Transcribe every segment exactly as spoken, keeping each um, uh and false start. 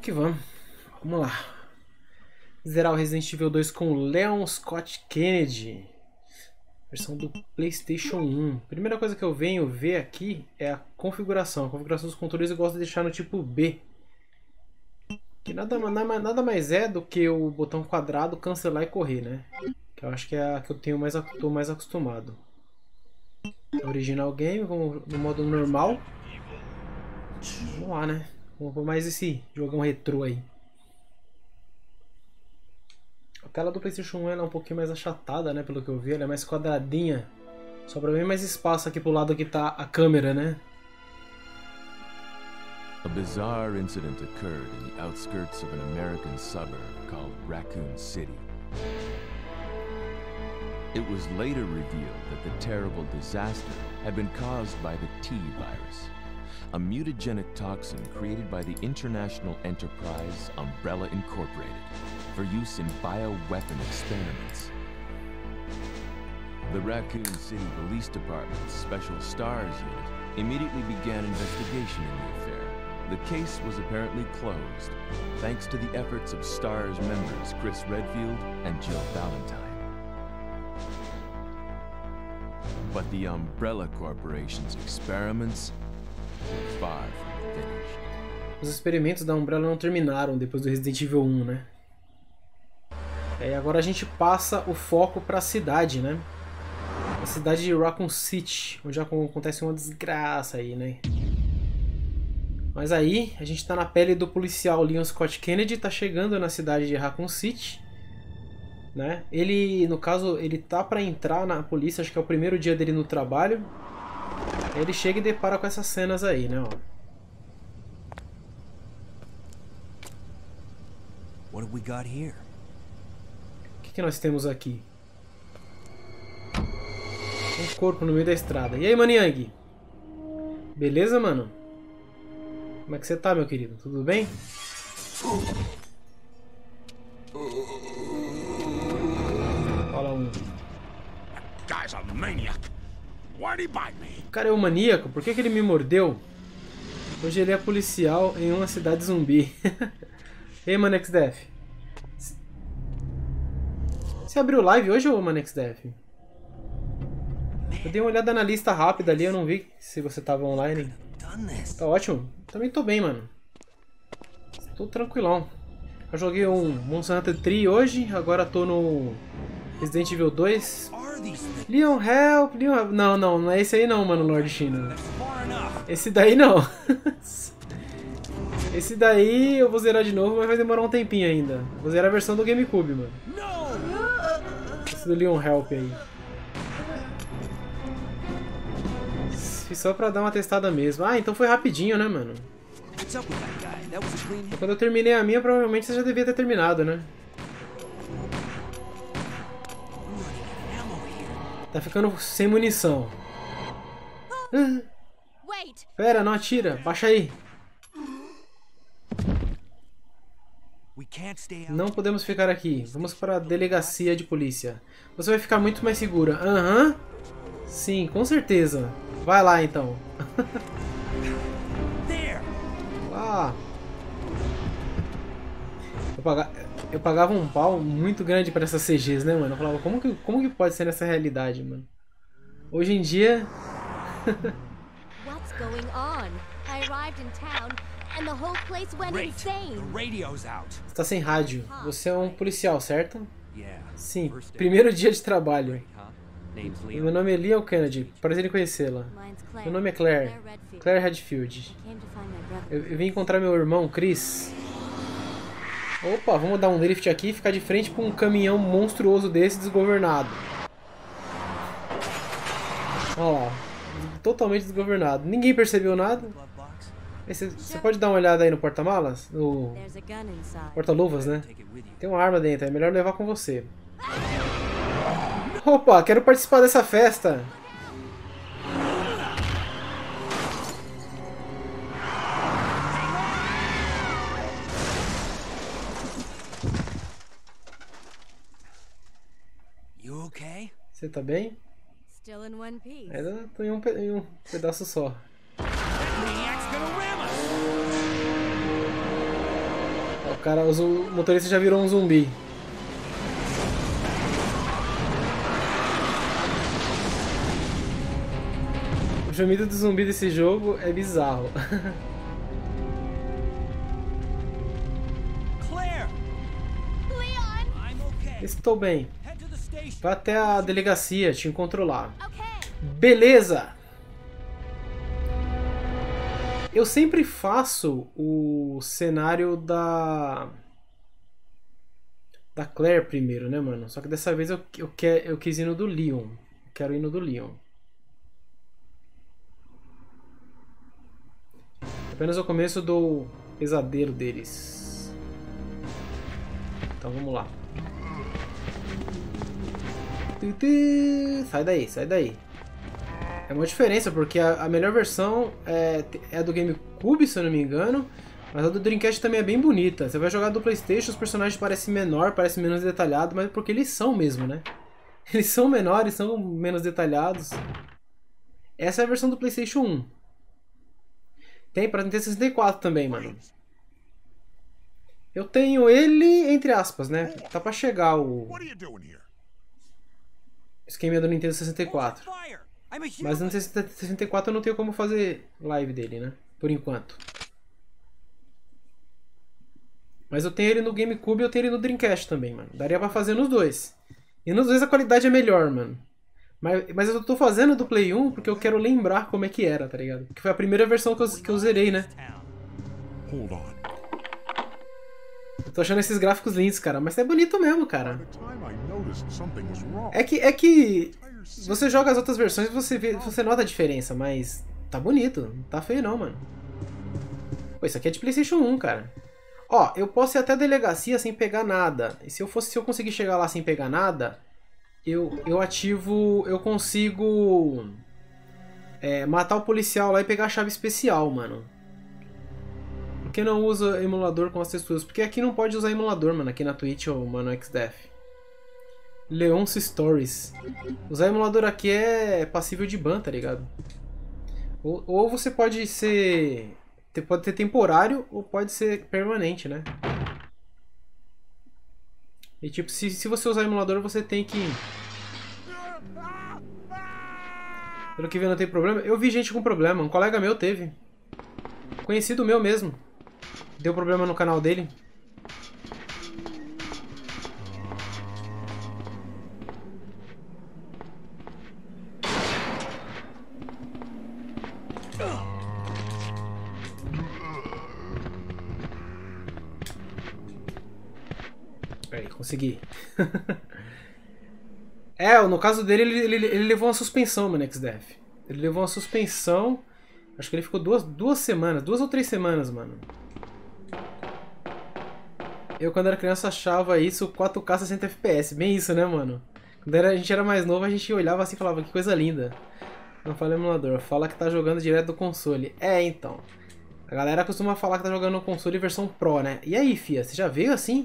que vamos. Vamos lá. Zerar o Resident Evil dois com o Leon Scott Kennedy. Versão do PlayStation um. Primeira coisa que eu venho ver aqui é a configuração. A configuração dos controles eu gosto de deixar no tipo B. Que nada, nada, nada mais é do que o botão quadrado, cancelar e correr, né? Que eu acho que é a que eu tenho mais, tô mais acostumado. Original Game, vamos no modo normal. Vamos lá, né? Vamos por mais esse jogão retrô aí. A tela do PlayStation um ela é um pouquinho mais achatada, né? Pelo que eu vi, ela é mais quadradinha. Sobra bem mais espaço aqui pro lado que tá a câmera, né? A bizarre incident occurred in the outskirts of an American suburb called Raccoon City. It was later revealed that the terrible disaster had been caused by the T virus, a mutagenic toxin created by the international enterprise Umbrella Incorporated for use in bioweapon experiments. The Raccoon City Police Department's Special Stars Unit immediately began investigation in the affair. The case was apparently closed, thanks to the efforts of STARS members Chris Redfield and Jill Valentine. But the Umbrella Corporation's experiments were far from finished. Os experimentos da Umbrella não terminaram depois do Resident Evil um, né? E agora a gente passa o foco para a cidade, né? A cidade de Raccoon City, onde já acontece uma desgraça aí, né? Mas aí, a gente tá na pele do policial Leon Scott Kennedy, tá chegando na cidade de Raccoon City, né? Ele, no caso, ele tá pra entrar na polícia, acho que é o primeiro dia dele no trabalho. Ele chega e depara com essas cenas aí, né? Ó. What have we got here? O que, que nós temos aqui? Um corpo no meio da estrada. E aí, Maniang? Beleza, mano? Como é que você tá, meu querido? Tudo bem? Fala um. Guy's a maniac. Why'd he bite me? O cara é um maníaco? Por que, que ele me mordeu? Hoje ele é policial em uma cidade zumbi. Ei, ManexDef. Você abriu live hoje, ô ManexDef? Eu dei uma olhada na lista rápida ali, eu não vi se você tava online. Tá ótimo. Também tô bem, mano. Tô tranquilão. Eu joguei um Monster Hunter três hoje, agora tô no Resident Evil dois. Leon Help, Leon Help. Não, não, não é esse aí não, mano, Lord Shino. Esse daí não. Esse daí eu vou zerar de novo, mas vai demorar um tempinho ainda. Vou zerar a versão do GameCube, mano. Esse do Leon Help aí. Só pra dar uma testada mesmo. Ah, então foi rapidinho, né, mano? Quando eu terminei a minha, provavelmente você já devia ter terminado, né? Tá ficando sem munição. Ah, pera, não atira. Baixa aí. Não podemos ficar aqui. Vamos para a delegacia de polícia. Você vai ficar muito mais segura. Aham. Uhum. Sim, com certeza. Vai lá então. Ah. Eu, paga... eu pagava um pau muito grande para essas C Gs, né, mano? Eu falava, como que, como que pode ser nessa realidade, mano? Hoje em dia. What's going on? I arrived in town and the whole place went insane. The radio's out. Você tá sem rádio. Você é um policial, certo? Sim. Primeiro dia de trabalho. Meu nome é Leon Kennedy, prazer em conhecê-la. Meu nome é Claire, Claire Redfield. Eu, eu vim encontrar meu irmão, Chris. Opa, vamos dar um drift aqui e ficar de frente para um caminhão monstruoso desse desgovernado. Olha lá, totalmente desgovernado. Ninguém percebeu nada. Você pode dar uma olhada aí no porta-malas? No porta-luvas, né? Tem uma arma dentro, é melhor levar com você. Opa, quero participar dessa festa. Você tá bem? Ainda tô em um, pe em um pedaço só. cara, o motorista já virou um zumbi. O gemido do zumbi desse jogo é bizarro. Claire! Leon! I'm okay. Estou bem. Head to the station. Vai até a delegacia, te encontro lá. Okay. Beleza! Eu sempre faço o cenário da... Da Claire primeiro, né, mano? Só que dessa vez eu, eu, quer, eu quis ir no do Leon. Eu quero ir no do Leon. Apenas o começo do pesadelo deles. Então vamos lá. Sai daí, sai daí. É uma diferença, porque a, a melhor versão é, é a do GameCube, se eu não me engano. Mas a do Dreamcast também é bem bonita. Você vai jogar do PlayStation, os personagens parecem menor, parecem menos detalhados, mas porque eles são mesmo, né? Eles são menores, são menos detalhados. Essa é a versão do PlayStation um. Tem pra Nintendo sessenta e quatro também, mano. Eu tenho ele, entre aspas, né? Tá pra chegar o What are you doing here? esquema do Nintendo sessenta e quatro. Fire! I'm a Mas no human. Nintendo sessenta e quatro eu não tenho como fazer live dele, né? Por enquanto. Mas eu tenho ele no GameCube e eu tenho ele no Dreamcast também, mano. Daria pra fazer nos dois. E nos dois a qualidade é melhor, mano. Mas, mas eu tô fazendo do Play um porque eu quero lembrar como é que era, tá ligado? Porque foi a primeira versão que eu, que eu zerei, né? Hold on. Eu tô achando esses gráficos lindos, cara. Mas é bonito mesmo, cara. By the time I noticed something was wrong. É que, é que você joga as outras versões e você, vê, você nota a diferença, mas tá bonito. Não tá feio não, mano. Pô, isso aqui é de PlayStation um, cara. Ó, eu posso ir até a delegacia sem pegar nada. E se eu fosse, se eu conseguir chegar lá sem pegar nada, eu, eu ativo, eu consigo é, matar o policial lá e pegar a chave especial, mano. Por que não usa emulador com as texturas? Porque aqui não pode usar emulador, mano, aqui na Twitch ou mano, no Xdef. Leonce Stories. Usar emulador aqui é passível de ban, tá ligado? Ou, ou você pode ser... Pode ter temporário ou pode ser permanente, né? E tipo, se, se você usar emulador, você tem que... Pelo que vi, não tem problema. Eu vi gente com problema. Um colega meu teve. Conhecido meu mesmo. Deu problema no canal dele. Peraí, consegui. É, no caso dele, ele, ele, ele levou uma suspensão, mano, Xdef. Ele levou uma suspensão. Acho que ele ficou duas, duas semanas, duas ou três semanas, mano. Eu, quando era criança, achava isso quatro K sessenta F P S. Bem isso, né, mano? Quando era, a gente era mais novo, a gente olhava assim e falava, que coisa linda. Não fala emulador, fala que tá jogando direto do console. É, então. A galera costuma falar que tá jogando no console versão Pro, né? E aí, fia, você já veio assim?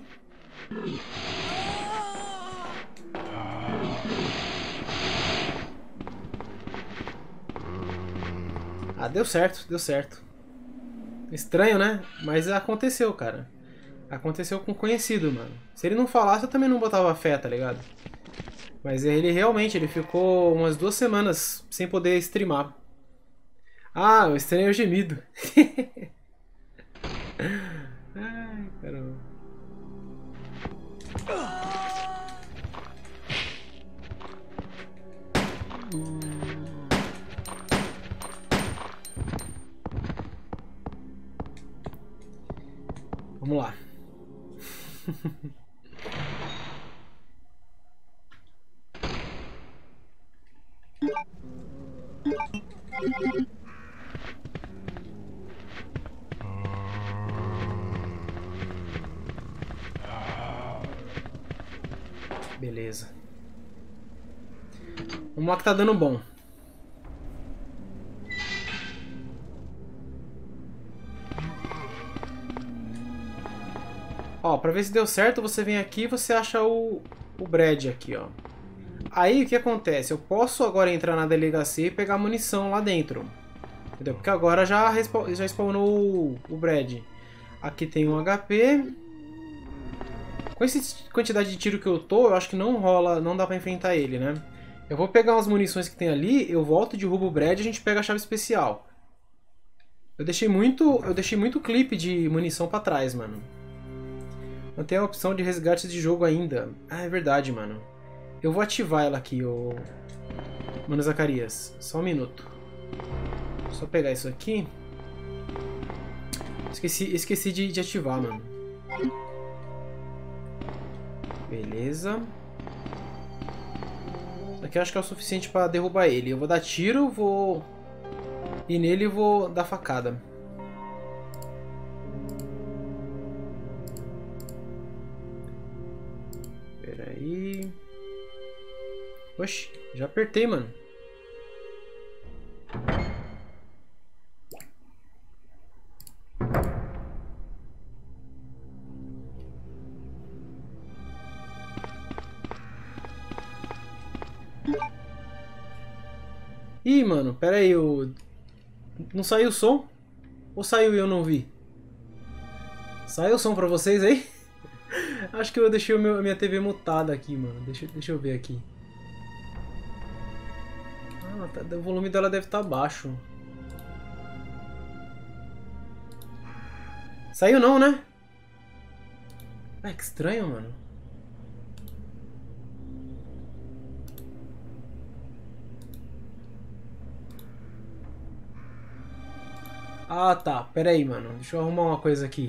Ah, deu certo, deu certo. Estranho, né? Mas aconteceu, cara. Aconteceu com um conhecido, mano. Se ele não falasse, eu também não botava fé, tá ligado? Mas ele realmente, ele ficou umas duas semanas sem poder streamar. Ah, eu estranhei o gemido. Ai, caramba. Vamos lá. Beleza. Vamos lá que tá dando bom. Ó, pra ver se deu certo, você vem aqui e você acha o, o Brad aqui, ó. Aí o que acontece? Eu posso agora entrar na delegacia e pegar munição lá dentro. Entendeu? Porque agora já, já spawnou o, o Brad. Aqui tem um H P. Com essa quantidade de tiro que eu tô, eu acho que não rola, não dá pra enfrentar ele, né? Eu vou pegar umas munições que tem ali, eu volto, derrubo o Brad e a gente pega a chave especial. Eu deixei muito, eu deixei muito clipe de munição pra trás, mano. Não tem a opção de resgate de jogo ainda. Ah, é verdade, mano. Eu vou ativar ela aqui, ô... Mano Zacarias. Só um minuto. Só pegar isso aqui. Esqueci, esqueci de, de ativar, mano. Beleza. Isso aqui eu acho que é o suficiente pra derrubar ele. Eu vou dar tiro, vou... E nele eu vou dar facada. Pera aí. Oxi, já apertei, mano. Ih, mano, pera aí, eu... Não saiu o som? Ou saiu e eu não vi? Saiu o som pra vocês aí? Acho que eu deixei o meu, a minha T V mutada aqui, mano. Deixa, deixa eu ver aqui. Ah, tá, o volume dela deve estar baixo. Saiu não, né? Ah, que estranho, mano. Ah, tá. Pera aí, mano. Deixa eu arrumar uma coisa aqui.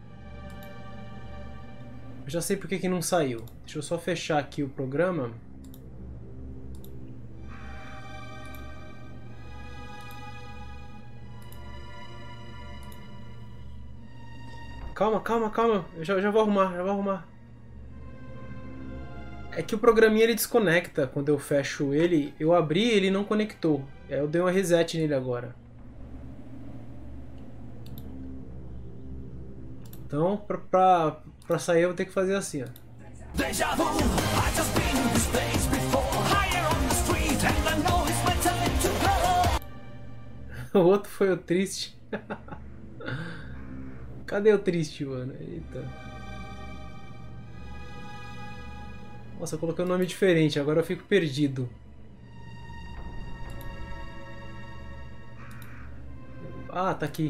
Eu já sei porque que não saiu. Deixa eu só fechar aqui o programa. Calma, calma, calma. Eu já, já vou arrumar, já vou arrumar. É que o programinha ele desconecta quando eu fecho ele. Eu abri e ele não conectou. Aí eu dei uma reset nele agora. Então, pra, pra, pra sair eu vou ter que fazer assim, ó. O outro foi o triste. Cadê o triste, mano? Eita. Nossa, eu coloquei um nome diferente, agora eu fico perdido. Ah, tá aqui.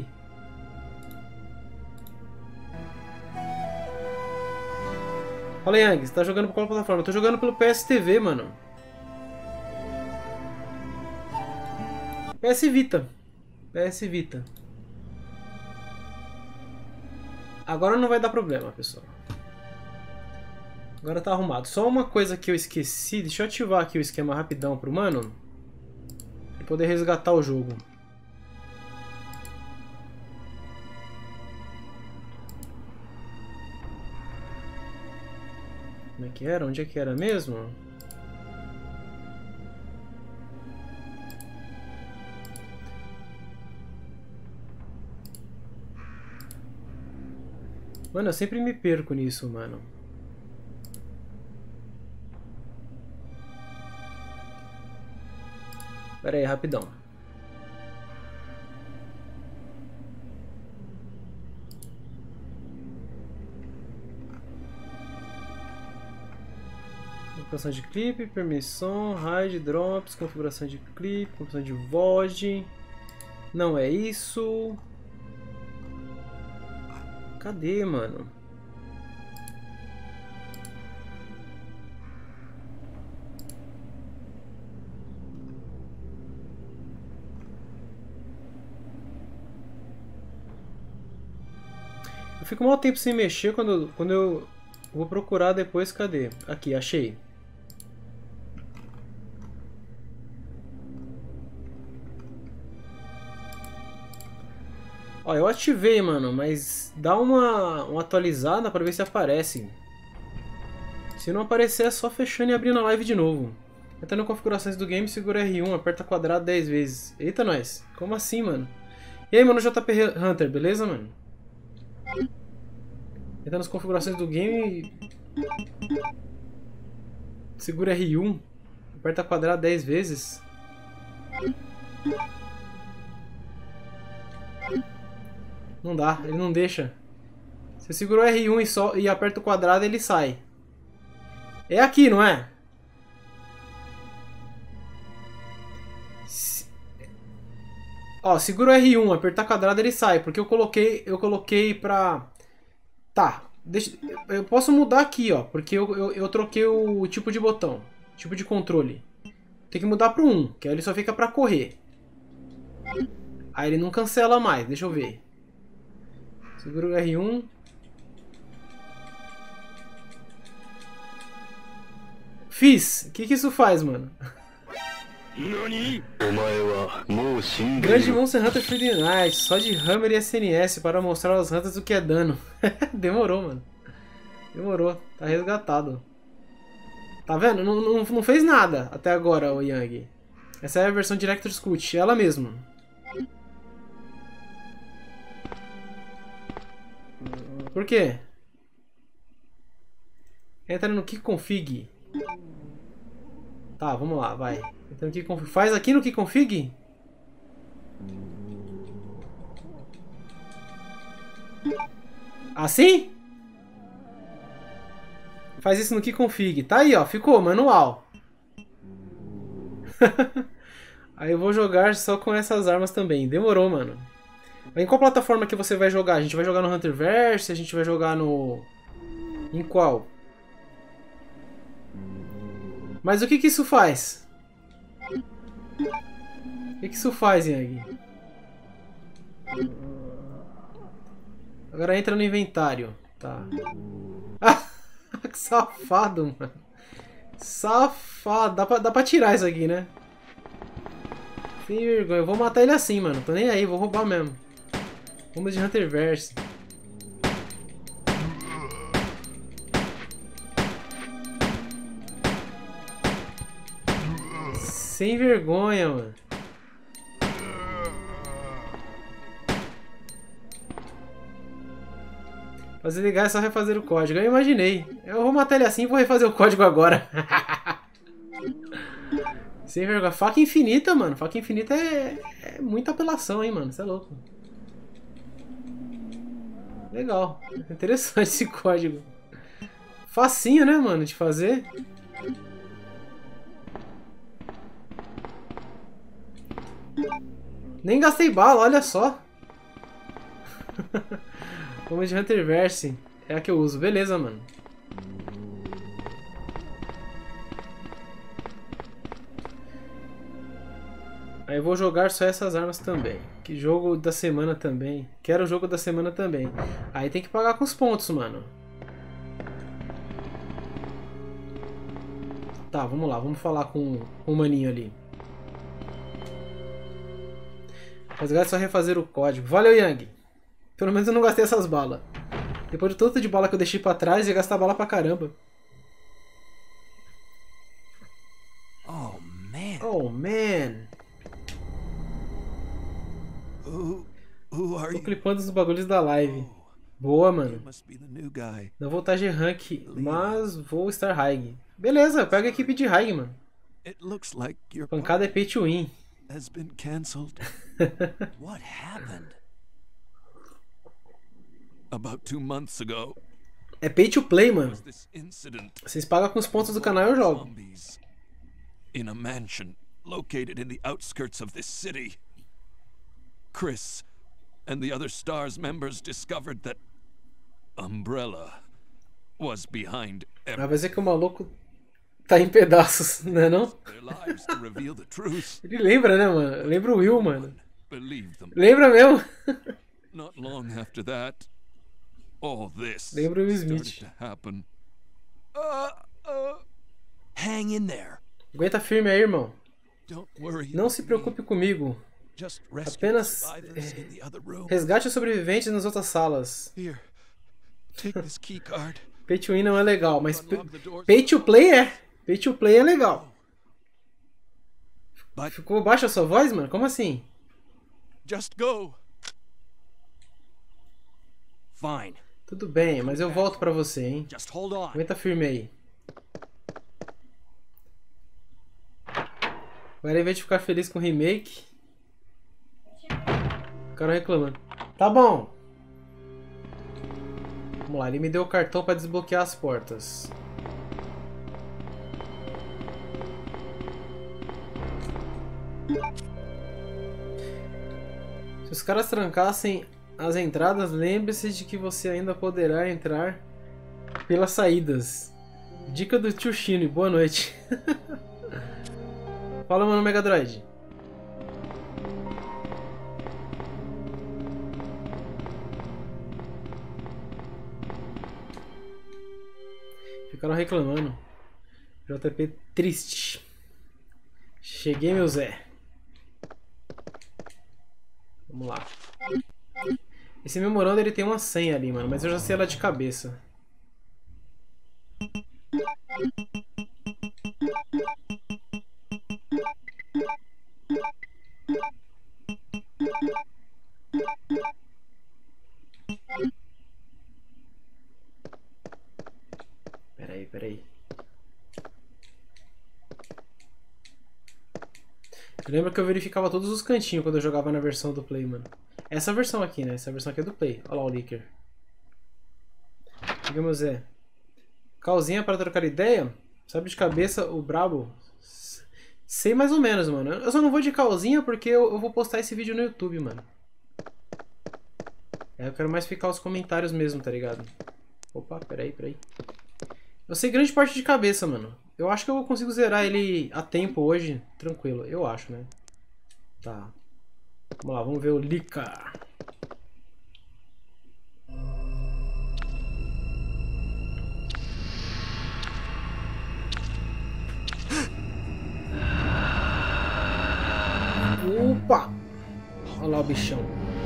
Fala, Yang, você tá jogando por qual plataforma? Eu tô jogando pelo P S T V, mano. P S Vita. P S Vita. Agora não vai dar problema, pessoal. Agora tá arrumado. Só uma coisa que eu esqueci. Deixa eu ativar aqui o esquema rapidão pro mano. Pra poder resgatar o jogo. Como é que era? Onde é que era mesmo? Mano, eu sempre me perco nisso, mano. Pera aí, rapidão. Configuração de clipe, permissão, raid, drops, configuração de clipe, configuração de V O D. Não é isso. Cadê, mano? Eu fico mal tempo sem mexer quando, quando eu vou procurar depois. Cadê? Aqui, achei. Ó, eu ativei, mano, mas dá uma, uma atualizada pra ver se aparece. Se não aparecer é só fechando e abrindo a live de novo. Entrando em configurações do game, segura R um, aperta quadrado dez vezes. Eita, nós. Como assim, mano? E aí, mano, J P Hunter, beleza, mano? Entra nas configurações do game. Segura R um, aperta quadrado dez vezes. Não dá, ele não deixa. Você segura o R um e, só, e aperta o quadrado e ele sai. É aqui, não é? Se... Ó, segura o R um, apertar quadrado ele sai. Porque eu coloquei, eu coloquei pra... Tá, deixa... eu posso mudar aqui, ó. Porque eu, eu, eu troquei o tipo de botão. Tipo de controle. Tem que mudar pro um, que aí ele só fica pra correr. Aí ele não cancela mais, deixa eu ver. Segura o R um. Fiz! O que que isso faz, mano? Grande Monster Hunter Free the Night, só de Hammer e S N S para mostrar aos Hunters o que é dano. Demorou, mano. Demorou, tá resgatado. Tá vendo? Não, não, não fez nada até agora, o Yang. Essa é a versão Director's Cut, ela mesma. Por quê? Entra no KeyConfig. Tá, vamos lá, vai. Entra no KeyConfig. Faz aqui no KeyConfig? Assim? Faz isso no KeyConfig. Tá aí, ó. Ficou, manual. Aí eu vou jogar só com essas armas também. Demorou, mano. Em qual plataforma que você vai jogar? A gente vai jogar no Hunterverse? A gente vai jogar no... Em qual? Mas o que que isso faz? O que que isso faz, Yang? Agora entra no inventário. Tá. Ah, que safado, mano. Safado. Dá pra, dá pra tirar isso aqui, né? Sem vergonha. Eu vou matar ele assim, mano. Tô nem aí, vou roubar mesmo. Vamos de Hunterverse. Sem vergonha, mano. Fazer ligar é só refazer o código. Eu imaginei. Eu vou matar ele assim e vou refazer o código agora. Sem vergonha. Faca infinita, mano. Faca infinita é, é muita apelação, hein, mano. Você é louco. Legal. Interessante esse código. Facinho, né, mano, de fazer. Nem gastei bala, olha só. Vamos de Hunterverse. É a que eu uso. Beleza, mano. Aí eu vou jogar só essas armas também. Que jogo da semana também. Quero o jogo da semana também. Aí tem que pagar com os pontos, mano. Tá, vamos lá. Vamos falar com, com o maninho ali. Mas agora é só refazer o código. Valeu, Yang. Pelo menos eu não gastei essas balas. Depois de tanto de bala que eu deixei pra trás, ia gastar bala pra caramba. Oh, man. Oh, man. Who, who are Tô you? clipando os bagulhos da live. Boa, You mano. must be the new guy. Não vou estar G-Rank, mas vou estar High. Beleza, pega a equipe de High, mano. It looks like your Pancada é pay to win. has been cancelled. What happened? About two months ago, É pay to play, mano. was this incident Vocês pagam com os pontos do canal e eu jogo. zombies in a mansion located in the outskirts of this city. Chris and the other STARS members discovered that Umbrella was behind Ah, vai ser que o maluco tá em pedaços, né não? their lives to reveal the truth. Ele lembra, né, mano? Lembra o Will, mano. Believe them. Lembra mesmo? Not long after that, all this Lembra o Will started Smith. to happen. Uh, uh, hang in there. Aguenta firme aí, irmão. Don't worry. Não se preocupe comigo. Just rescue Apenas, the survivors in the other room. Resgate os sobreviventes nas outras salas. Here, take this key card. Pay to win não é legal, mas pay to play é. Pay to play é legal. But Ficou baixa a sua voz, mano? Como assim? just go. Fine. Tudo bem, mas eu volto pra você, hein? Just hold on. Aguenta firme aí. Agora, em vez de ficar feliz com o remake, o cara reclamando. Tá bom. Vamos lá, ele me deu o cartão para desbloquear as portas. Se os caras trancassem as entradas, lembre-se de que você ainda poderá entrar pelas saídas. Dica do tio Chino, boa noite. Fala, mano, Mega Droid. Ficaram reclamando. J P triste. Cheguei, meu Zé. Vamos lá. Esse memorando ele tem uma senha ali, mano, mas eu já sei ela de cabeça. Peraí, peraí. Eu lembro que eu verificava todos os cantinhos quando eu jogava na versão do Play, mano. Essa versão aqui, né? Essa versão aqui é do Play. Olha lá o Licker. Digamos, é. Calzinha para trocar ideia? Sabe de cabeça o brabo? Sei mais ou menos, mano. Eu só não vou de calzinha porque eu, eu vou postar esse vídeo no YouTube, mano. É, eu quero mais ficar os comentários mesmo, tá ligado? Opa, peraí, peraí. Eu sei grande parte de cabeça, mano. Eu acho que eu consigo zerar ele a tempo hoje. Tranquilo, eu acho, né? Tá. Vamos lá, vamos ver o Lika. Opa! Olha lá o bichão.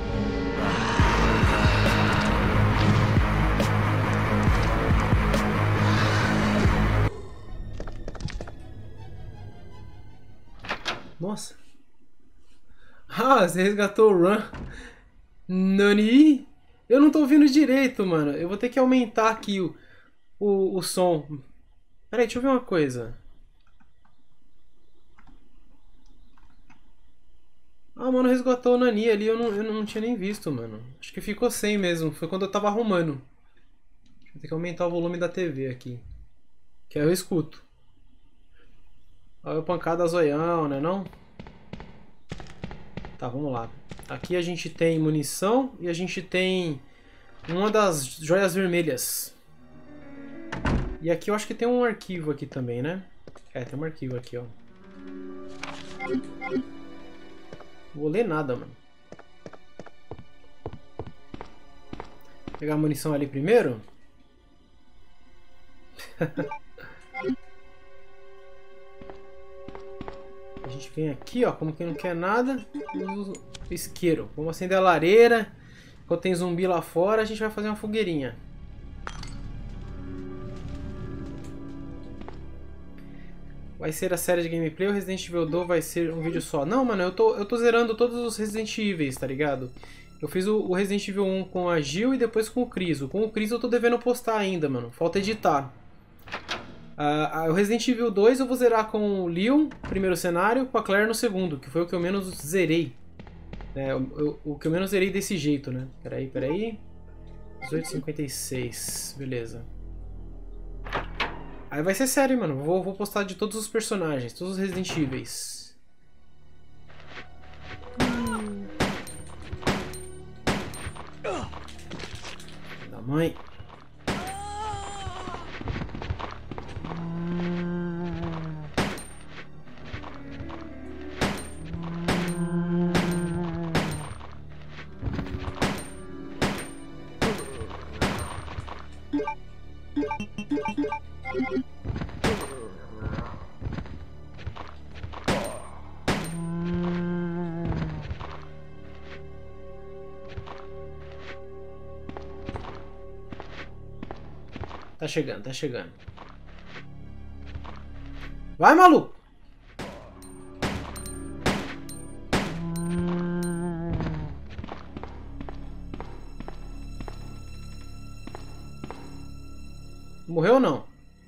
Nossa. Ah, você resgatou o Run. Nani? Eu não tô ouvindo direito, mano. Eu vou ter que aumentar aqui o, o, o som. Peraí, deixa eu ver uma coisa. Ah, mano, resgatou o Nani ali. Eu não, eu não tinha nem visto, mano. Acho que ficou sem mesmo. Foi quando eu tava arrumando. Vou ter que aumentar o volume da T V aqui. Que aí eu escuto. Olha o pancada zoião, né não? Tá, vamos lá. Aqui a gente tem munição e a gente tem uma das joias vermelhas. E aqui eu acho que tem um arquivo aqui também, né? É, tem um arquivo aqui, ó. Vou ler nada, mano. Vou pegar a munição ali primeiro. A gente vem aqui, ó, como quem não quer nada, usa o isqueiro. Vamos acender a lareira. Enquanto tem zumbi lá fora, a gente vai fazer uma fogueirinha. Vai ser a série de gameplay ou Resident Evil dois vai ser um vídeo só? Não, mano, eu tô, eu tô zerando todos os Resident Evil, tá ligado? Eu fiz o, o Resident Evil um com a Jill e depois com o Chris. Com o Chris eu tô devendo postar ainda, mano. Falta editar. Uh, o Resident Evil dois eu vou zerar com o Leon, primeiro cenário, com a Claire no segundo, que foi o que eu menos zerei. É, o, o, o que eu menos zerei desse jeito, né? Peraí, peraí. dezoito e cinquenta e seis, beleza. Aí vai ser sério, mano. Vou, vou postar de todos os personagens, todos os Resident Evil. Hum. Da mãe. Tá chegando, tá chegando. Vai, maluco! Morreu ou não?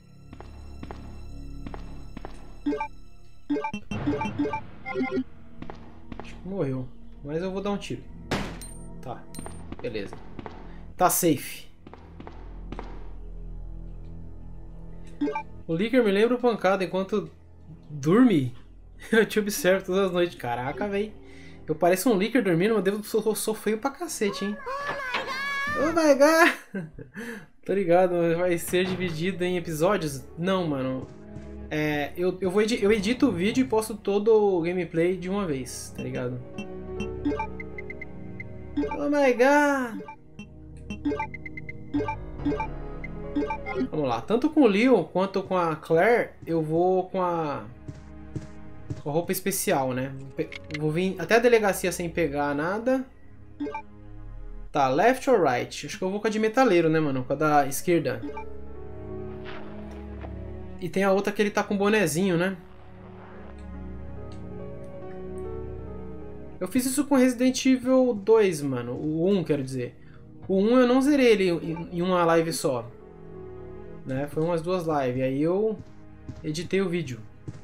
Acho que morreu. Mas eu vou dar um tiro. Tá, beleza. Tá safe. O Licker me lembra o Pancada enquanto dorme. Eu te observo todas as noites. Caraca, velho. Eu pareço um Licker dormindo, mas eu sou, sou feio pra cacete, hein? Oh my god! Tô ligado, vai ser dividido em episódios? Não, mano. É, eu, eu, vou edi eu edito o vídeo e posto todo o gameplay de uma vez, tá ligado? Oh my god! Vamos lá, tanto com o Leon quanto com a Claire, eu vou com a, com a roupa especial, né? Vou vir até a delegacia sem pegar nada. Tá, left or right? Acho que eu vou com a de metaleiro, né, mano? Com a da esquerda. E tem a outra que ele tá com bonezinho, né? Eu fiz isso com Resident Evil dois, mano. O um, quero dizer. O um eu não zerei ele em uma live só. Né? Foi umas duas lives. Aí eu editei o vídeo.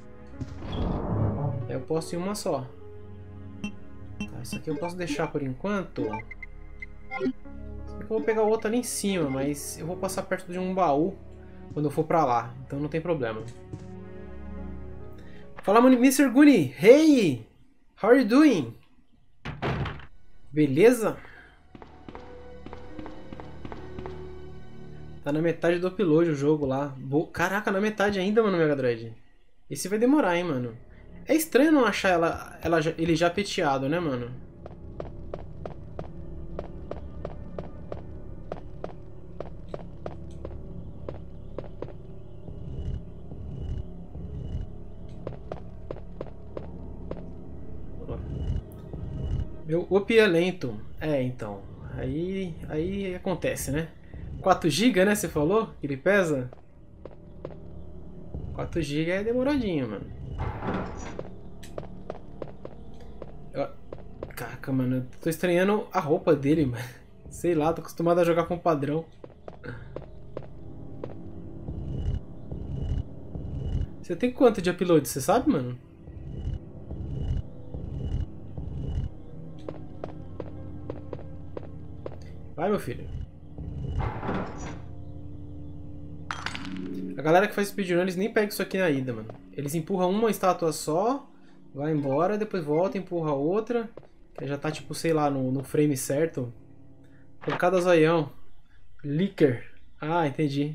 Aí eu posto em uma só. Tá, isso aqui eu posso deixar por enquanto. Eu vou pegar o outro ali em cima, mas eu vou passar perto de um baú quando eu for pra lá, então não tem problema. Fala, mister Goonie! Hey! How are you doing? Beleza? Tá na metade do upload o jogo lá. Bo Caraca, na metade ainda, mano, Mega Drive. Esse vai demorar, hein, mano. É estranho não achar ela, ela, ele já peteado, né, mano? Meu up é lento. É, então. Aí, aí acontece, né? quatro gigas, né? Você falou? Que ele pesa? quatro gigas é demoradinho, mano. Eu... Caraca, mano. Eu tô estranhando a roupa dele, mano. Sei lá, tô acostumado a jogar com padrão. Você tem quanto de upload? Você sabe, mano? Vai, meu filho. A galera que faz speedrun, eles nem pegam isso aqui na ida, mano. Eles empurram uma estátua só, vai embora, depois volta, empurra outra. Que já tá, tipo, sei lá, no, no frame certo. Pancada zoião. Licker. Ah, entendi.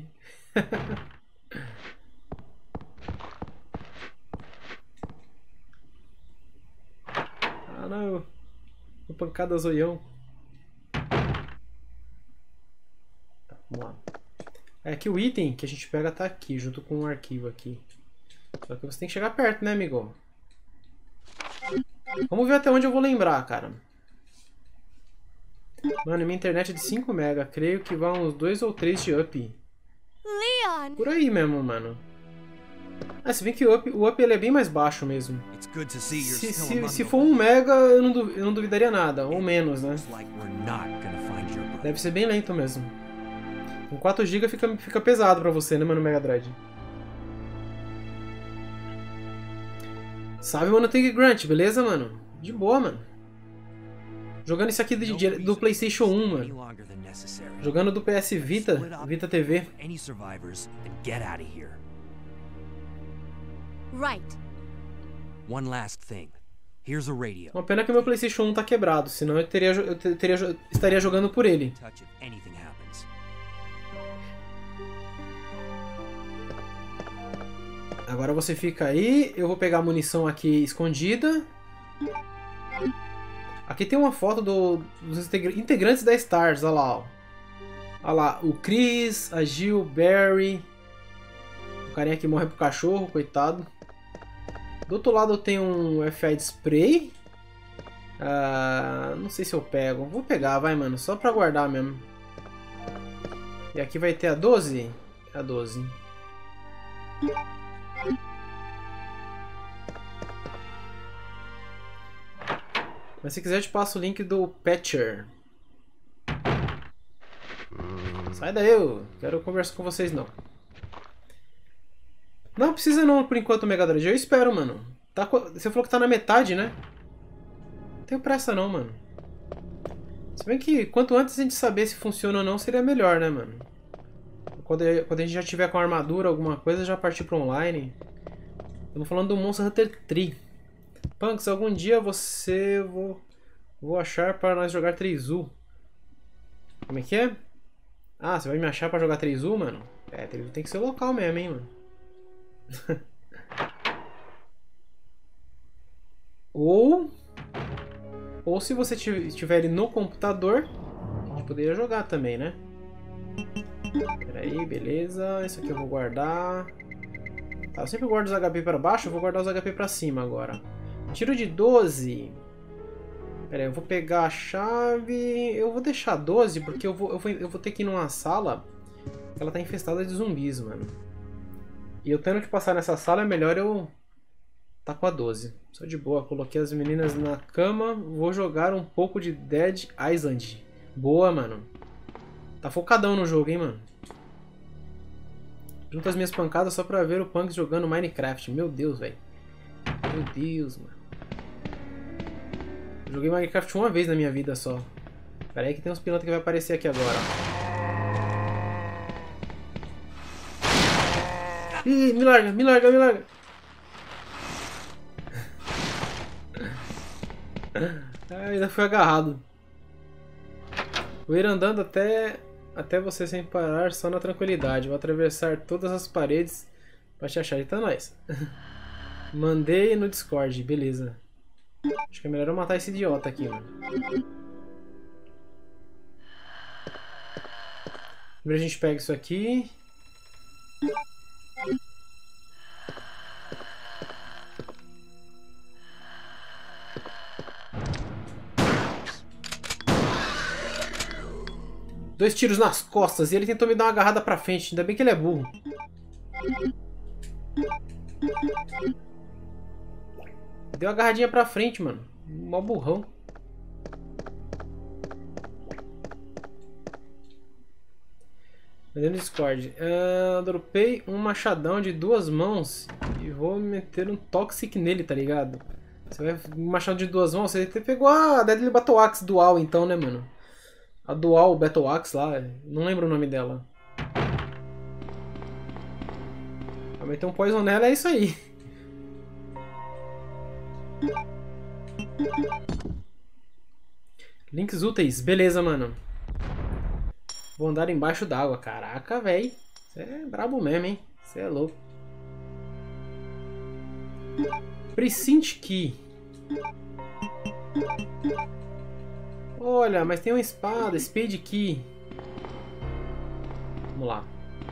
Ah, não. Pancada zoião. Vamos lá. É que o item que a gente pega tá aqui, junto com um arquivo aqui. Só que você tem que chegar perto, né, amigo? Vamos ver até onde eu vou lembrar, cara. Mano, minha internet é de cinco mega. Creio que vai uns dois ou três de up. Leon! Por aí mesmo, mano. Ah, se bem que o up, o up ele é bem mais baixo mesmo. Se, se, se for um mega, eu não, duv, eu não duvidaria nada. Ou menos, né? Deve ser bem lento mesmo. Com quatro gigas fica, fica pesado pra você, né, mano, Mega Drive? Salve, mano, Take Grant, beleza, mano? De boa, mano. Jogando isso aqui de, de, do PlayStation um, mano. Jogando do P S Vita, Vita T V. Right. One last thing. Here's a radio. Uma pena que o meu PlayStation um tá quebrado, senão eu, teria, eu teria, estaria jogando por ele. Agora você fica aí, eu vou pegar a munição aqui escondida. Aqui tem uma foto do, dos integrantes da Stars, olha lá, ó. Olha lá, o Chris, a Jill, Barry. O carinha que morre pro cachorro, coitado. Do outro lado eu tenho um F I de spray. Ah, não sei se eu pego. Vou pegar, vai, mano, só pra guardar mesmo. E aqui vai ter a doze? A doze. Mas se quiser eu te passo o link do Patcher. Sai daí, eu quero conversar com vocês não. Não precisa não por enquanto, Mega Drive. Eu espero, mano. Tá, você falou que tá na metade, né? Não tenho pressa não, mano. Se bem que quanto antes a gente saber se funciona ou não, seria melhor, né, mano? Quando, quando a gente já tiver com armadura, alguma coisa, já partir pro online. Estamos falando do Monster Hunter três. Punks, algum dia você vou, vou achar para nós jogar três U. Como é que é? Ah, você vai me achar para jogar três U, mano? É, tem que ser local mesmo, hein, mano. Ou... Ou se você estiver ele no computador, a gente poderia jogar também, né? Pera aí, beleza. Isso aqui eu vou guardar. Tá, eu sempre guardo os H P para baixo, eu vou guardar os H P para cima agora. Tiro de doze. Pera aí, eu vou pegar a chave... Eu vou deixar doze porque eu vou, eu vou, eu vou ter que ir numa sala que ela tá infestada de zumbis, mano. E eu tendo que passar nessa sala é melhor eu... Tá com a doze. Só de boa, coloquei as meninas na cama. Vou jogar um pouco de Dead Island. Boa, mano. Tá focadão no jogo, hein, mano. Junto as minhas pancadas só pra ver o Punks jogando Minecraft. Meu Deus, velho. Meu Deus, mano. Eu joguei Minecraft uma vez na minha vida só. Pera aí que tem uns pilotos que vai aparecer aqui agora. Ih, me larga, me larga, me larga. Ah, ainda fui agarrado. Vou ir andando até, até você sem parar, só na tranquilidade. Vou atravessar todas as paredes pra te achar. Eita, nós. Mandei no Discord, beleza. Acho que é melhor eu matar esse idiota aqui, mano. Primeiro a gente pega isso aqui. Dois tiros nas costas e ele tentou me dar uma agarrada pra frente. Ainda bem que ele é burro. Deu uma agarradinha pra frente, mano. Mó burrão. Mandei no Discord. Uh, dropei um machadão de duas mãos e vou meter um Toxic nele, tá ligado? Você vai um machado de duas mãos, você pegou a Deadly Battle Axe Dual então, né, mano? A Dual Battle Axe lá, não lembro o nome dela. Vai meter um poison nela, é isso aí. Links úteis, beleza, mano. Vou andar embaixo d'água, caraca, velho. Você é brabo mesmo, hein? Você é louco. Precinct Key. Olha, mas tem uma espada, Spade Key. Vamos lá.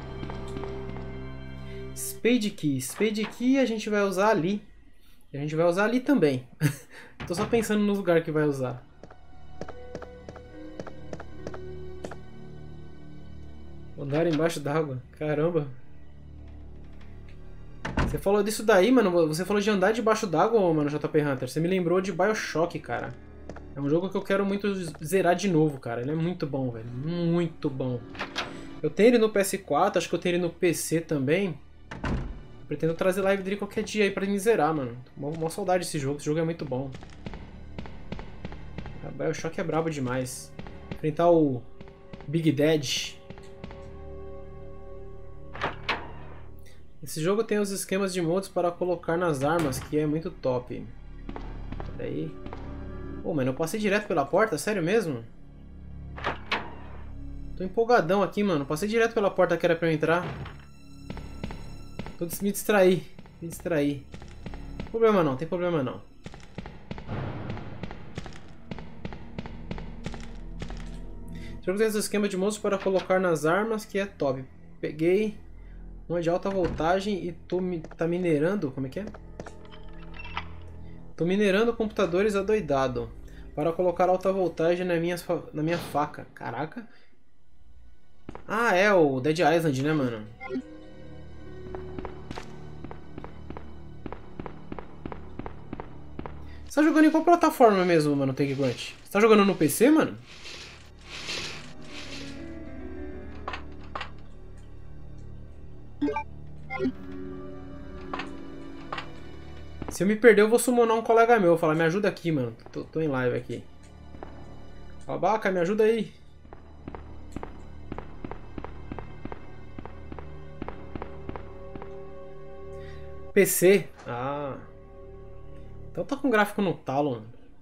Spade Key. Spade Key a gente vai usar ali. A gente vai usar ali também. Tô só pensando no lugar que vai usar. Andar embaixo d'água. Caramba. Você falou disso daí, mano. Você falou de andar debaixo d'água, mano, J P Hunter. Você me lembrou de BioShock, cara. É um jogo que eu quero muito zerar de novo, cara. Ele é muito bom, velho. Muito bom. Eu tenho ele no P S quatro, acho que eu tenho ele no P C também. Eu pretendo trazer live dele qualquer dia aí pra me zerar, mano. Tô com uma saudade desse jogo. Esse jogo é muito bom. A BioShock é brabo demais. Enfrentar o Big Dead. Esse jogo tem os esquemas de mods para colocar nas armas, que é muito top. Peraí. Pô, mano, eu passei direto pela porta? Sério mesmo? Tô empolgadão aqui, mano. Passei direto pela porta que era pra eu entrar. Tô me distraí. Me distraí. Tem problema não, tem problema não. Esse jogo tem esse esquema de modos para colocar nas armas, que é top. Peguei uma de alta voltagem e tô tá minerando. Como é que é? Tô minerando computadores adoidado para colocar alta voltagem na minha, na minha faca. Caraca. Ah, é o Dead Island, né, mano? Você tá jogando em qual plataforma mesmo, mano, Take Grunt? Você tá jogando no P C, mano? Se eu me perder, eu vou summonar um colega meu. Vou falar, me ajuda aqui, mano. Tô, tô em live aqui. Babaca, me ajuda aí. P C? Ah. Então tá com gráfico no talo.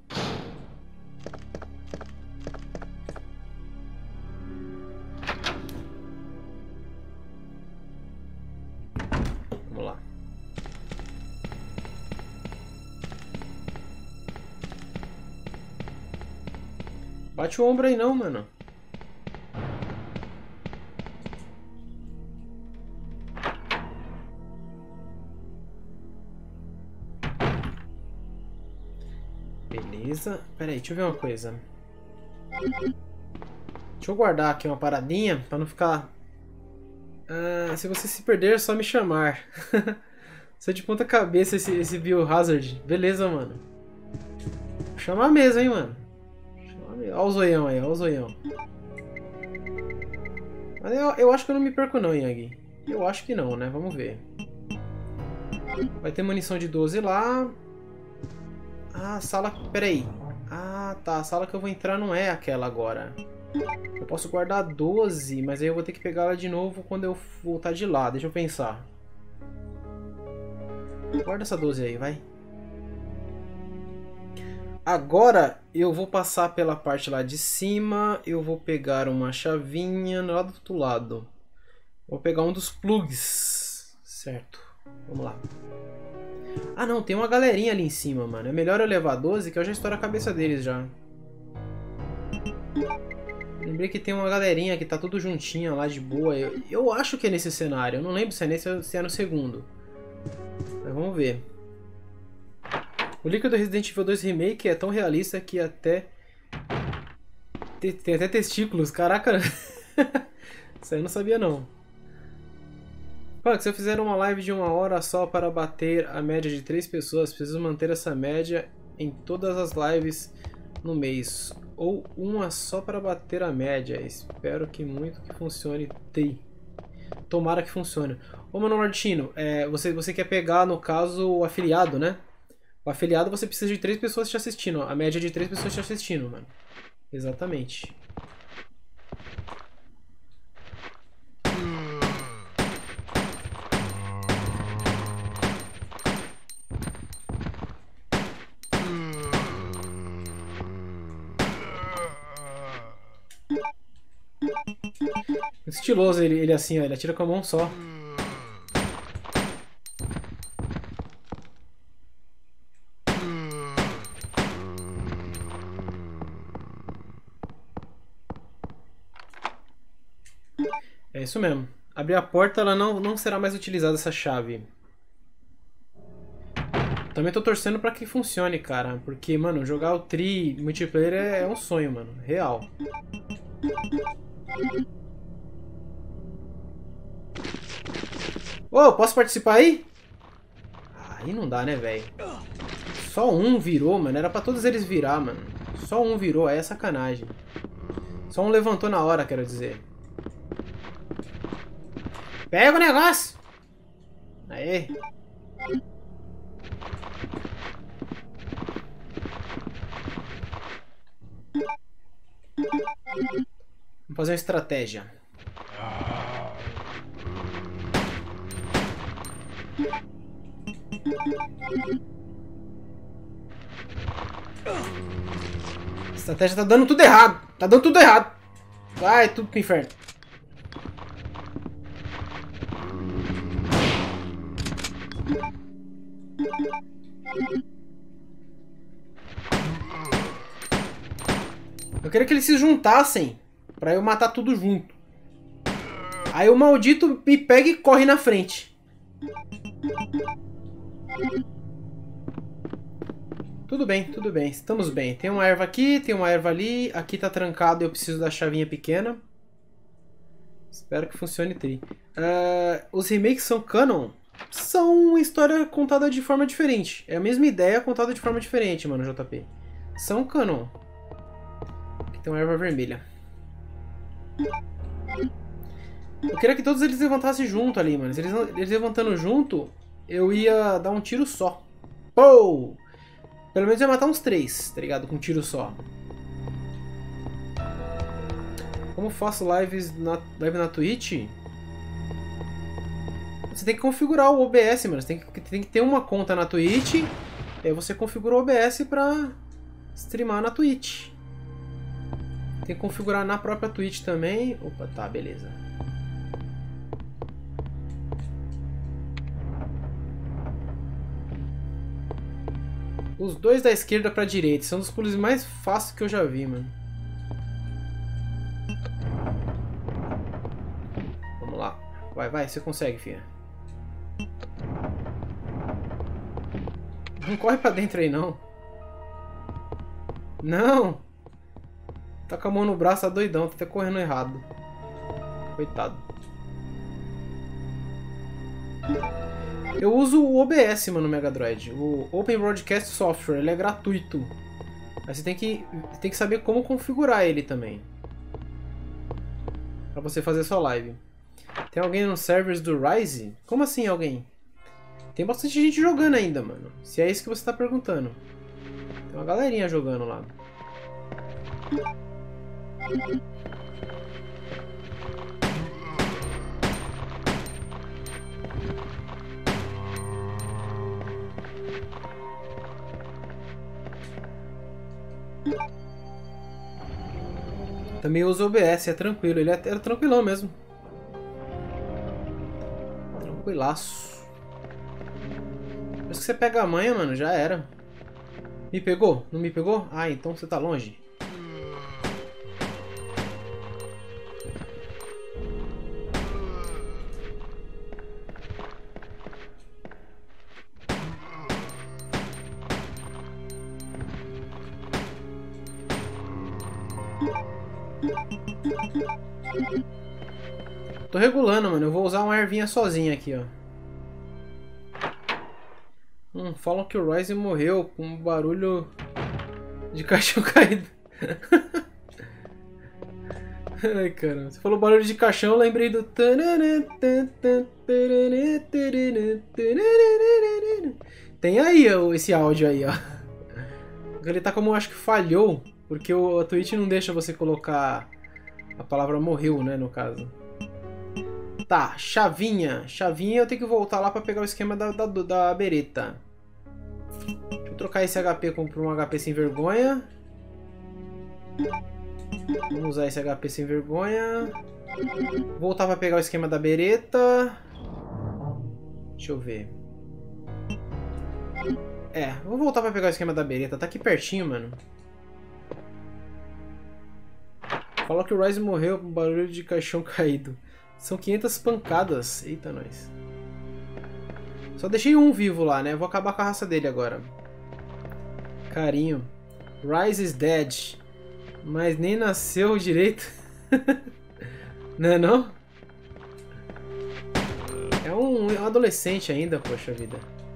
Vamos lá. Bate o ombro aí não, mano. Beleza. Pera aí, deixa eu ver uma coisa. Deixa eu guardar aqui uma paradinha pra não ficar... Ah, se você se perder, é só me chamar. Você de ponta cabeça esse, esse Biohazard. Beleza, mano. Vou chamar mesmo, hein, mano. Olha o zoião aí, olha o zoião. Mas eu, eu acho que eu não me perco não, Yang. Eu acho que não, né? Vamos ver. Vai ter munição de doze lá. Ah, sala... Pera aí. Ah, tá. A sala que eu vou entrar não é aquela agora. Eu posso guardar doze, mas aí eu vou ter que pegar ela de novo quando eu voltar de lá. Deixa eu pensar. Guarda essa doze aí, vai. Agora eu vou passar pela parte lá de cima. Eu vou pegar uma chavinha lá do outro lado. Vou pegar um dos plugs. Certo. Vamos lá. Ah não, tem uma galerinha ali em cima, mano. É melhor eu levar doze que eu já estouro a cabeça deles já. Lembrei que tem uma galerinha que tá tudo juntinha lá de boa. Eu, eu acho que é nesse cenário. Eu não lembro se é nesse ou se é no segundo. Mas vamos ver. O leak do Resident Evil dois Remake é tão realista que até... Tem, tem até testículos. Caraca. Isso aí eu não sabia não. Fala que se eu fizer uma live de uma hora só para bater a média de três pessoas, preciso manter essa média em todas as lives no mês. Ou uma só para bater a média. Espero que muito que funcione. T. Tomara que funcione. Ô, Mano Martino, é, você, você quer pegar, no caso, o afiliado, né? O afiliado você precisa de três pessoas te assistindo. Ó. A média de três pessoas te assistindo, mano. Exatamente. Estiloso ele, ele assim, ó, ele atira com a mão só. É isso mesmo. Abrir a porta, ela não, não será mais utilizada essa chave. Também tô torcendo pra que funcione, cara. Porque, mano, jogar o Tri multiplayer é, é um sonho, mano. Real. Ô, oh, posso participar aí? Aí não dá, né, velho? Só um virou, mano. Era pra todos eles virar, mano. Só um virou, aí é sacanagem. Só um levantou na hora, quero dizer. Pega o negócio! Aê! Vamos fazer uma estratégia. A estratégia tá dando tudo errado. Tá dando tudo errado. Vai tudo pro inferno. Eu queria que eles se juntassem pra eu matar tudo junto. Aí o maldito me pega e corre na frente. Tudo bem, tudo bem. Estamos bem. Tem uma erva aqui, tem uma erva ali. Aqui tá trancado, eu preciso da chavinha pequena. Espero que funcione tri. Uh, os remakes são canon? São história contada de forma diferente. É a mesma ideia contada de forma diferente, mano, J P. São canon. Aqui tem uma erva vermelha. Eu queria que todos eles levantassem junto ali, mano. Se eles, eles levantando junto, eu ia dar um tiro só. Pou! Pelo menos ia matar uns três, tá ligado? Com um tiro só. Como faço lives na, live na Twitch? Você tem que configurar o O B S, mano. Você tem que, tem que ter uma conta na Twitch. E aí você configura o O B S pra streamar na Twitch. Tem que configurar na própria Twitch também. Opa, tá, beleza. Os dois da esquerda pra direita. São os pulos mais fáceis que eu já vi, mano. Vamos lá. Vai, vai, você consegue, filha. Não corre pra dentro aí, não. Não! Tá com a mão no braço, tá doidão. Tá até correndo errado. Coitado. Eu uso o O B S, mano, no Mega Drive. O Open Broadcast Software. Ele é gratuito. Mas você tem que, tem que saber como configurar ele também. Pra você fazer sua live. Tem alguém nos servers do Rise? Como assim alguém? Tem bastante gente jogando ainda, mano. Se é isso que você tá perguntando. Tem uma galerinha jogando lá. Também uso o O B S, é tranquilo. Ele é, é tranquilão mesmo. Tranquilaço. Depois que você pega a manha, mano, já era. Me pegou? Não me pegou? Ah, então você tá longe. Tô regulando, mano. Eu vou usar uma ervinha sozinha aqui, ó. Hum, falam que o Rise morreu com um barulho de caixão caído. Ai, caramba. Você falou barulho de caixão, eu lembrei do... Tem aí esse áudio aí, ó. Ele tá como, acho que falhou, porque o Twitch não deixa você colocar a palavra morreu, né, no caso. Tá, chavinha. Chavinha eu tenho que voltar lá pra pegar o esquema da, da, da bereta. Deixa eu trocar esse H P por um H P sem vergonha. Vamos usar esse H P sem vergonha. Voltar pra pegar o esquema da bereta. Deixa eu ver. É, vou voltar pra pegar o esquema da bereta. Tá aqui pertinho, mano. Falou que o Rise morreu com barulho de caixão caído. São quinhentas pancadas. Eita, nós. Só deixei um vivo lá, né? Vou acabar com a raça dele agora. Carinho. Rise is dead. Mas nem nasceu direito. Não é não? É um, é um adolescente ainda, poxa vida.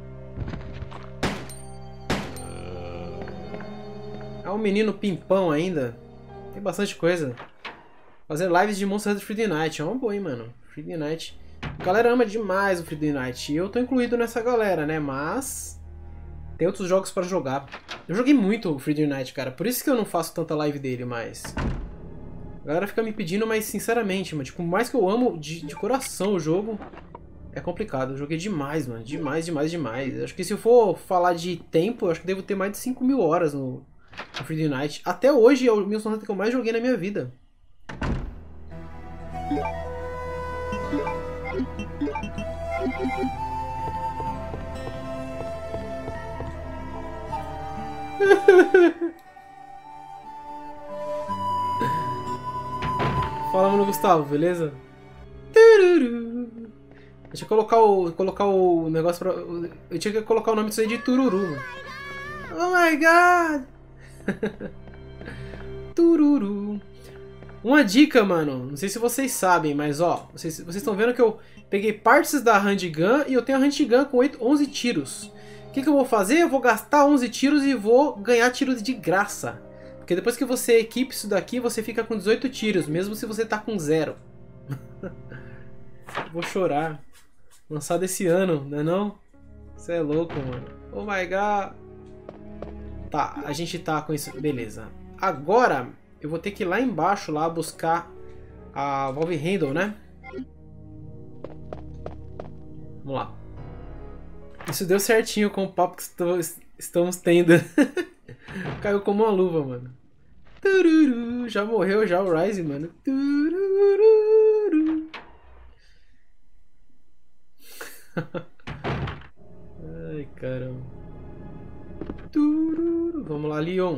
É um menino pimpão ainda. Tem bastante coisa. Fazer lives de Monster Hunter Friday Night. É uma boa, hein, mano. Friday Night. A galera ama demais o Friday Night. E eu tô incluído nessa galera, né? Mas... tem outros jogos pra jogar. Eu joguei muito o Friday Night, cara. Por isso que eu não faço tanta live dele, mas... a galera fica me pedindo, mas sinceramente, mano. Tipo, mais que eu amo de, de coração o jogo... é complicado. Eu joguei demais, mano. Demais, demais, demais. Acho que se eu for falar de tempo, eu acho que devo ter mais de cinco mil horas no... no Friday Night. Até hoje é o Monster Hunter que eu mais joguei na minha vida. Fala, mano, Gustavo, beleza? Deixa eu colocar o, colocar o negócio pra... eu tinha que colocar o nome disso aí de Tururu, mano. Oh my god! Tururu. Uma dica, mano. Não sei se vocês sabem, mas ó, vocês estão vendo que eu peguei partes da handgun e eu tenho a handgun com oito, onze tiros. O que, que eu vou fazer? Eu vou gastar onze tiros e vou ganhar tiros de graça. Porque depois que você equipe isso daqui, você fica com dezoito tiros, mesmo se você tá com zero. Vou chorar. Lançado esse ano, não é não? Você é louco, mano. Oh my god. Tá, a gente tá com isso. Beleza. Agora, eu vou ter que ir lá embaixo lá buscar a Valve Handle, né? Vamos lá. Isso deu certinho com o papo que estou, estamos tendo. Caiu como uma luva, mano. Tururu. Já morreu já o Rise, mano. Tururu. Ai, caramba. Tururu. Vamos lá, Leon.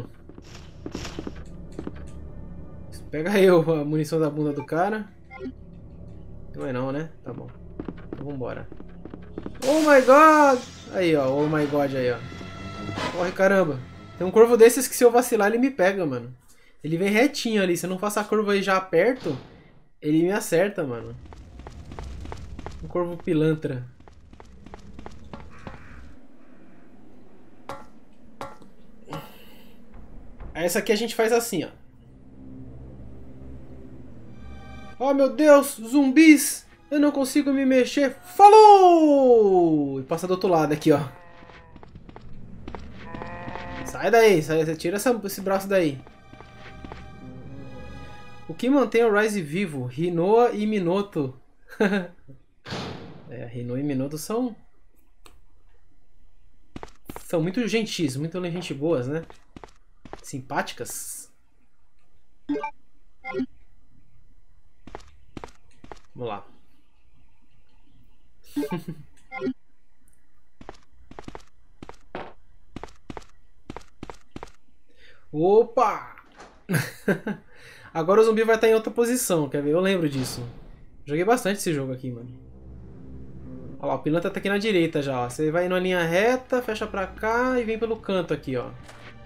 Pega eu a munição da bunda do cara. Não é não, né? Tá bom. Então vambora. Oh my god! Aí, ó. Oh my god aí, ó. Corre, caramba. Tem um corvo desses que se eu vacilar ele me pega, mano. Ele vem retinho ali. Se eu não faço a curva aí já perto, ele me acerta, mano. Um corvo pilantra. Essa aqui a gente faz assim, ó. Oh meu Deus, zumbis! Eu não consigo me mexer. Falou! E passa do outro lado aqui, ó. Sai daí, sai, tira essa, esse braço daí. O que mantém o Rise vivo? Rinoa e Minoto. É, Rinoa e Minoto são... São muito gentis, muito gente boas, né? Simpáticas. Vamos lá. Opa! Agora o zumbi vai estar em outra posição, quer ver? Eu lembro disso. Joguei bastante esse jogo aqui, mano. Olha lá, o pilantra tá aqui na direita já, ó. Você vai numa linha reta, fecha pra cá e vem pelo canto aqui, ó.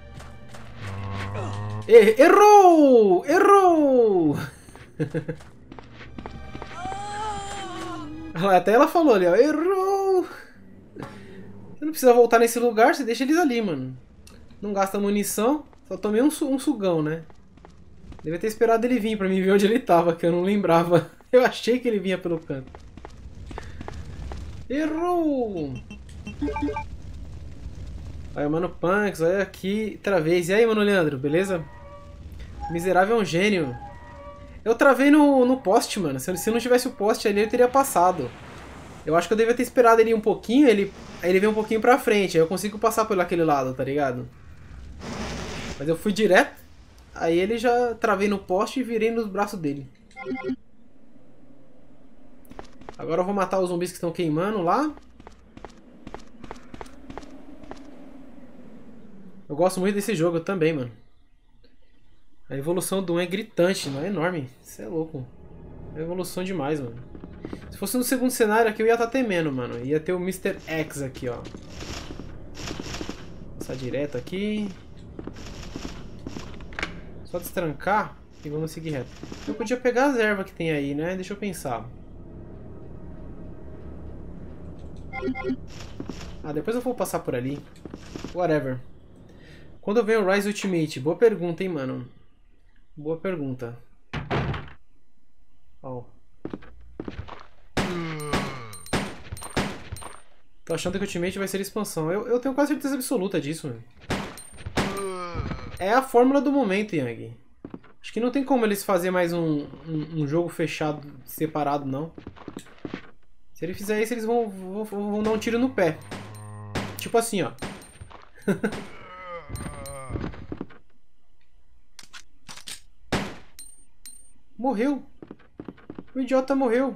Er- Errou! Errou! Até ela falou ali, ó. Errou! Você não precisa voltar nesse lugar, você deixa eles ali, mano. Não gasta munição. Só tomei um, su um sugão, né? Devia ter esperado ele vir pra mim ver onde ele tava, que eu não lembrava. Eu achei que ele vinha pelo canto. Errou! Aí, mano, Punks, olha aqui, travei. E aí, mano, Leandro, beleza? Miserável é um gênio. Eu travei no, no poste, mano. Se, se não tivesse o poste ali, ele teria passado. Eu acho que eu devia ter esperado ele um pouquinho, ele, aí ele veio um pouquinho pra frente. Aí eu consigo passar por aquele lado, tá ligado? Mas eu fui direto. Aí ele já travei no poste e virei nos braços dele. Agora eu vou matar os zumbis que estão queimando lá. Eu gosto muito desse jogo também, mano. A evolução do um é gritante, não é enorme. Isso é louco. É evolução demais, mano. Se fosse no segundo cenário aqui eu ia estar temendo, mano. Ia ter o mister X aqui, ó. Passar direto aqui. Só destrancar e vamos seguir reto. Eu podia pegar as ervas que tem aí, né? Deixa eu pensar. Ah, depois eu vou passar por ali. Whatever. Quando vem o Rise Ultimate? Boa pergunta, hein, mano. Boa pergunta. Ó. Tô achando que o Ultimate vai ser expansão. Eu, eu tenho quase certeza absoluta disso, mano. É a fórmula do momento, Yang. Acho que não tem como eles fazerem mais um, um, um jogo fechado, separado, não. Se ele fizer isso, eles vão, vão, vão dar um tiro no pé. Tipo assim, ó. Morreu. O idiota morreu.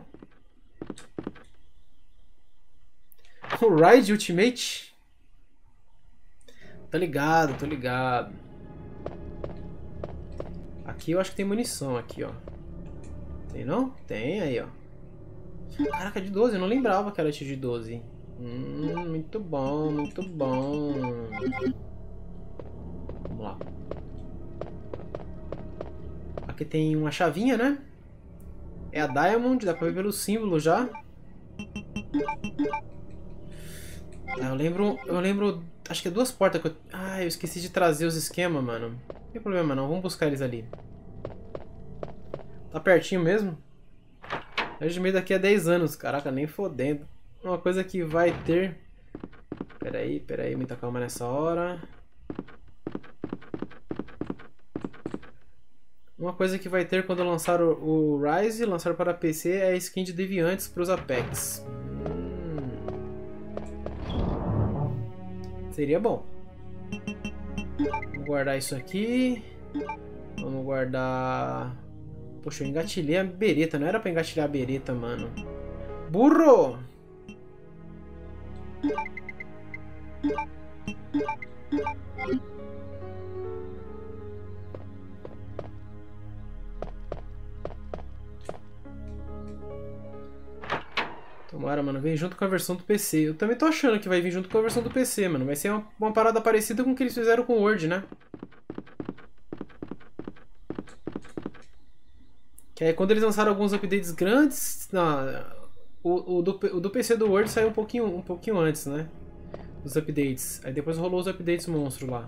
O Ride Ultimate? Tô ligado, tô ligado. Aqui eu acho que tem munição aqui, ó. Tem não? Tem aí, ó. Caraca, de doze, eu não lembrava que era de doze. Hum, muito bom, muito bom. Vamos lá. Aqui tem uma chavinha, né? É a Diamond, dá pra ver pelo símbolo já. Ah, eu lembro, eu lembro, acho que é duas portas que eu... Ah, eu esqueci de trazer os esquemas, mano. Não tem problema não, vamos buscar eles ali. Tá pertinho mesmo? Eu de meio daqui a dez anos, caraca, nem fodendo. Uma coisa que vai ter... Pera aí, pera aí, muita calma nessa hora. Uma coisa que vai ter quando lançar o, o Rise, lançar para P C, é a skin de Deviantes para os Apex. Hum. Seria bom. Vamos guardar isso aqui. Vamos guardar... Poxa, eu engatilhei a bereta. Não era pra engatilhar a bereta, mano. Burro! Tomara, mano. Vem junto com a versão do P C. Eu também tô achando que vai vir junto com a versão do P C, mano. Vai ser uma, uma parada parecida com o que eles fizeram com o Word, né? Que aí quando eles lançaram alguns updates grandes... Não, o, o, do, o do P C do Word saiu um pouquinho, um pouquinho antes, né? Os updates. Aí depois rolou os updates monstro lá.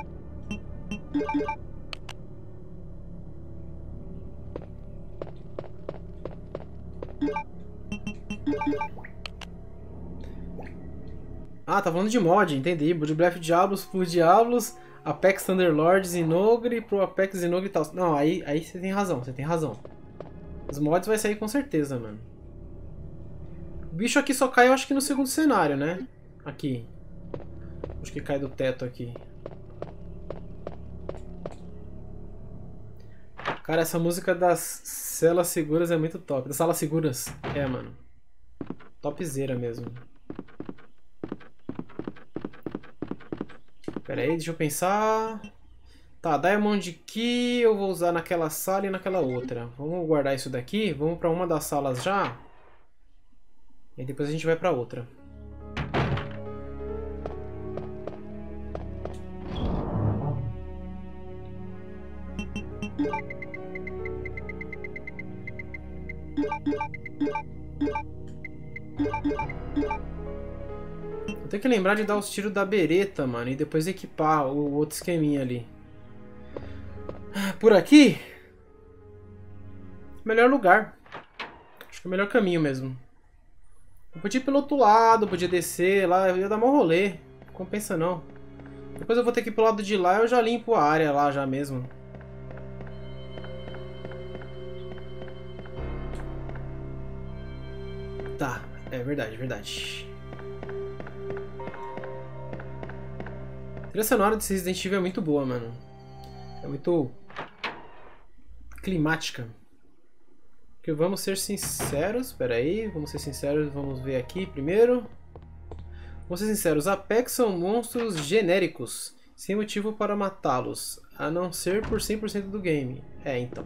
Ah, tá falando de mod, entendi. Bloodbath Diablos pro Diablos, Apex Thunderlords Inogre pro Apex Inogre e tal. Não, aí, aí você tem razão, você tem razão. Os mods vai sair com certeza, mano. O bicho aqui só cai, eu acho que no segundo cenário, né? Aqui. Acho que cai do teto aqui. Cara, essa música das celas seguras é muito top. Das salas seguras. É, mano. Topzera mesmo. Pera aí, deixa eu pensar. Tá, Diamond Key eu vou usar naquela sala e naquela outra. Vamos guardar isso daqui. Vamos pra uma das salas já. E depois a gente vai pra outra. Vou ter que lembrar de dar os tiros da bereta, mano, e depois equipar o outro esqueminha ali. Por aqui? Melhor lugar. Acho que é o melhor caminho mesmo. Eu podia ir pelo outro lado, podia descer lá, eu ia dar mó rolê. Não compensa não. Depois eu vou ter que ir pro lado de lá e eu já limpo a área lá já mesmo. Tá, é verdade, é verdade. A trilha sonora desse Resident Evil é muito boa, mano. É muito climática. Porque vamos ser sinceros, espera aí, vamos ser sinceros, vamos ver aqui primeiro. Vamos ser sinceros, Apex são monstros genéricos, sem motivo para matá-los, a não ser por cem por cento do game. É, então.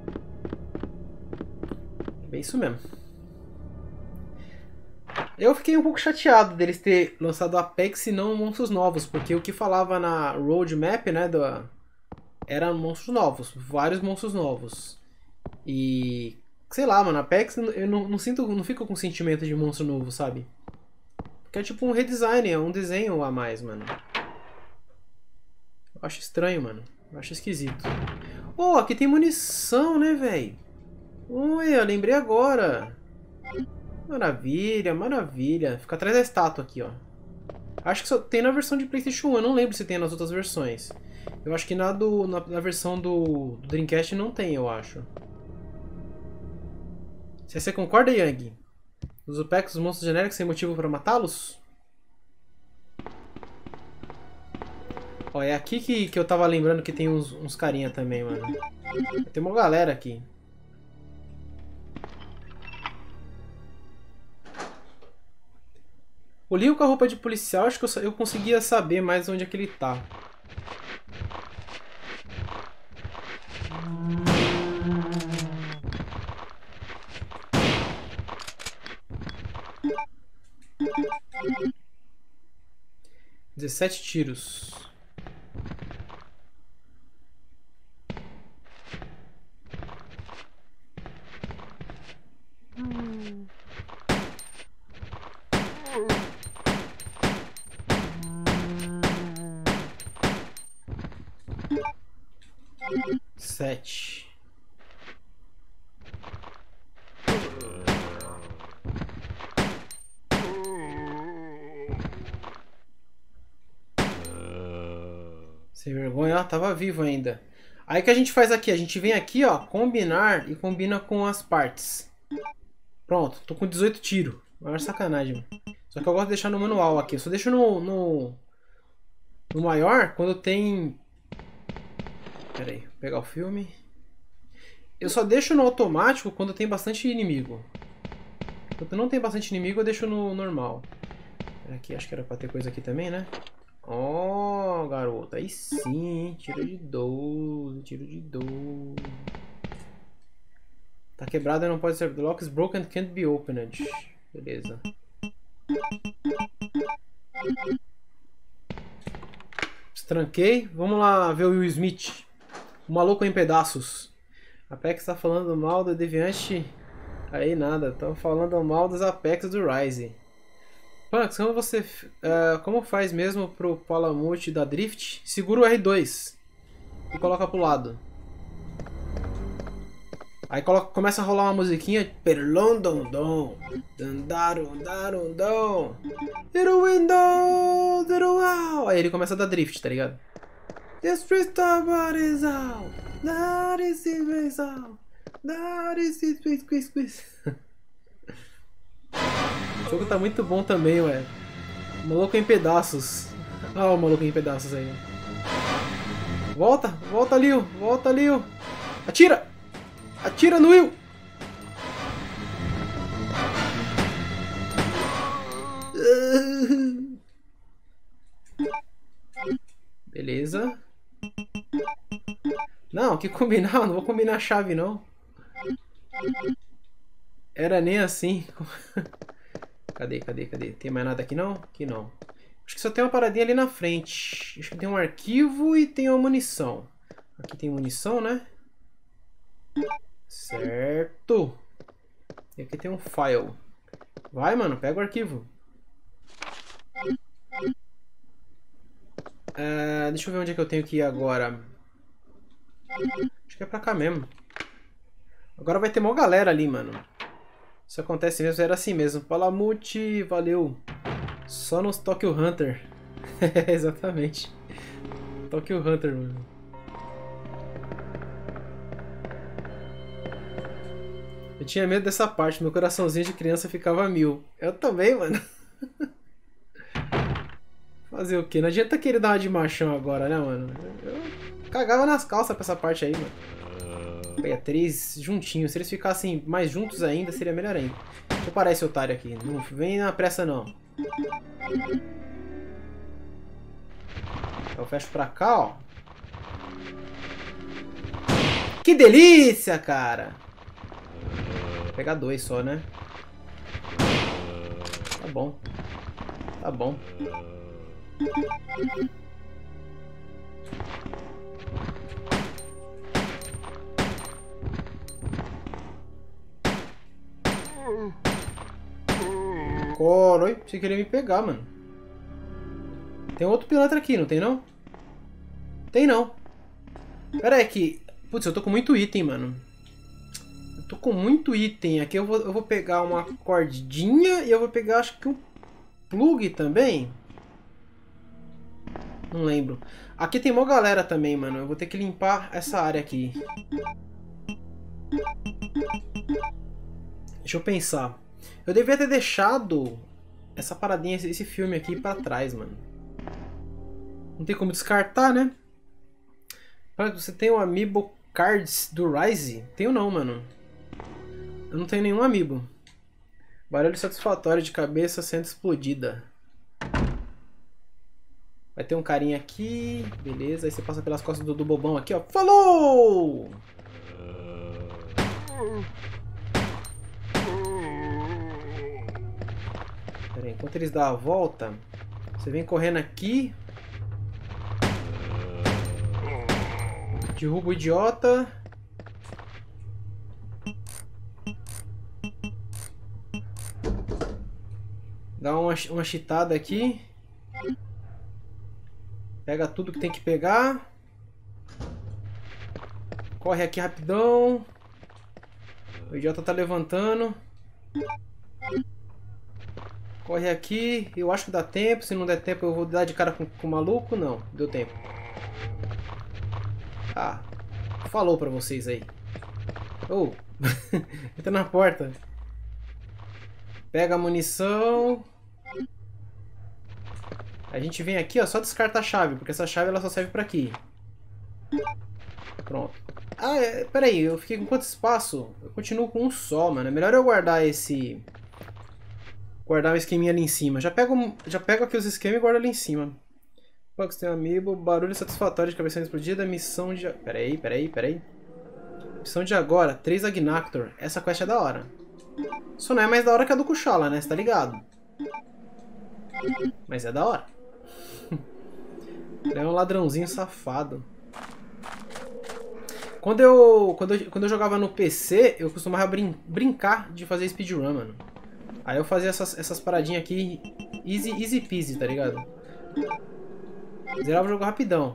É isso mesmo. Eu fiquei um pouco chateado deles ter lançado Apex e não monstros novos, porque o que falava na roadmap, né, do, eram monstros novos, vários monstros novos. E sei lá, mano, Apex eu não, não sinto, não fico com sentimento de monstro novo, sabe? Porque é tipo um redesign, é um desenho a mais, mano. Eu acho estranho, mano. Eu acho esquisito. Oh, aqui tem munição, né, velho? Oi, eu lembrei agora. Maravilha, maravilha. Fica atrás da estátua aqui, ó. Acho que só tem na versão de PlayStation um, eu não lembro se tem nas outras versões. Eu acho que na, do, na, na versão do, do Dreamcast não tem, eu acho. Se você concorda, Yang? Os Apex, os monstros genéricos, sem motivo para matá-los? Ó, é aqui que, que eu tava lembrando que tem uns, uns carinha também, mano. Tem uma galera aqui. O Leon com a roupa de policial, acho que eu, eu conseguia saber mais onde é que ele tá. dezessete tiros. Sete. Sem vergonha, ó, tava vivo ainda. Aí o que a gente faz aqui? A gente vem aqui, ó, combinar e combina com as partes. Pronto, tô com dezoito tiros. Maior sacanagem. Só que eu gosto de deixar no manual aqui. Eu só deixo no, no, No maior, quando tem... Pera aí, vou pegar o filme. Eu só deixo no automático quando tem bastante inimigo. Quando não tem bastante inimigo, eu deixo no normal. Aqui, acho que era pra ter coisa aqui também, né? Oh, garoto, aí sim, hein? Tiro de doze, tiro de doze. Tá quebrado e não pode ser. The lock is broken and can't be opened. Beleza. Tranquei. Vamos lá ver o Will Smith. O maluco em pedaços. Apex tá falando mal do Deviante. Aí nada, estão falando mal dos Apex do Rise. Punks, como você. Uh, como faz mesmo pro Palamute da Drift? Segura o R dois e coloca pro lado. Aí coloca, começa a rolar uma musiquinha. Perlondondon. Dandarundarundon. Little window, little wow. Aí ele começa a dar drift, tá ligado? This freestyle is out. That is it out. That is it quiz quiz quiz. O jogo tá muito bom também, ué. Maluco em pedaços. Olha o maluco em pedaços aí. Volta, volta, Liu. Volta, Liu. Atira! Atira no Will! Beleza. Não, que combinar, não vou combinar a chave não. Era nem assim. Cadê, cadê, cadê? Tem mais nada aqui não? Aqui não. Acho que só tem uma paradinha ali na frente. Acho que tem um arquivo e tem uma munição. Aqui tem munição, né? Certo. E aqui tem um file. Vai, mano, pega o arquivo. Uh, deixa eu ver onde é que eu tenho que ir agora. Acho que é pra cá mesmo. Agora vai ter mó galera ali, mano. Isso acontece mesmo, era assim mesmo. Palamute, valeu. Só nos Tokyo Hunter. Exatamente. Tokyo Hunter, mano. Eu tinha medo dessa parte, meu coraçãozinho de criança ficava mil. Eu também, mano. Fazer o quê? Não adianta querer dar uma de machão agora, né, mano? Eu cagava nas calças pra essa parte aí, mano. Olha, três juntinhos. Se eles ficassem mais juntos ainda, seria melhor ainda. Deixa eu parar esse otário aqui. Não vem na pressa, não. Eu fecho pra cá, ó. Que delícia, cara! Vou pegar dois só, né? Tá bom. Tá bom. Coroi, você queria me pegar, mano. Tem outro pilantra aqui, não tem não? Tem não. Pera aí que... Putz, eu tô com muito item, mano. Eu tô com muito item. Aqui eu vou, eu vou pegar uma cordinha e eu vou pegar, acho que um plug também. Não lembro. Aqui tem mó galera também, mano. Eu vou ter que limpar essa área aqui. Deixa eu pensar. Eu devia ter deixado essa paradinha, esse filme aqui pra trás, mano. Não tem como descartar, né? Você tem um Amiibo Cards do Rise? Tenho não, mano. Eu não tenho nenhum Amiibo. Barulho satisfatório de cabeça sendo explodida. Vai ter um carinha aqui. Beleza, aí você passa pelas costas do, do bobão aqui, ó. Falou! Pera aí, enquanto eles dão a volta, você vem correndo aqui. Derruba o idiota. Dá uma, uma cheatada aqui. Pega tudo que tem que pegar. Corre aqui rapidão. O idiota tá levantando. Corre aqui. Eu acho que dá tempo. Se não der tempo eu vou dar de cara com, com o maluco. Não, deu tempo. Ah, falou pra vocês aí. Oh, entra na porta. Pega a munição. A gente vem aqui, ó, só descarta a chave, porque essa chave ela só serve pra aqui. Pronto. Ah, é, peraí, eu fiquei com quanto espaço? Eu continuo com um só, mano. É melhor eu guardar esse... Guardar o esqueminha ali em cima. Já pego, já pego aqui os esquemas e guardo ali em cima. Bugs tem um amiibo, barulho satisfatório de cabeça explodida, missão de... Peraí, peraí, peraí. Missão de agora, três Agnactor. Essa quest é da hora. Só não é mais da hora que a do Kushala, né? Você tá ligado? Mas é da hora. Ele é um ladrãozinho safado. Quando eu, quando eu, quando eu jogava no P C, eu costumava brin brincar de fazer speedrun, mano. Aí eu fazia essas, essas paradinhas aqui easy, easy peasy, tá ligado? Zerava o jogo rapidão.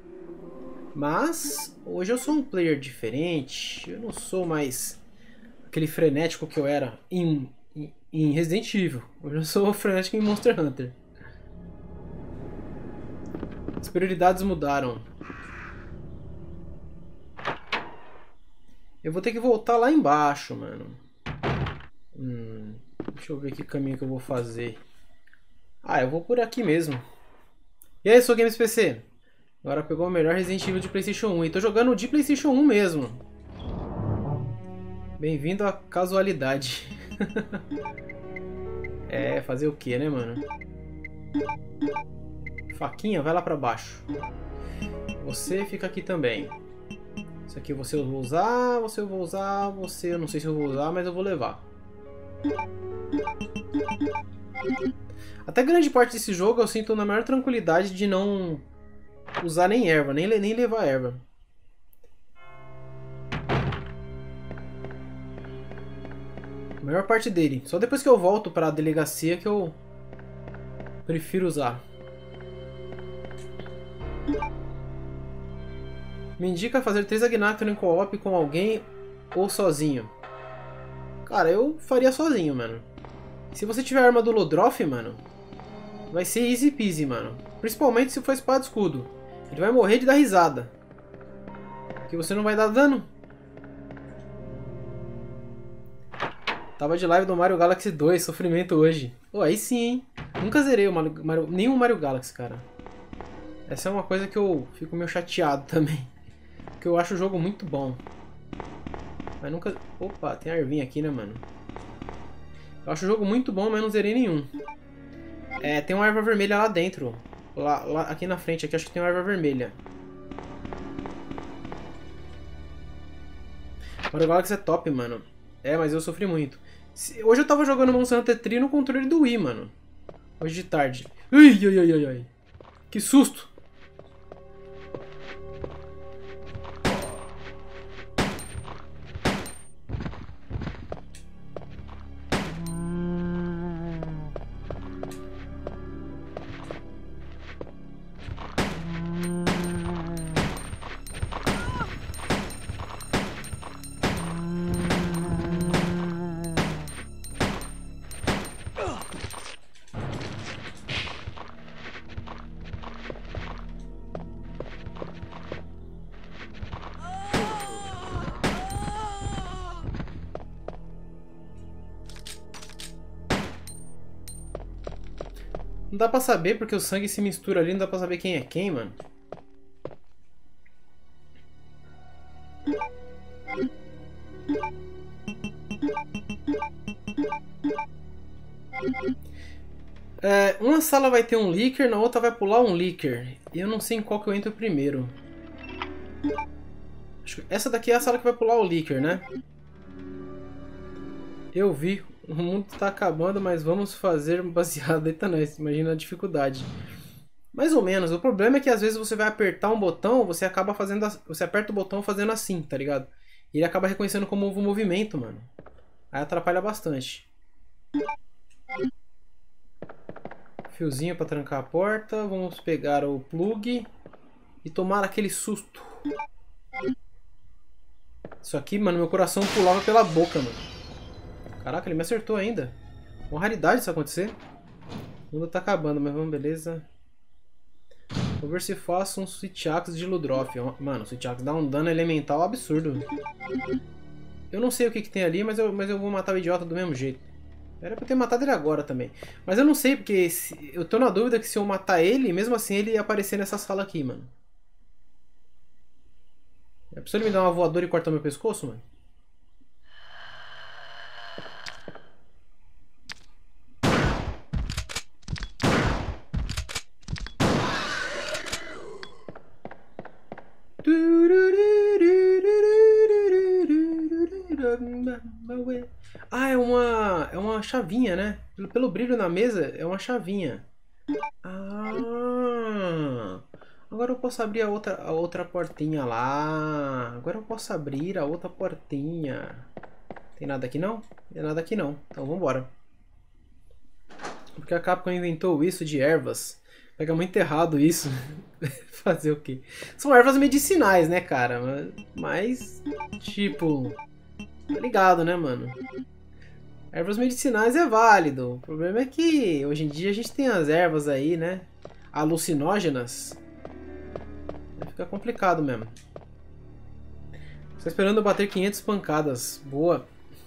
Mas hoje eu sou um player diferente. Eu não sou mais aquele frenético que eu era em, em, em Resident Evil. Hoje eu sou frenético em Monster Hunter. As prioridades mudaram. Eu vou ter que voltar lá embaixo, mano. Hum, deixa eu ver que caminho que eu vou fazer. Ah, eu vou por aqui mesmo. E aí, sou Games P C. Agora pegou o melhor Resident Evil de PlayStation um. E tô jogando de PlayStation um mesmo. Bem-vindo à casualidade. É, fazer o que, né, mano? Faquinha, vai lá pra baixo. Você fica aqui também. Isso aqui você eu vou usar, você eu vou usar, você eu não sei se eu vou usar, mas eu vou levar. Até grande parte desse jogo eu sinto na maior tranquilidade de não usar nem erva, nem, nem levar erva. A maior parte dele. Só depois que eu volto pra delegacia que eu prefiro usar. Me indica fazer três Agnactor em co-op com alguém ou sozinho. Cara, eu faria sozinho, mano. Se você tiver a arma do Ludroth, mano, vai ser easy peasy, mano. Principalmente se for espada e escudo. Ele vai morrer de dar risada. Porque você não vai dar dano. Tava de live do Mario Galaxy dois, sofrimento hoje. Pô, aí sim, hein? Nunca zerei o Mario, Mario, nenhum Mario Galaxy, cara. Essa é uma coisa que eu fico meio chateado também. Porque eu acho o jogo muito bom. Mas nunca... Opa, tem a ervinha aqui, né, mano? Eu acho o jogo muito bom, mas não zerei nenhum. É, tem uma erva vermelha lá dentro. Lá, lá, aqui na frente, aqui acho que tem uma erva vermelha. Mario Galaxy é top, mano. É, mas eu sofri muito. Hoje eu tava jogando Monster Hunter três no controle do Wii, mano. Hoje de tarde. Ui, ui, ui, ui, ui. Que susto! Não dá pra saber porque o sangue se mistura ali, não dá pra saber quem é quem, mano. É, uma sala vai ter um leaker, na outra vai pular um leaker. E eu não sei em qual que eu entro primeiro. Acho que essa daqui é a sala que vai pular o leaker, né? Eu vi. O mundo tá acabando, mas vamos fazer baseado. Eita, nós, imagina a dificuldade. Mais ou menos. O problema é que às vezes você vai apertar um botão, você acaba fazendo... Você aperta o botão fazendo assim, tá ligado? E ele acaba reconhecendo como um movimento, mano. Aí atrapalha bastante. Fiozinho pra trancar a porta. Vamos pegar o plug e tomar aquele susto. Isso aqui, mano, meu coração pulava pela boca, mano. Caraca, ele me acertou ainda. Uma raridade isso acontecer. O mundo tá acabando, mas vamos, beleza. Vou ver se faço um Switch Axe de Ludroth. Mano, o Switch Axe dá um dano elemental absurdo. Eu não sei o que, que tem ali, mas eu, mas eu vou matar o idiota do mesmo jeito. Era pra eu ter matado ele agora também. Mas eu não sei, porque se... eu tô na dúvida que se eu matar ele, mesmo assim ele ia aparecer nessa sala aqui, mano. É possível ele me dar uma voadora e cortar meu pescoço, mano? Ah, é uma, é uma chavinha, né? Pelo, pelo brilho na mesa, é uma chavinha. Ah, agora eu posso abrir a outra, a outra portinha lá. Agora eu posso abrir a outra portinha. Tem nada aqui não? Tem nada aqui não. Então vambora. Porque a Capcom inventou isso de ervas. Pega muito errado isso. Fazer o quê? São ervas medicinais, né, cara? Mas, tipo... Tá ligado, né, mano? Ervas medicinais é válido. O problema é que hoje em dia a gente tem as ervas aí, né? Alucinógenas. Fica complicado mesmo. Estou esperando eu bater quinhentas pancadas. Boa.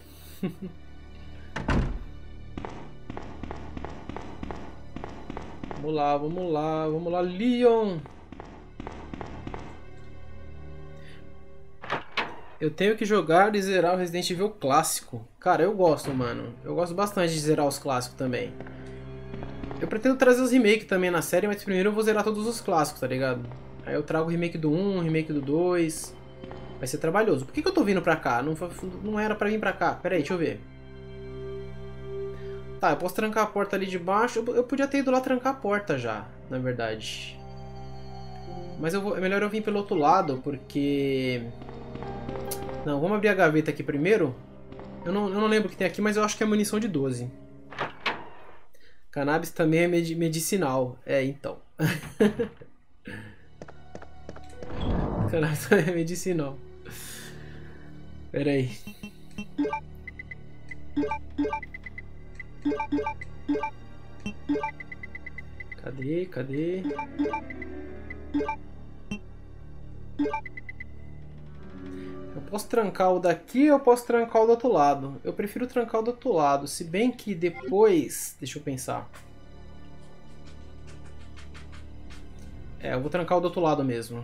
Vamos lá, vamos lá, vamos lá, Leon. Eu tenho que jogar e zerar o Resident Evil clássico. Cara, eu gosto, mano. Eu gosto bastante de zerar os clássicos também. Eu pretendo trazer os remakes também na série, mas primeiro eu vou zerar todos os clássicos, tá ligado? Aí eu trago o remake do um, o remake do dois. Vai ser trabalhoso. Por que, que eu tô vindo pra cá? Não, não era pra vir pra cá. Pera aí, deixa eu ver. Tá, eu posso trancar a porta ali de baixo. Eu, eu podia ter ido lá trancar a porta já, na verdade. Mas eu vou, é melhor eu vir pelo outro lado, porque... Não, vamos abrir a gaveta aqui primeiro. Eu não, eu não lembro o que tem aqui, mas eu acho que é munição de doze. Cannabis também é med medicinal. É, então. Cannabis também é medicinal. Pera aí. Cadê? Cadê? Eu posso trancar o daqui ou eu posso trancar o do outro lado? Eu prefiro trancar o do outro lado, se bem que depois... Deixa eu pensar. É, eu vou trancar o do outro lado mesmo.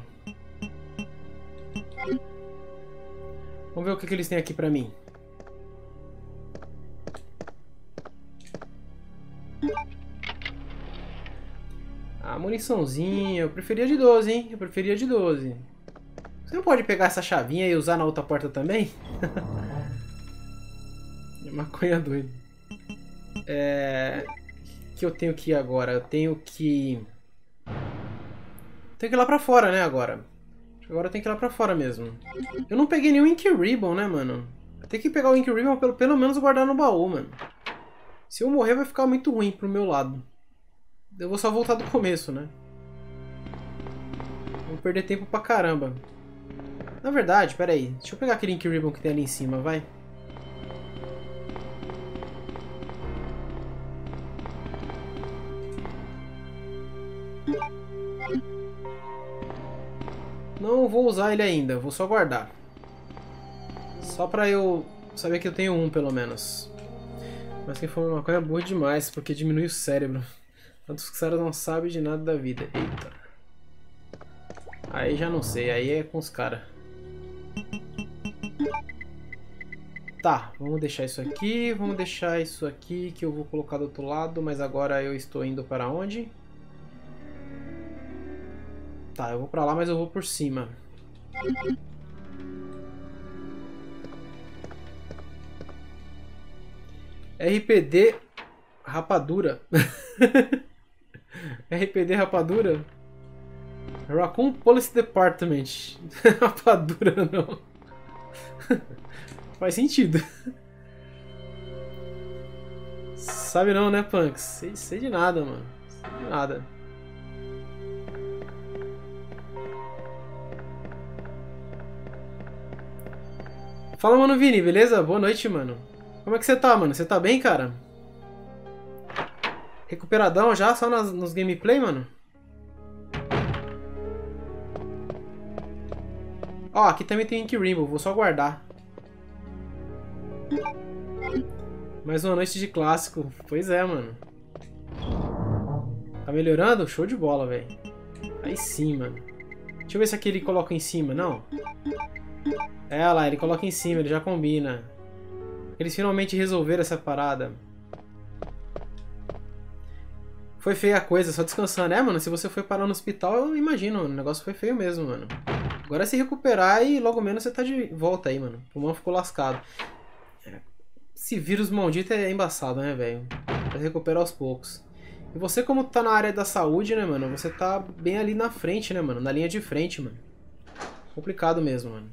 Vamos ver o que, que eles têm aqui pra mim. Ah, muniçãozinha. Eu preferia de doze, hein? Eu preferia de doze. Você não pode pegar essa chavinha e usar na outra porta também? Maconha doida. É... O que eu tenho que ir agora? Eu tenho que... Tenho que ir lá pra fora, né, agora. Agora eu tenho que ir lá pra fora mesmo. Eu não peguei nenhum Ink Ribbon, né, mano? Eu tenho que pegar o Ink Ribbon pelo, pelo menos guardar no baú, mano. Se eu morrer vai ficar muito ruim pro meu lado. Eu vou só voltar do começo, né? Vou perder tempo pra caramba. Na verdade, pera aí. Deixa eu pegar aquele Ink Ribbon que tem ali em cima, vai. Não vou usar ele ainda, vou só guardar. Só pra eu saber que eu tenho um, pelo menos. Mas que foi uma coisa boa demais, porque diminui o cérebro. Tantos que os caras não sabem de nada da vida. Eita. Aí já não sei, aí é com os caras. Tá, vamos deixar isso aqui, vamos deixar isso aqui que eu vou colocar do outro lado, mas agora eu estou indo para onde? Tá, eu vou pra lá, mas eu vou por cima. R P D Rapadura. R P D Rapadura? Raccoon Police Department. Rapadura não. Faz sentido. Sabe não, né, Punks? Sei, sei de nada, mano. Sei de nada. Fala, mano Vini, beleza? Boa noite, mano. Como é que você tá, mano? Você tá bem, cara? Recuperadão já? Só nas, nos gameplay, mano? Ó, aqui também tem Ink Ribbon, vou só guardar. Mais uma noite de clássico. Pois é, mano. Tá melhorando? Show de bola, velho. Aí sim, mano. Deixa eu ver se aqui ele coloca em cima, não? É, olha lá, ele coloca em cima, ele já combina. Eles finalmente resolveram essa parada. Foi feia a coisa, só descansando. É, mano, se você foi parar no hospital, eu imagino, mano. O negócio foi feio mesmo, mano. Agora é se recuperar e logo menos você tá de volta aí, mano. O pulmão ficou lascado. Esse vírus maldito é embaçado, né, velho? Vai recuperar aos poucos. E você, como tá na área da saúde, né, mano? Você tá bem ali na frente, né, mano? Na linha de frente, mano. Complicado mesmo, mano.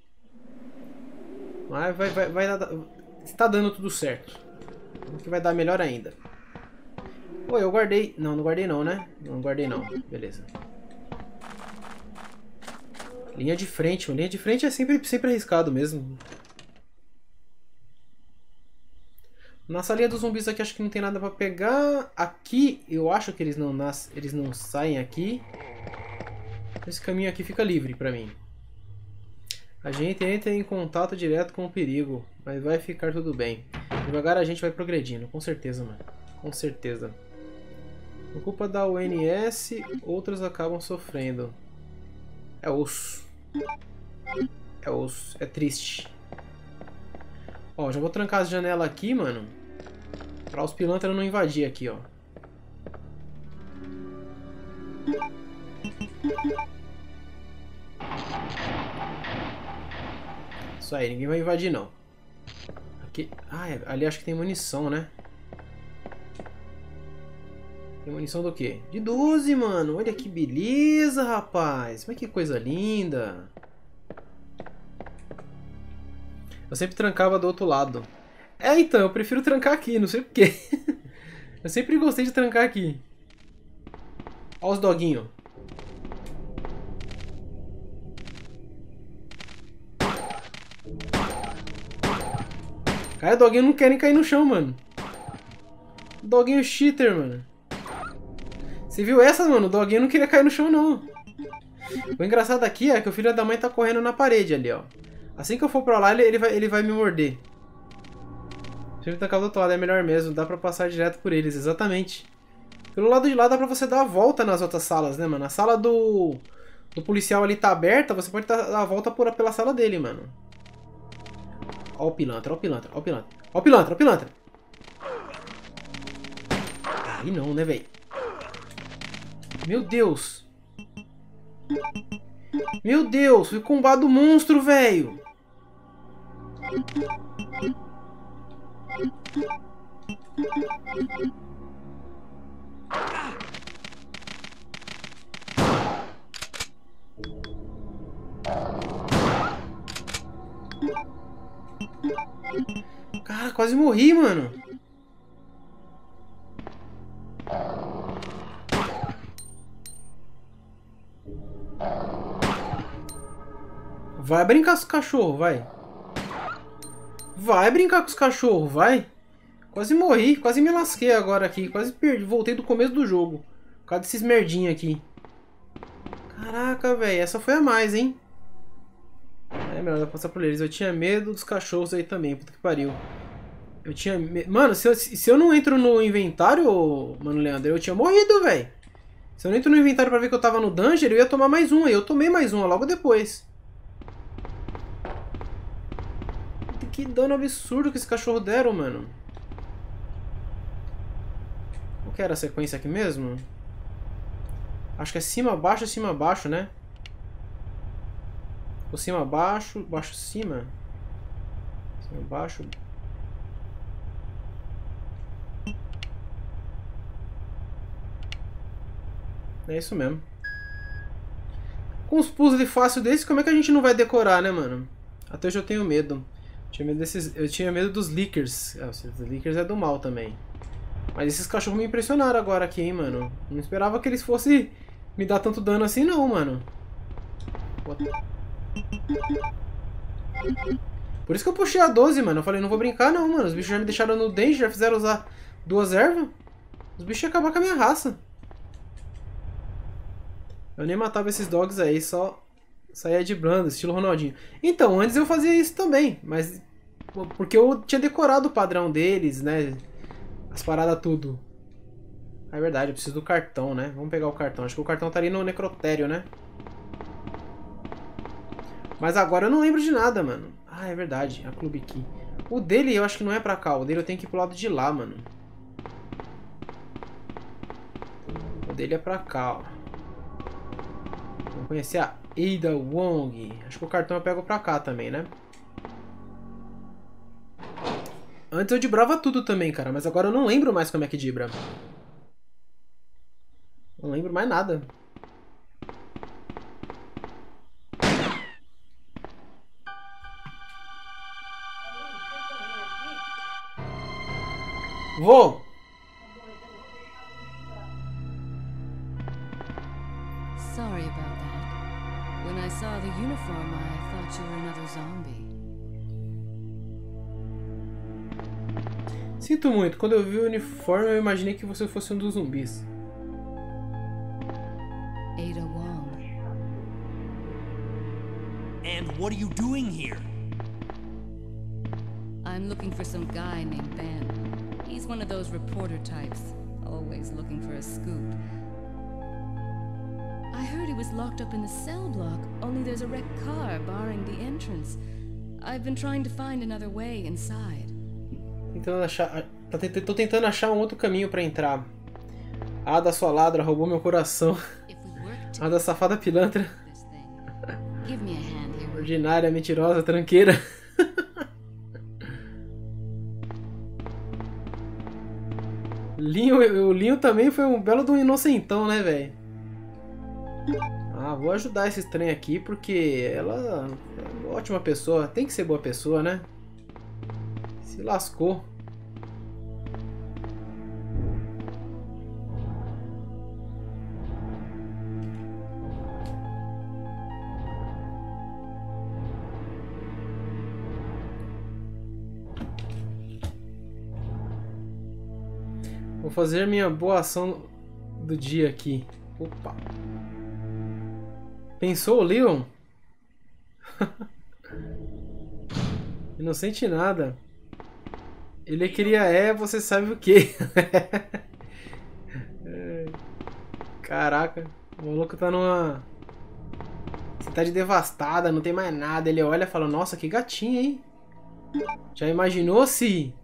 Mas vai, vai, vai dar... Está dando tudo certo. O que vai dar melhor ainda. Pô, eu guardei... Não, não guardei não, né? Não guardei não. Beleza. Linha de frente, mano. Linha de frente é sempre, sempre arriscado mesmo. Na salinha dos zumbis aqui acho que não tem nada pra pegar. Aqui eu acho que eles não, nas... eles não saem aqui. Esse caminho aqui fica livre pra mim. A gente entra em contato direto com o perigo, mas vai ficar tudo bem. Devagar a gente vai progredindo, com certeza, mano. Com certeza. Por culpa da U N S, outros acabam sofrendo. É osso. É osso. É triste. Ó, já vou trancar as janelas aqui, mano. Pra os pilantras não invadir aqui, ó. Isso aí, ninguém vai invadir não. Aqui... Ah, ali acho que tem munição, né? Tem munição do quê? De doze, mano. Olha que beleza, rapaz. Mas que coisa linda. Eu sempre trancava do outro lado. É, então, eu prefiro trancar aqui, não sei porquê. Eu sempre gostei de trancar aqui. Olha os doguinhos. Cara, o doguinho não quer nem cair no chão, mano. Doguinho cheater, mano. Você viu essa, mano? O doguinho não queria cair no chão, não. O engraçado aqui é que o filho da mãe tá correndo na parede ali, ó. Assim que eu for pra lá, ele, ele, vai, ele vai me morder. Deixa eu tacar do outro lado, é melhor mesmo. Dá pra passar direto por eles, exatamente. Pelo lado de lá dá pra você dar a volta nas outras salas, né, mano? A sala do, do policial ali tá aberta, você pode dar a volta por, pela sala dele, mano. Ó o pilantra, ó o pilantra, ó o pilantra. Ó o pilantra, ó o pilantra. Aí não, né, velho? Meu Deus. Meu Deus, foi combado monstro, velho. Cara, quase morri, mano. Vai brincar com os cachorros, vai. Vai brincar com os cachorros, vai. Quase morri, quase me lasquei agora aqui. Quase perdi, voltei do começo do jogo. Por causa desses merdinha aqui. Caraca, velho, essa foi a mais, hein. É melhor passar por eles. Eu tinha medo dos cachorros aí também, puta que pariu. Eu tinha medo. Mano, se eu, se eu não entro no inventário, mano, Leandro, eu tinha morrido, velho. Se eu não entro no inventário pra ver que eu tava no dungeon, eu ia tomar mais uma. E eu tomei mais uma logo depois. Puta, que dano absurdo que esse cachorro deram, mano. Qual que era a sequência aqui mesmo? Acho que é cima, baixo, cima, baixo, né? Ou cima, baixo, baixo, cima. Cima, baixo. É isso mesmo. Com os puzzles fáceis desses, como é que a gente não vai decorar, né, mano? Até hoje eu tenho medo. Eu tinha medo, desses, eu tinha medo dos Lickers. Ah, os Lickers é do mal também. Mas esses cachorros me impressionaram agora aqui, hein, mano. Não esperava que eles fossem me dar tanto dano assim, não, mano. Por isso que eu puxei a doze, mano. Eu falei, não vou brincar não, mano. Os bichos já me deixaram no dente, já fizeram usar duas ervas. Os bichos iam acabar com a minha raça. Eu nem matava esses dogs aí, só saía de brando, estilo Ronaldinho. Então, antes eu fazia isso também, mas Porque eu tinha decorado o padrão deles, né? As paradas tudo. Ah, é verdade, eu preciso do cartão, né? Vamos pegar o cartão. Acho que o cartão tá ali no necrotério, né? Mas agora eu não lembro de nada, mano. Ah, é verdade. A Clube Key. O dele eu acho que não é pra cá. O dele eu tenho que ir pro lado de lá, mano. O dele é pra cá, ó. Vamos conhecer a Ada Wong. Acho que o cartão eu pego pra cá também, né? Antes eu dibrava tudo também, cara. Mas agora eu não lembro mais como é que dibra. Não lembro mais nada. Vou! Sorry about that. When I saw the uniform, I thought you were another zombie. Sinto muito. Quando eu vi o uniforme, eu imaginei que você fosse um dos zumbis. Ada Wong. And what are you doing here? I'm looking for some guy named Ben. He's one of those reporter types, always looking for a scoop. I heard he was locked up in the cell block, only there's a wrecked car barring the entrance. I've been trying to find another way inside. Tentando achar, tá tent, tô tentando achar um outro caminho pra entrar. A Ada sua ladra roubou meu coração. A Ada safada pilantra. Give me a hand here. Ordinária, mentirosa, tranqueira. Linho, o Linho também foi um belo de um inocentão, né, velho? Ah, vou ajudar esse trem aqui porque ela é uma ótima pessoa. Tem que ser boa pessoa, né? Se lascou. Vou fazer minha boa ação do dia aqui. Opa. Pensou, Leon? Inocente nada. Ele queria é, você sabe o que. Caraca, o maluco tá numa cidade devastada, não tem mais nada. Ele olha e fala, nossa, que gatinho, hein? Já imaginou se...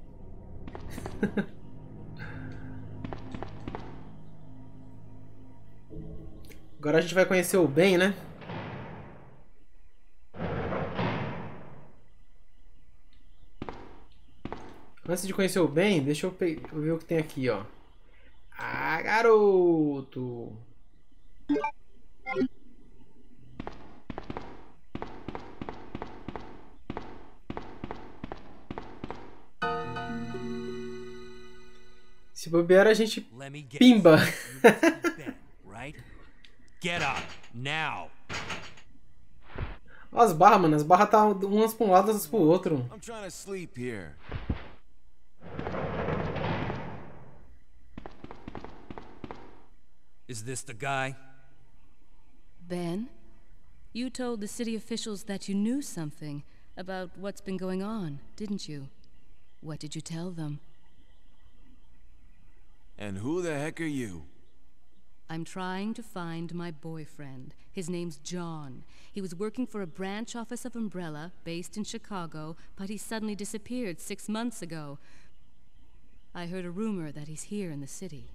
Agora a gente vai conhecer o Ben, né? Antes de conhecer o Ben, deixa eu, eu ver o que tem aqui, ó. Ah, garoto! Se bobear, a gente pimba. Get up now. Ó as barras, mano. As barras tá umas pra um lado, outras pro outro. I'm trying to sleep here. Is this the guy? Ben, you told the city officials that you knew something about what's been going on, didn't you? What did you tell them? And who the heck are you? I'm trying to find my boyfriend. His name's John. He was working for a branch office of Umbrella, based in Chicago, but he suddenly disappeared six months ago. I heard a rumor that he's here in the city.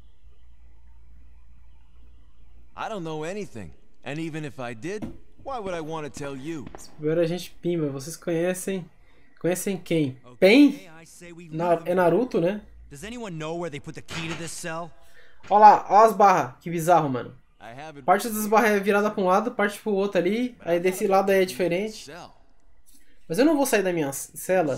I don't know anything. And even if I did, why would I want to tell you? Agora a gente pimba. Vocês conhecem... Conhecem quem? Pen? Na... É Naruto, né? Does anyone know where they put the key to this cell? Olha lá, olha as barras. Que bizarro, mano. Parte das barras é virada pra um lado, parte pro outro ali. Aí desse lado aí é diferente. Mas eu não vou sair da minha cela.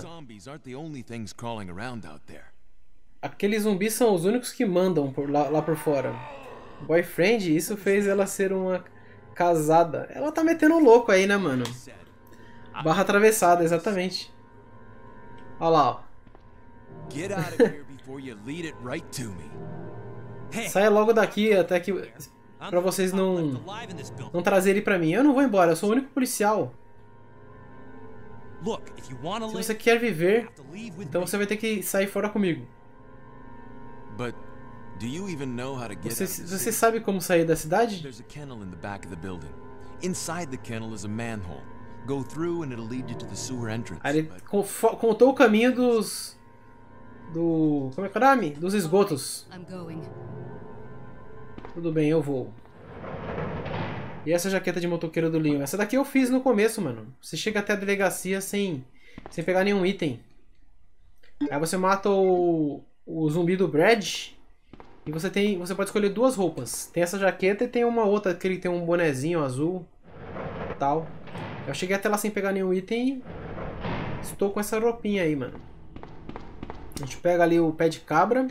Aqueles zumbis são os únicos que mandam por lá, lá por fora. Boyfriend, isso fez ela ser uma casada. Ela tá metendo louco aí, né, mano? Barra atravessada, exatamente. Olha lá, ó. Get out of here before you lead it right to me. Saia logo daqui até que... Pra vocês não... Não trazerem ele pra mim. Eu não vou embora, eu sou o único policial. Look, if you want to Se live, você quer viver, you have to leave with então me. você vai ter que sair fora comigo. But do you even know how to get Você, out of the você city? sabe como sair da cidade? There's a kennel in the back of the building. Inside the kennel is a manhole. Go through and it'll lead you to the sewer entrance. Aí ele But con- fo- contou o caminho dos... Do... Como é que é o nome? Dos esgotos. I'm going. Tudo bem, eu vou. E essa jaqueta de motoqueiro do Leon? Essa daqui eu fiz no começo, mano. Você chega até a delegacia sem, sem pegar nenhum item. Aí você mata o, o zumbi do Brad. E você tem, você pode escolher duas roupas. Tem essa jaqueta e tem uma outra que ele tem um bonezinho azul. Tal. Eu cheguei até lá sem pegar nenhum item e estou com essa roupinha aí, mano. A gente pega ali o pé de cabra.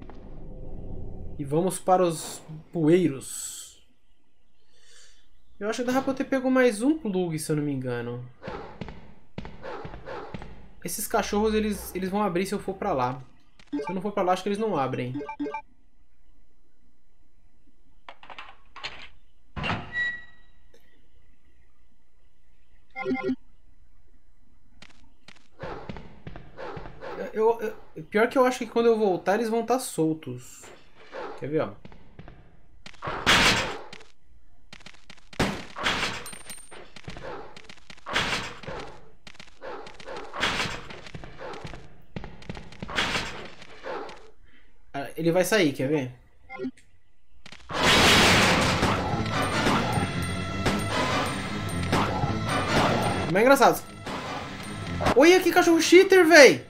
E vamos para os bueiros. Eu acho que dava pra eu ter pego mais um plug, se eu não me engano. Esses cachorros, eles, eles vão abrir se eu for pra lá. Se eu não for pra lá, acho que eles não abrem. Eu, eu, pior que eu acho que quando eu voltar, eles vão estar soltos. Quer ver, ó? Ele vai sair, quer ver? Mas é engraçado. Olha que cachorro cheater, véi!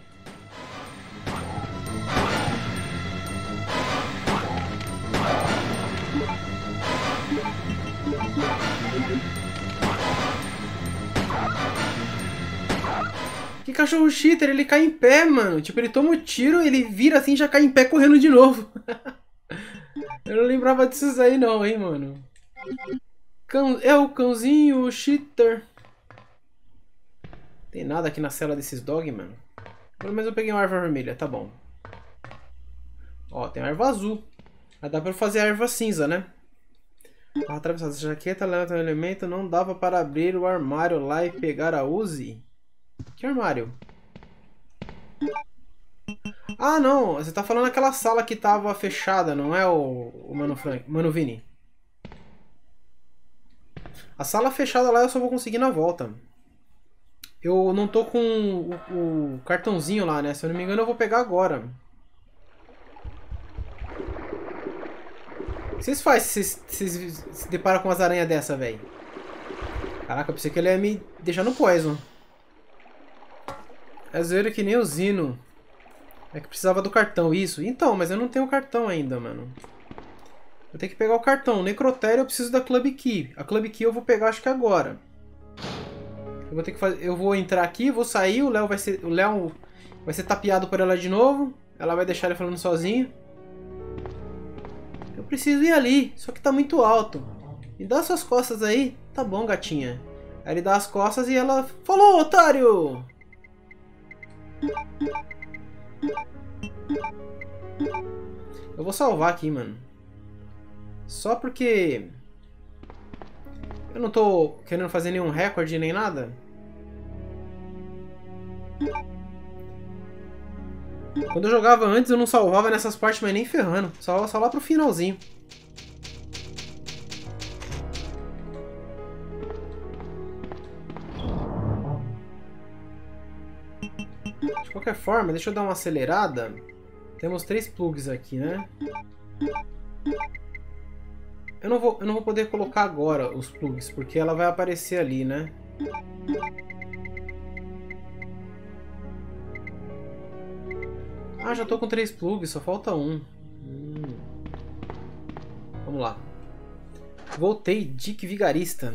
Que cachorro cheater, ele cai em pé, mano. Tipo, ele toma o tiro, ele vira assim e já cai em pé correndo de novo. Eu não lembrava disso aí não, hein, mano. Cão... É o cãozinho, o cheater. Tem nada aqui na cela desses dog, mano. Pelo menos eu peguei uma erva vermelha, tá bom. Ó, tem uma erva azul. Mas dá pra fazer a erva cinza, né? Ao atravessar essa jaqueta, leva um elemento, não dava para abrir o armário lá e pegar a Uzi. Que armário? Ah, não. Você tá falando aquela sala que tava fechada, não é o, o Mano, Frank, Mano Vini? A sala fechada lá eu só vou conseguir na volta. Eu não tô com o, o cartãozinho lá, né? Se eu não me engano eu vou pegar agora. O que vocês fazem se vocês, vocês se deparam com umas aranhas dessa, velho? Caraca, eu pensei que ele ia me deixar no poison. É zoeira que nem o Zino. É que precisava do cartão, isso. Então, mas eu não tenho cartão ainda, mano. Eu tenho que pegar o cartão. Necrotério eu preciso da Club Key. A Club Key eu vou pegar acho que agora. Eu vou ter que fazer... Eu vou entrar aqui, vou sair, o Léo vai ser... O Léo vai ser tapeado por ela de novo. Ela vai deixar ele falando sozinho. Eu preciso ir ali, só que tá muito alto. Me dá suas costas aí. Tá bom, gatinha. Aí ele dá as costas e ela... Falou, otário! Eu vou salvar aqui, mano. Só porque... Eu não tô querendo fazer nenhum recorde nem nada. Quando eu jogava antes eu não salvava nessas partes, mas nem ferrando. Salvava só lá pro finalzinho. De qualquer forma, deixa eu dar uma acelerada. Temos três plugs aqui, né? Eu não vou, eu não vou poder colocar agora os plugs, porque ela vai aparecer ali, né? Ah, já tô com três plugs, só falta um. Hum. Vamos lá. Voltei, Dick Vigarista.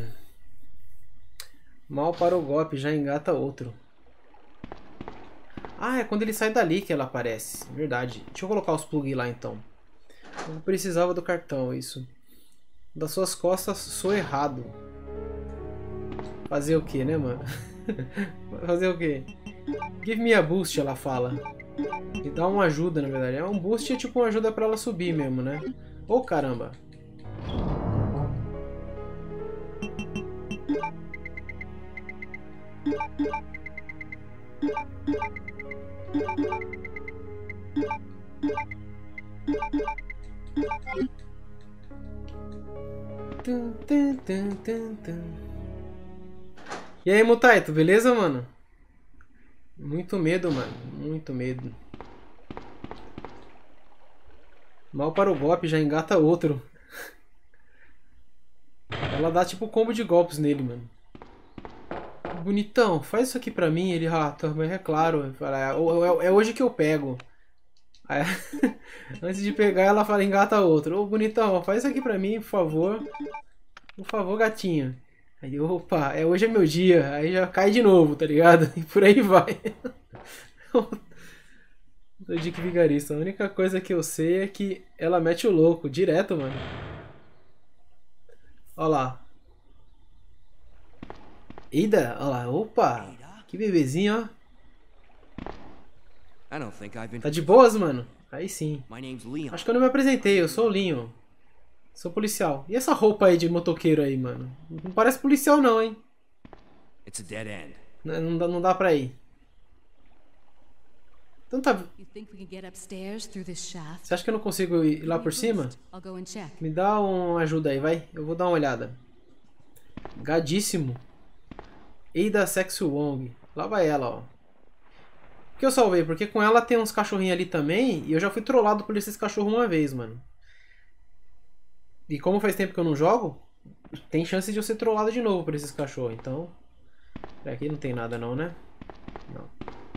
Mal para o golpe, já engata outro. Ah, é quando ele sai dali que ela aparece. Verdade. Deixa eu colocar os plugs lá então. Eu precisava do cartão, isso. Das suas costas, sou errado. Fazer o que, né, mano? Fazer o que? Give me a boost, ela fala. E dá uma ajuda, na verdade. É um boost é tipo uma ajuda pra ela subir mesmo, né? Ô, caramba. Tum, tum, tum, tum, tum. E aí, Mutaito, beleza, mano? Muito medo, mano. Muito medo. Mal para o golpe, já engata outro. Ela dá tipo combo de golpes nele, mano. Bonitão, faz isso aqui pra mim. Ele, ah, também é claro. Fala, é, é hoje que eu pego. Aí, antes de pegar, ela fala, engata outro. Ô, bonitão, faz isso aqui pra mim, por favor. Por favor, gatinho. Aí, opa, é, hoje é meu dia. Aí já cai de novo, tá ligado? E por aí vai. Do Dick Vigarista. A única coisa que eu sei é que ela mete o louco, direto, mano. Olha lá. Ida, olha lá, opa. Que bebezinho, ó. Tá de boas, mano? Aí sim. Acho que eu não me apresentei, eu sou o Linho. Sou policial. E essa roupa aí de motoqueiro aí, mano? Não parece policial não, hein? Não, não, dá, não dá pra ir. Então tá... Você acha que eu não consigo ir lá por cima? Me dá uma ajuda aí, vai. Eu vou dar uma olhada. Gadíssimo. Ada Sexy Wong. Lá vai ela, ó. Por que eu salvei? Porque com ela tem uns cachorrinhos ali também. E eu já fui trollado por esses cachorros uma vez, mano. E como faz tempo que eu não jogo, tem chance de eu ser trollado de novo por esses cachorros. Então... Aqui não tem nada não, né? Não.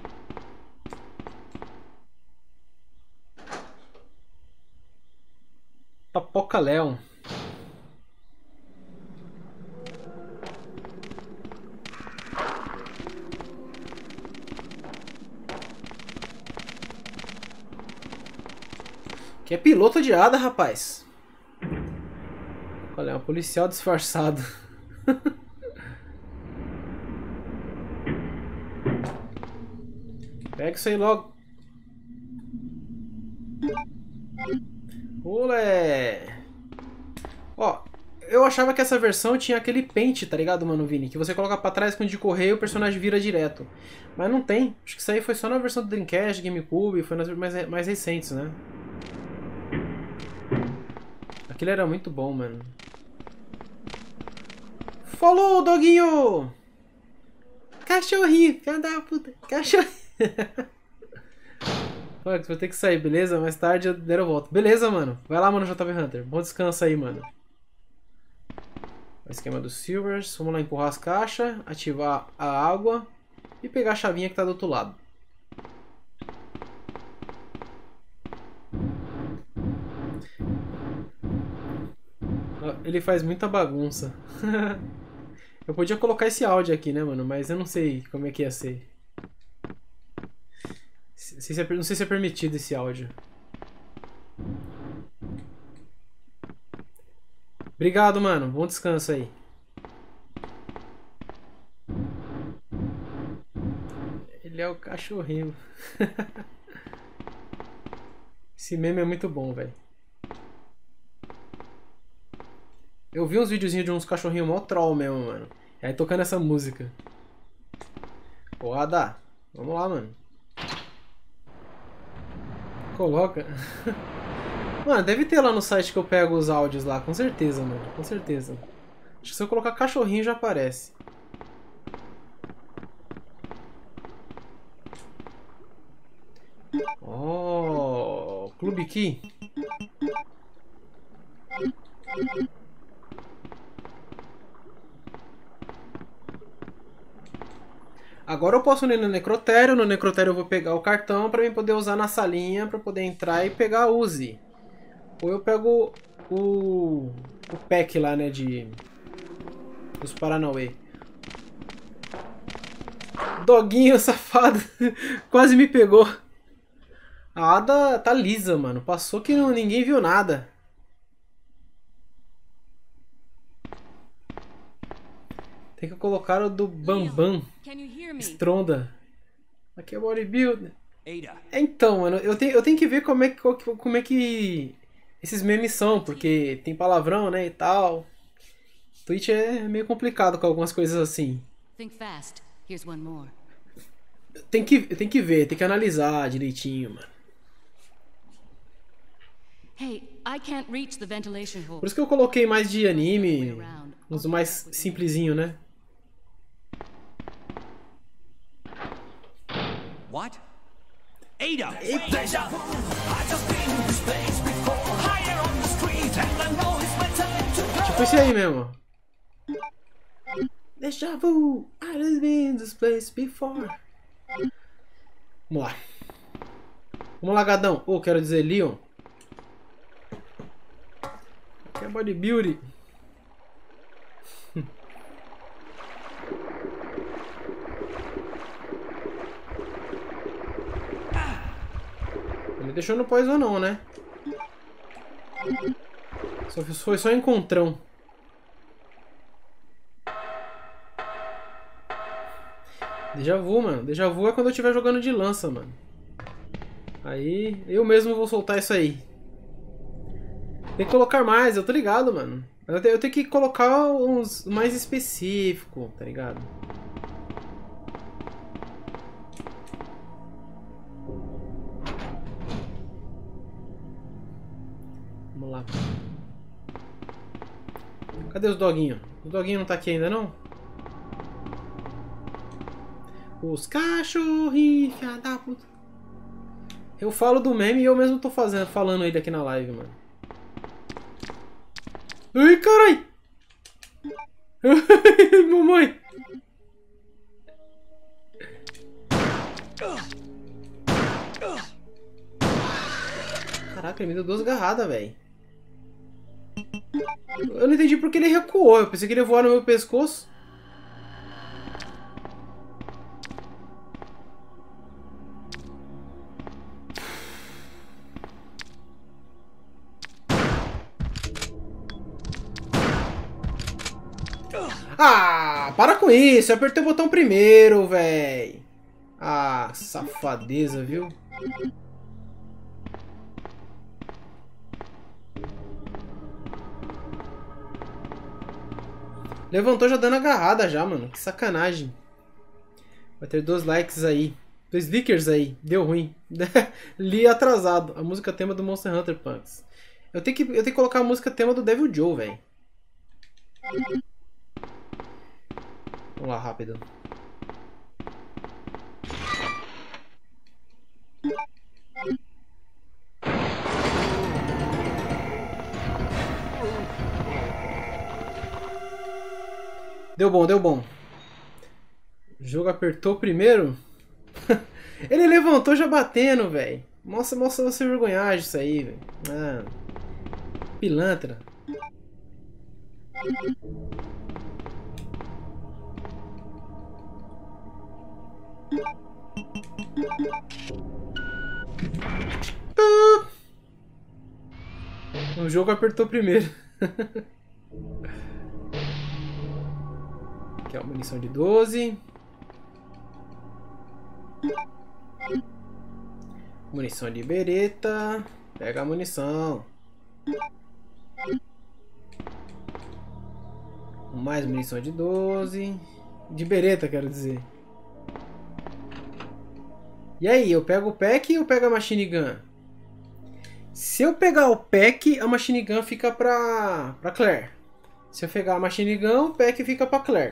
Papoca Leon. Que é piloto de hada, rapaz. Olha, é um policial disfarçado. Pega isso aí logo. Olé. Ó, eu achava que essa versão tinha aquele pente, tá ligado, mano, Vini? Que você coloca pra trás quando de correr e o personagem vira direto. Mas não tem. Acho que isso aí foi só na versão do Dreamcast, GameCube, foi nas mais, mais recentes, né? Aquilo era muito bom, mano. Falou, doguinho! Cachorrinho, filho da puta, cachorrinho. Pô, vou ter que sair, beleza? Mais tarde eu der eu volto. Beleza, mano. Vai lá, mano, J V Hunter. Bom descanso aí, mano. O esquema dos Silvers. Vamos lá empurrar as caixas, ativar a água e pegar a chavinha que tá do outro lado. Ele faz muita bagunça. Eu podia colocar esse áudio aqui, né, mano? Mas eu não sei como é que ia ser. Se é, não sei se é permitido esse áudio. Obrigado, mano. Bom descanso aí. Ele é o cachorrinho. Esse meme é muito bom, velho. Eu vi uns videozinhos de uns cachorrinhos mó troll mesmo, mano. E aí tocando essa música. Porra, vamos lá, mano. Coloca. Mano, deve ter lá no site que eu pego os áudios lá, com certeza, mano. Com certeza. Acho que se eu colocar cachorrinho já aparece. Oh, Clube Key. Agora eu posso ir no necrotério. No necrotério eu vou pegar o cartão pra mim poder usar na salinha, pra poder entrar e pegar a Uzi. Ou eu pego o, o pack lá, né, de dos Paranauê. Doguinho safado. Quase me pegou. A Ada tá lisa, mano. Passou que não, ninguém viu nada. Tem que colocar o do Bambam. Stronda. Aqui é o bodybuilder. Então, mano, eu tenho, eu tenho que ver como é que, como é que esses memes são, porque tem palavrão, né, e tal. Twitch é meio complicado com algumas coisas assim. Tem que, tem que ver, tem que analisar direitinho, mano. Hey, I can't reach the ventilation hole. Por isso que eu coloquei mais de anime, uns mais simplesinho, né? What? Ada! Tipo esse aí mesmo. Deja vu, I've been in this place before. Vamos lá. Vamos lá, gadão. Ou oh, quero dizer Leon. Aqui é bodybuilding. Não me deixou no poison não, né? Só foi só encontrão. Deja vu, mano. Deja vu é quando eu estiver jogando de lança, mano. Aí eu mesmo vou soltar isso aí. Tem que colocar mais, eu tô ligado, mano. Eu tenho, eu tenho que colocar uns mais específico, tá ligado? Vamos lá. Cadê os doguinhos? O doguinho não tá aqui ainda, não? Os cachorrinhos, filha da puta. Eu falo do meme e eu mesmo tô fazendo, falando ele aqui na live, mano. Ai, carai! Mamãe! Caraca, ele me deu duas garradas, velho. Eu não entendi porque ele recuou. Eu pensei que ele ia voar no meu pescoço. Ah, para com isso. Eu apertei o botão primeiro, velho. Ah, safadeza, viu? Levantou já dando agarrada já, mano. Que sacanagem. Vai ter dois likes aí. Dois lickers aí. Deu ruim. Li atrasado. A música tema do Monster Hunter Punks. Eu tenho que, eu tenho que colocar a música tema do Devil Joe, velho. Vamos lá, rápido. Deu bom, deu bom. O jogo apertou primeiro. Ele levantou já batendo, velho. Mostra, mostra você vergonhagem isso aí, velho. Ah, pilantra. O jogo apertou primeiro. Aqui é uma munição de doze. Munição de bereta. Pega a munição. Mais munição de doze. De bereta, quero dizer. E aí, eu pego o pack ou eu pego a machine gun? Se eu pegar o pack, a machine gun fica pra, pra Claire. Se eu pegar a machine gun, o pack fica pra Claire.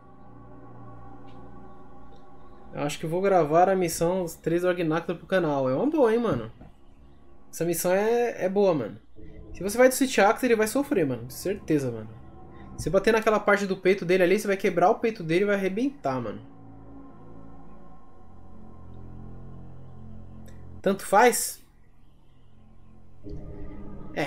Eu acho que eu vou gravar a missão Os Três Orgnacta pro canal. É uma boa, hein, mano. Essa missão é, é boa, mano. Se você vai do City Axe, ele vai sofrer, mano. Certeza, mano. Se bater naquela parte do peito dele ali, você vai quebrar o peito dele e vai arrebentar, mano. Tanto faz? É.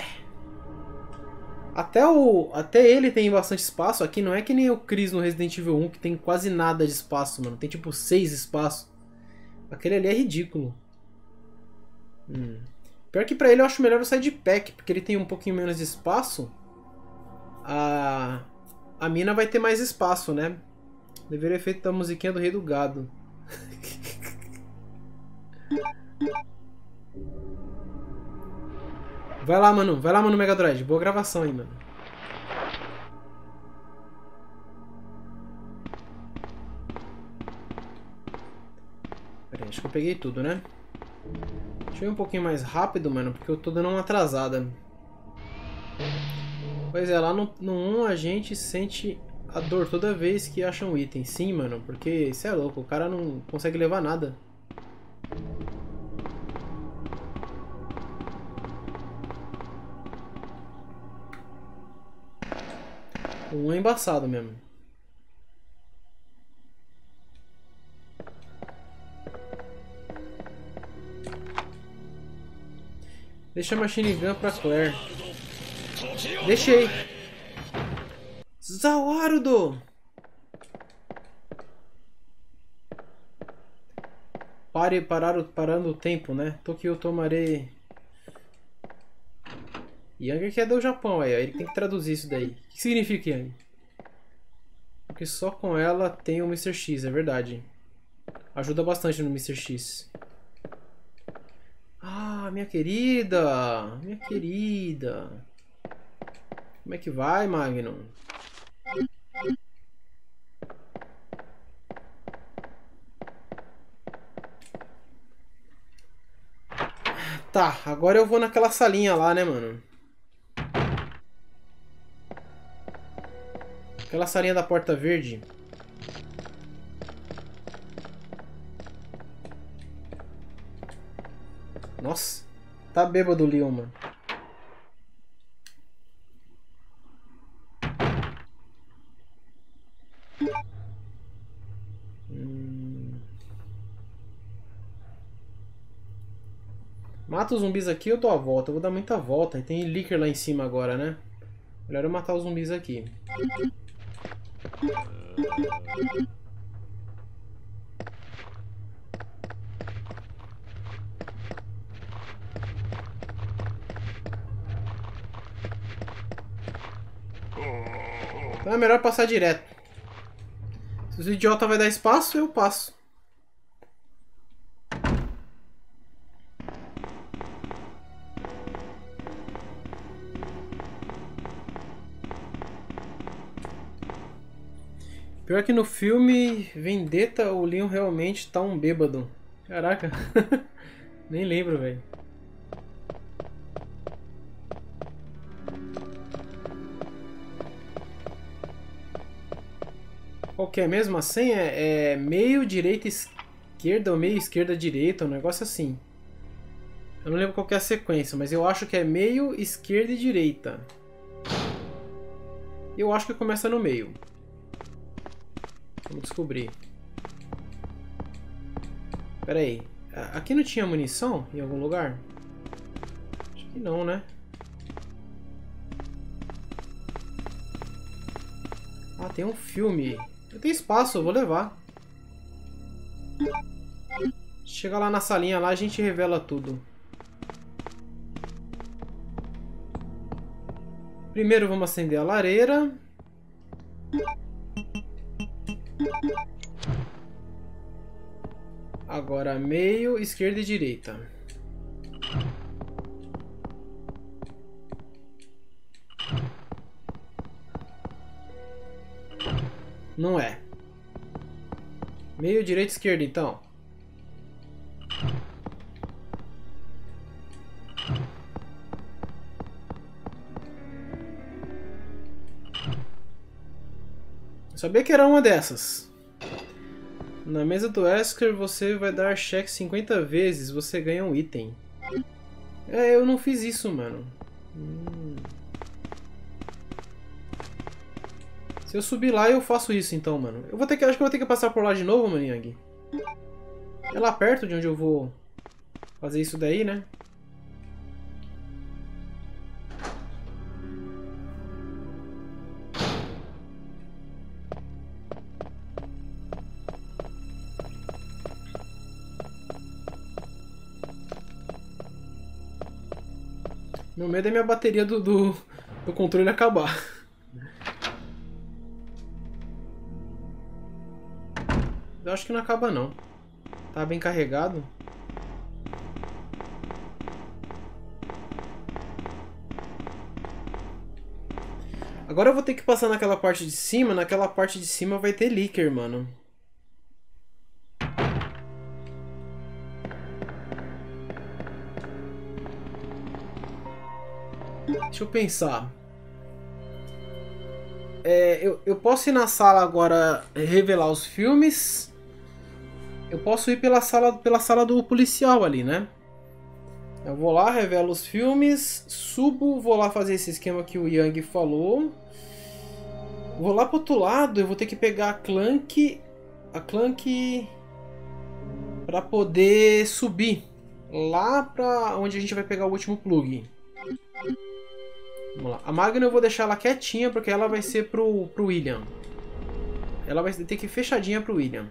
Até, o, até ele tem bastante espaço. Aqui não é que nem o Chris no Resident Evil um, que tem quase nada de espaço, mano. Tem tipo seis espaços. Aquele ali é ridículo. Hum. Pior que pra ele eu acho melhor o side pack, porque ele tem um pouquinho menos de espaço. A, a mina vai ter mais espaço, né? Deveria ter feito a musiquinha do Rei do Gado. Vai lá, mano. Vai lá, mano, Mega Drive. Boa gravação aí, mano. Pera aí, acho que eu peguei tudo, né? Deixa eu ir um pouquinho mais rápido, mano, porque eu tô dando uma atrasada. Pois é, lá no, no um a gente sente a dor toda vez que acha um item. Sim, mano, porque isso é louco, o cara não consegue levar nada. O um é embaçado mesmo. Deixa a machine gun pra Claire. Deixei. Zawarudo! Pare, parar, parando o tempo, né? Tokyo Tomare. Yang que é do Japão, aí. Ele tem que traduzir isso daí. O que significa Yang? Porque só com ela tem o mister X, é verdade. Ajuda bastante no mister X. Ah, minha querida! Minha querida! Como é que vai, Magnum? Tá, agora eu vou naquela salinha lá, né, mano? Aquela salinha da porta verde. Nossa, tá bêbado o Leon, mano. Hum. Mata os zumbis aqui, eu dou a volta. Eu vou dar muita volta. E tem Licker lá em cima agora, né? Melhor eu matar os zumbis aqui. Então é melhor passar direto. Se o idiota vai dar espaço, eu passo. Pior que no filme Vendetta, o Leon realmente tá um bêbado. Caraca. Nem lembro, velho. Qual que é mesmo a senha? É meio, direita, esquerda ou meio, esquerda, direita, um negócio assim. Eu não lembro qual que é a sequência, mas eu acho que é meio, esquerda e direita. Eu acho que começa no meio. Vamos descobrir. Pera aí. Aqui não tinha munição em algum lugar? Acho que não, né? Ah, tem um filme. Eu tenho espaço, eu vou levar. Chega lá na salinha lá, a gente revela tudo. Primeiro vamos acender a lareira. Agora meio, esquerda e direita. Não é. Meio, direita, esquerda, então. Eu sabia que era uma dessas. Na mesa do Wesker você vai dar cheque cinquenta vezes, você ganha um item. É, eu não fiz isso, mano. Hum. Se eu subir lá, eu faço isso então, mano. Eu vou ter que, acho que eu vou ter que passar por lá de novo, mano, Yang. É lá perto de onde eu vou fazer isso daí, né? Meu medo é minha bateria do, do, do controle acabar. Eu acho que não acaba não. Tá bem carregado. Agora eu vou ter que passar naquela parte de cima. Naquela parte de cima vai ter Licker, mano. Deixa eu pensar. É, eu, eu posso ir na sala agora revelar os filmes. Eu posso ir pela sala, pela sala do policial ali, né? Eu vou lá, revelo os filmes, subo, vou lá fazer esse esquema que o Yang falou. Vou lá pro outro lado, eu vou ter que pegar a Clank, a Clank pra poder subir lá pra onde a gente vai pegar o último plug. Vamos lá. A Magna eu vou deixar ela quietinha porque ela vai ser pro, pro William. Ela vai ter que ir fechadinha pro William.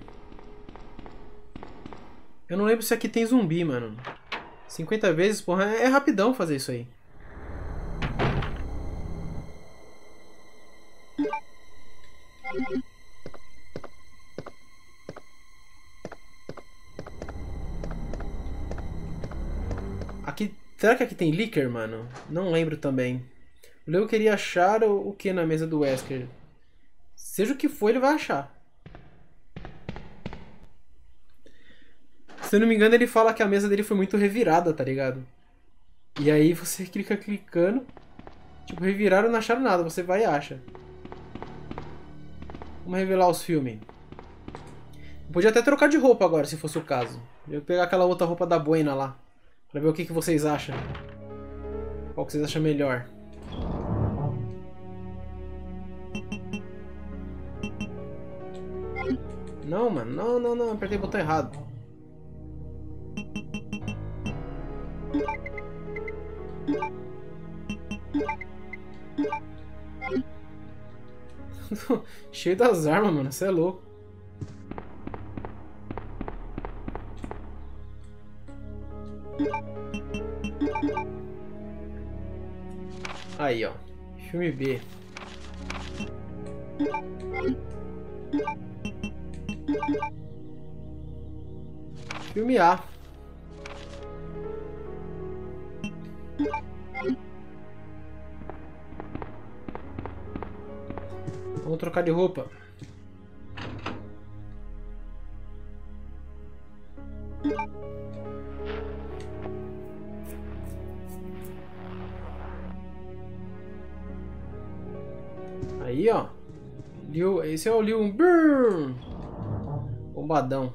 Eu não lembro se aqui tem zumbi, mano. cinquenta vezes, porra, é rapidão fazer isso aí. Aqui, será que aqui tem Licker, mano? Não lembro também. O Leo queria achar o, o que na mesa do Wesker? Seja o que for, ele vai achar. Se eu não me engano, ele fala que a mesa dele foi muito revirada, tá ligado? E aí você clica clicando. Tipo, reviraram e não acharam nada. Você vai e acha. Vamos revelar os filmes. Eu podia até trocar de roupa agora, se fosse o caso. Eu ia pegar aquela outra roupa da Buena lá. Pra ver o que, que vocês acham. Qual que vocês acham melhor. Não, mano. Não, não, não. Apertei o botão errado. Cheio das armas, mano. Você é louco. Aí, ó. Filme B. Filme A. Vamos trocar de roupa. Aí, ó. Liu, esse é o Liu Burn. Bombadão.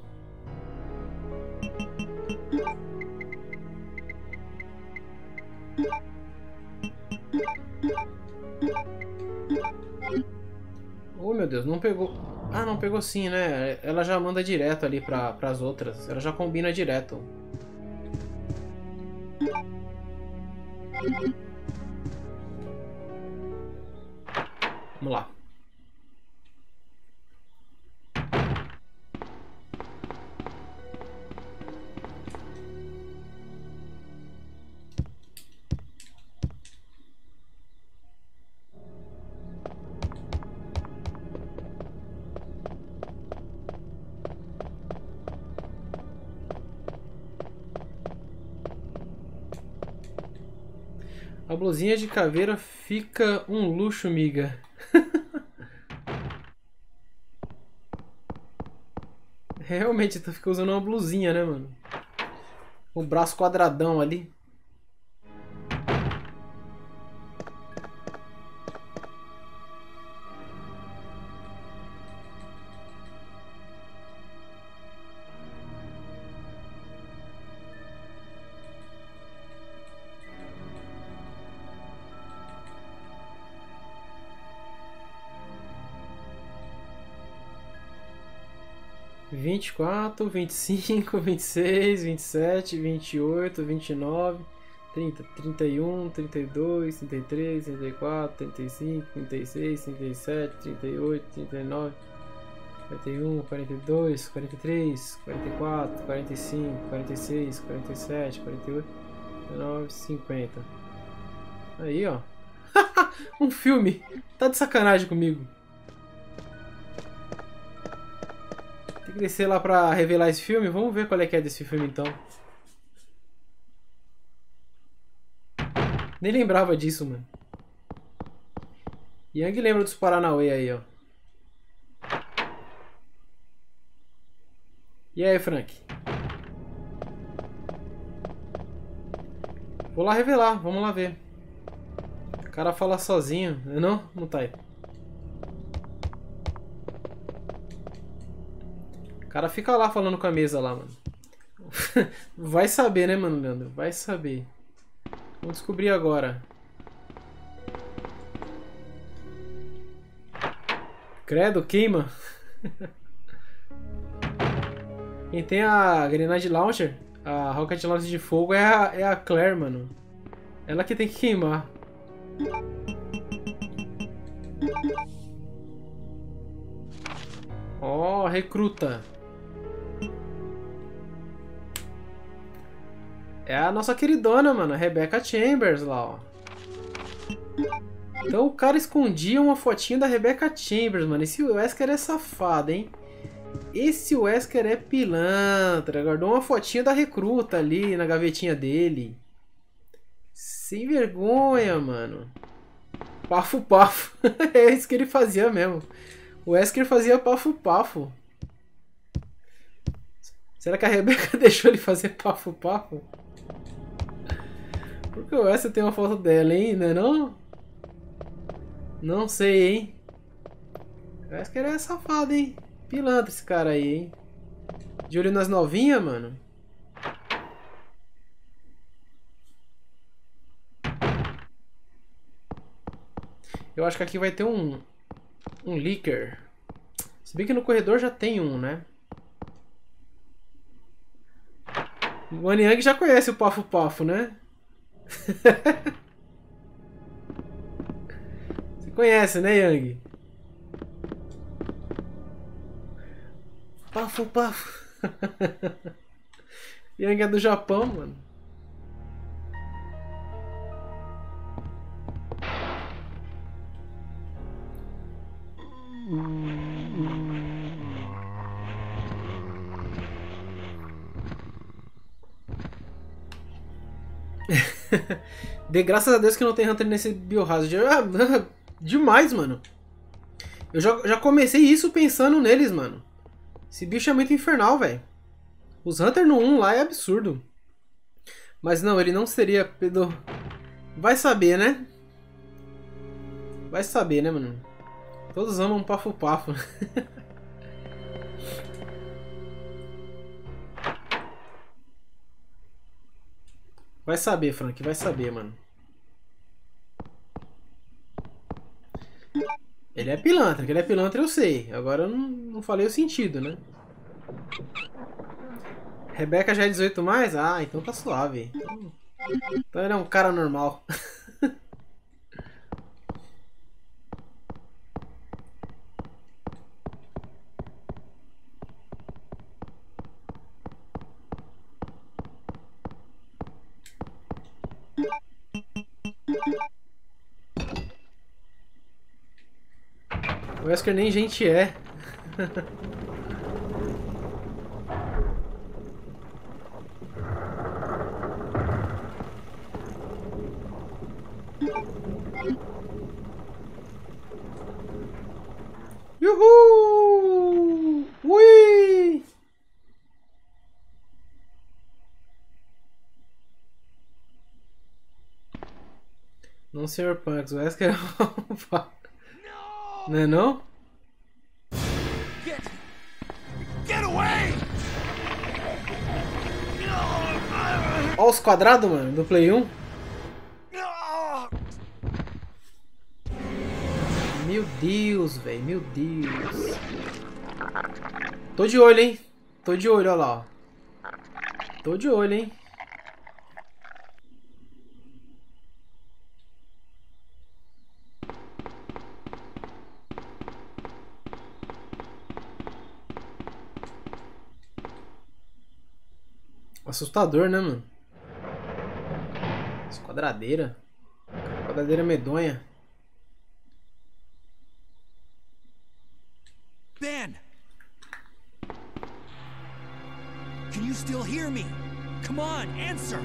Oh, meu Deus, não pegou. Ah, não pegou sim, né? Ela já manda direto ali para as outras. Ela já combina direto. Vamos lá. A blusinha de caveira fica um luxo, miga. Realmente, tu fica usando uma blusinha, né, mano? O braço quadradão ali. vinte e quatro, vinte e cinco, vinte e seis, vinte e sete, vinte e oito, vinte e nove, trinta, trinta e um, trinta e dois, trinta e três, trinta e quatro, trinta e cinco, trinta e seis, trinta e sete, trinta e oito, trinta e nove, quarenta e um, quarenta e dois, quarenta e três, quarenta e quatro, quarenta e cinco, quarenta e seis, quarenta e sete, quarenta e oito, quarenta e nove, cinquenta. Aí, ó. Um filme. Tá de sacanagem comigo. Tem que descer lá pra revelar esse filme. Vamos ver qual é que é desse filme, então. Nem lembrava disso, mano. Yang lembra dos Paranauê aí, ó. E aí, Frank? Vou lá revelar. Vamos lá ver. O cara fala sozinho, não? Não tá aí. O cara fica lá falando com a mesa lá, mano. Vai saber, né, mano, Leandro? Vai saber. Vamos descobrir agora. Credo, queima. Quem tem a Grenade Launcher, a Rocket Launcher de fogo é a, é a Claire, mano. Ela que tem que queimar. Ó, oh, recruta. É a nossa queridona, mano, a Rebecca Chambers lá, ó. Então o cara escondia uma fotinha da Rebecca Chambers, mano. Esse Wesker é safado, hein? Esse Wesker é pilantra. Guardou uma fotinha da recruta ali na gavetinha dele. Sem vergonha, mano. Pafo, pafo. É isso que ele fazia mesmo. O Wesker fazia pafo, pafo. Será que a Rebecca deixou ele fazer pafo, pafo? Porque o Wesker tem uma foto dela, hein? Não é não? Não sei, hein? O Wesker é safado, hein? Pilantra esse cara aí, hein? De olho nas novinhas, mano. Eu acho que aqui vai ter um... Um leaker. Se bem que no corredor já tem um, né? O Anyang já conhece o Pafo Pafo, né? Você conhece, né, Yang? Pafo Pafo. Yang é do Japão, mano. Dê graças a Deus que não tem Hunter nesse Biohazard. Ah, demais, mano. Eu já, já comecei isso pensando neles, mano. Esse bicho é muito infernal, velho. Os Hunter no um lá é absurdo. Mas não, ele não seria pedo... Vai saber, né? Vai saber, né, mano? Todos amam Pafo Pafo. Vai saber, Frank, vai saber, mano. Ele é pilantra, que ele é pilantra eu sei. Agora eu não, não falei o sentido, né? Rebecca já é dezoito mais? Ah, então tá suave. Então, então ele é um cara normal. O Wesker nem gente é. Yuhu! Ui! Não, senhor Punks, o Wesker é um... Não é não? Get, get away! Olha os quadrados, mano, do Play um. Meu Deus, velho, meu Deus. Tô de olho, hein? Tô de olho, olha lá, ó. Tô de olho, hein? Assustador, né, mano? Esquadradeira. Esquadradeira medonha. Ben! Can you still hear me? Come on, answer!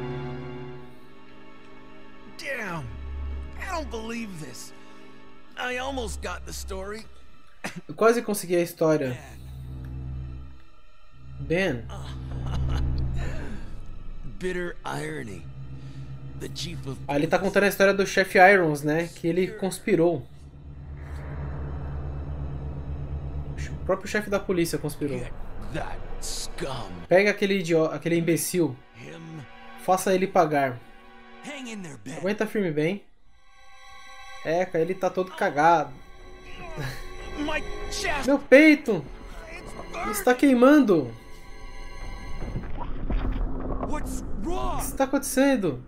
Damn! I don't believe this. I almost got the story. Eu quase consegui a história. Ben. Bitter irony. the chief of Ah, ele tá contando a história do chefe Irons, né? Que ele conspirou. O próprio chefe da polícia conspirou. that scum. Pega aquele idiota, aquele imbecil. Him. Faça ele pagar. Hang in there, Ben. Aguenta firme bem. É, cara, ele tá todo cagado. My chest. Meu peito! Está queimando! What's O wrong? que está acontecendo?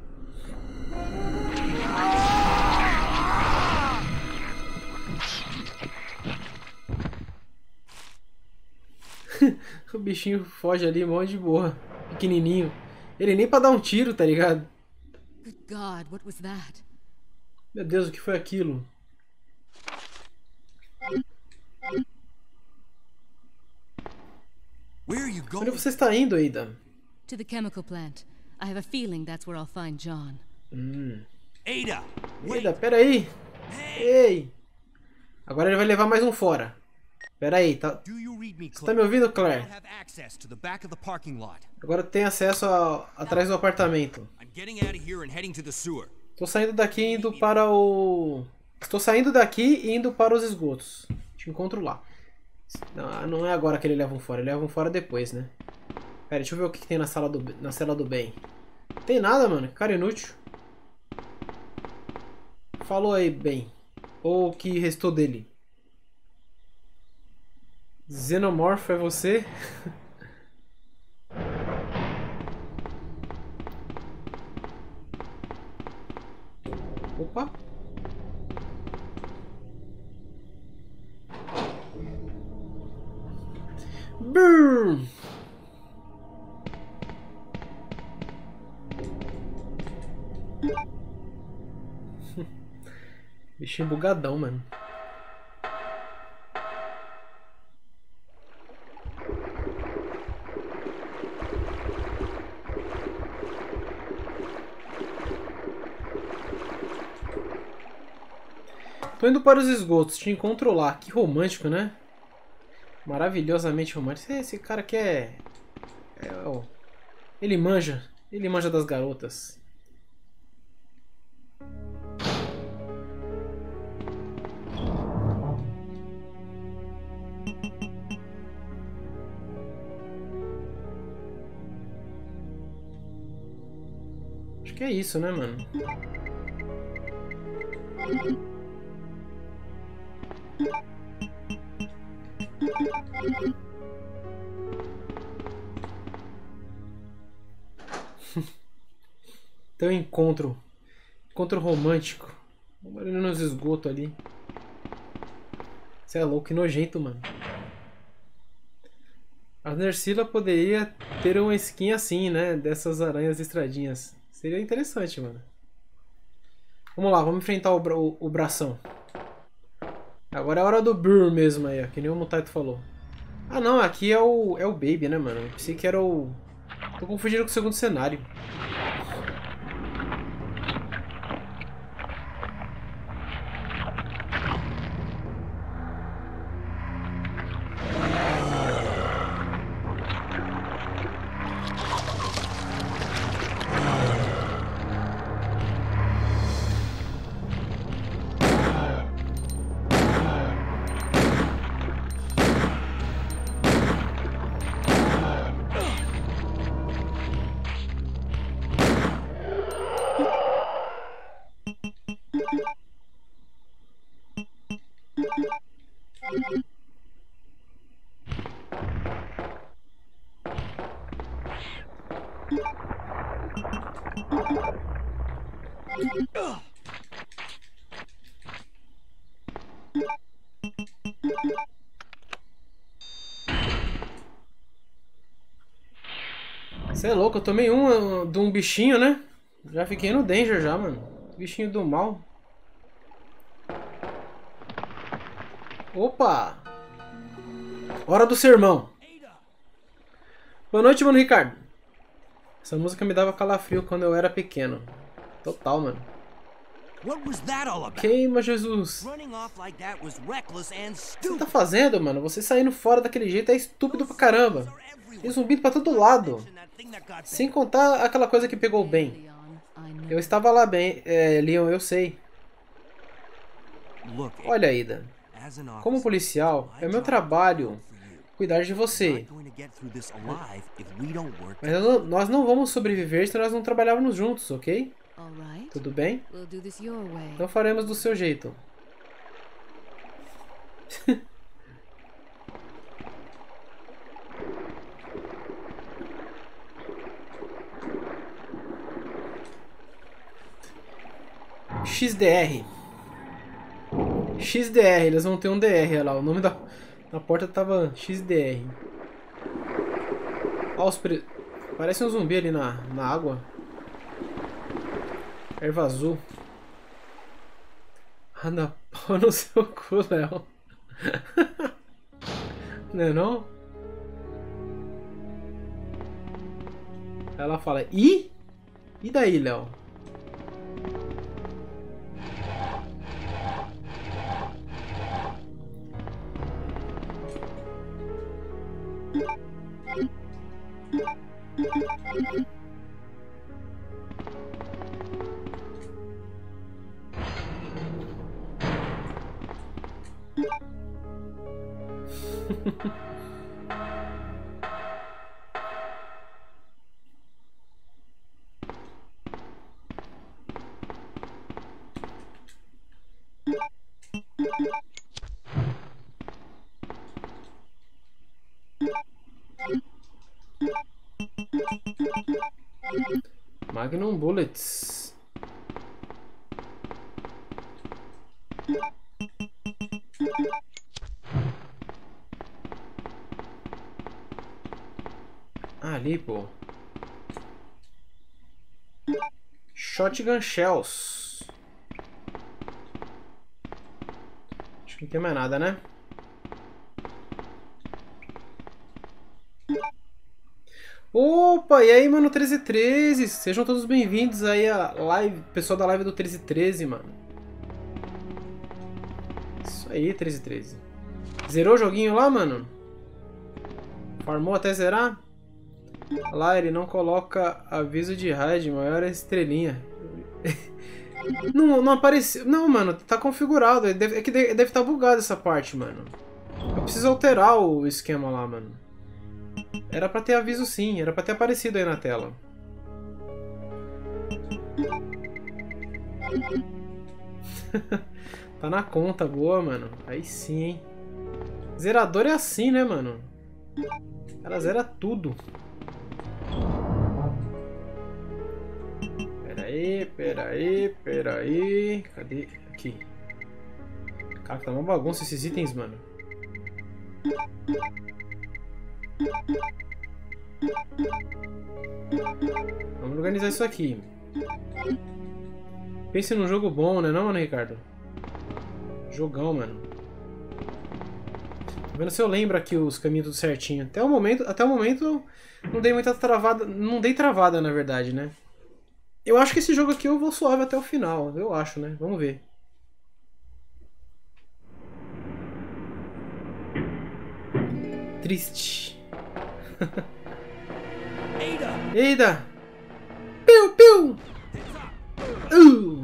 O bichinho foge ali, mó de boa. Pequenininho. Ele nem pra dar um tiro, tá ligado? Good God, what was that? Meu Deus, o que foi aquilo? Where are you Onde going? você está indo, Ada? To the chemical plant. I have a feeling that's where I'll find John. Hum. Ada, wait. Ada, peraí! Ei! Agora ele vai levar mais um fora. Peraí, tá... Do you read me, Você tá Claire? me ouvindo, I don't Claire? have access to the back of the parking lot. Agora tem acesso a... atrás do apartamento. I'm getting out of here and heading to the sewer. Estou saindo daqui e indo para o... Estou saindo daqui e indo para os esgotos. Te encontro lá. Não, não é agora que ele leva um fora. Ele leva um fora depois, né? Pera, deixa eu ver o que, que tem na sala do... na cela do bem. Não tem nada, mano. Cara inútil. Falou aí, bem. Ou o que restou dele. Xenomorph é você? Opa! Brrr. Bichinho bugadão, mano. Tô indo para os esgotos, te encontro lá. Que romântico, né? Maravilhosamente romântico. Esse cara aqui é... é ó, ele manja. Ele manja das garotas. Acho que é isso, né, mano? Tem um encontro. Encontro romântico. Vamos ali nos esgotos ali. Você é louco, que nojento, mano. A Nerscylla poderia ter uma skin assim, né? Dessas aranhas estradinhas. Seria interessante, mano. Vamos lá, vamos enfrentar o, bra o, o bração. Agora é a hora do Brrr mesmo aí, ó, que nem o Mutaito falou. Ah não, aqui é o, é o Baby, né, mano? Eu pensei que era o... Tô confundindo com o segundo cenário. Você é louco, eu tomei um uh, de um bichinho, né? Já fiquei no danger já, mano. Bichinho do mal. Opa! Hora do sermão. Boa noite, mano Ricardo. Essa música me dava calafrio quando eu era pequeno. Total, mano. What was that all about? Queima, Jesus. Running off like that was reckless and O que você stupid. tá fazendo, mano? Você saindo fora daquele jeito é estúpido pra caramba. Tem zumbido pra todo lado. Sem contar aquela coisa que pegou bem. Leon, I know Eu estava lá bem, é, Leon, eu sei. Look, Olha, Ada, as an como officer, policial, é my meu job trabalho is for you. cuidar de We're você. not going to get through this alive if we don't work Mas eu não- nós não vamos sobreviver se nós não trabalharmos juntos, ok? All right. Tudo bem? We'll do this your way. Então faremos do seu jeito. X D R. X D R, eles vão ter um D R, olha lá. O nome da, da porta tava X D R. Olha os pre... Parece um zumbi ali na, na água. Erva azul. Anda pau no seu cu, Léo. Não é não? Ela fala, e? E daí, Léo? Magnum Bullets. Ah, ali, pô. Shotgun Shells. Acho que não tem mais nada, né? Opa, e aí, mano, treze treze, sejam todos bem-vindos aí à live, pessoal da live do treze treze, mano. Isso aí, treze treze. Zerou o joguinho lá, mano? Farmou até zerar? Lá, ele não coloca aviso de raid, maior estrelinha. não, não apareceu. Não, mano, tá configurado. É que deve estar bugado essa parte, mano. Eu preciso alterar o esquema lá, mano. Era pra ter aviso sim, era pra ter aparecido aí na tela. Tá na conta, boa, mano. Aí sim, hein. Zerador é assim, né, mano? Ela zera tudo. Pera aí, pera aí, pera aí. Cadê? Aqui. Cara, tá uma bagunça esses itens, mano. Vamos organizar isso aqui. Pense num jogo bom, né, não, mano, Ricardo? Jogão, mano. Tô vendo se eu lembro aqui os caminhos tudo certinho. Até o momento, até o momento não dei muita travada, não dei travada, na verdade, né? Eu acho que esse jogo aqui eu vou suave até o final, eu acho, né? Vamos ver. Triste. Ada! Ada! Piu, piu! Uh!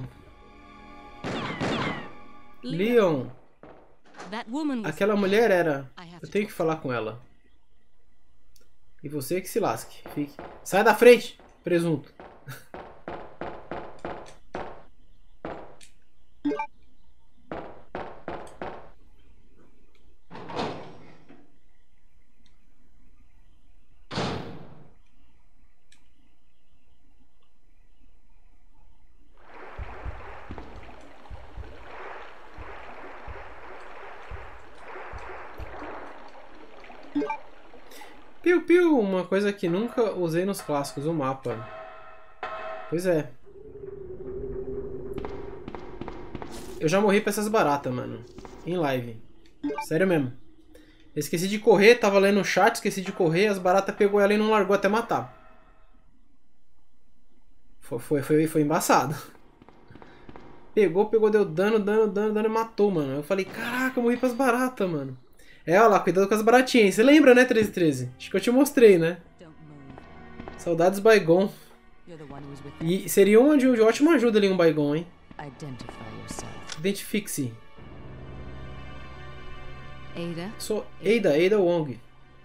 Leon, That woman was... aquela mulher era... Eu tenho que falar com ela. E você que se lasque. Fique. Sai da frente, presunto. Piu, piu, uma coisa que nunca usei nos clássicos, o mapa. Pois é. Eu já morri pra essas baratas, mano. Em live. Sério mesmo. Eu esqueci de correr, tava lendo o chat, esqueci de correr, as baratas pegou ela e não largou até matar. Foi, foi, foi, foi embaçado. Pegou, pegou, deu dano, dano, dano, dano e matou, mano. Eu falei, caraca, eu morri pras baratas, mano. É, olha lá, cuidado com as baratinhas. Você lembra, né, treze treze? Acho que eu te mostrei, né? Saudades Baigon. E seria uma de, de ótima ajuda ali um Baygon, hein? Identify yourself. Identifique-se. Ada? Sou Ada, Ada Wong.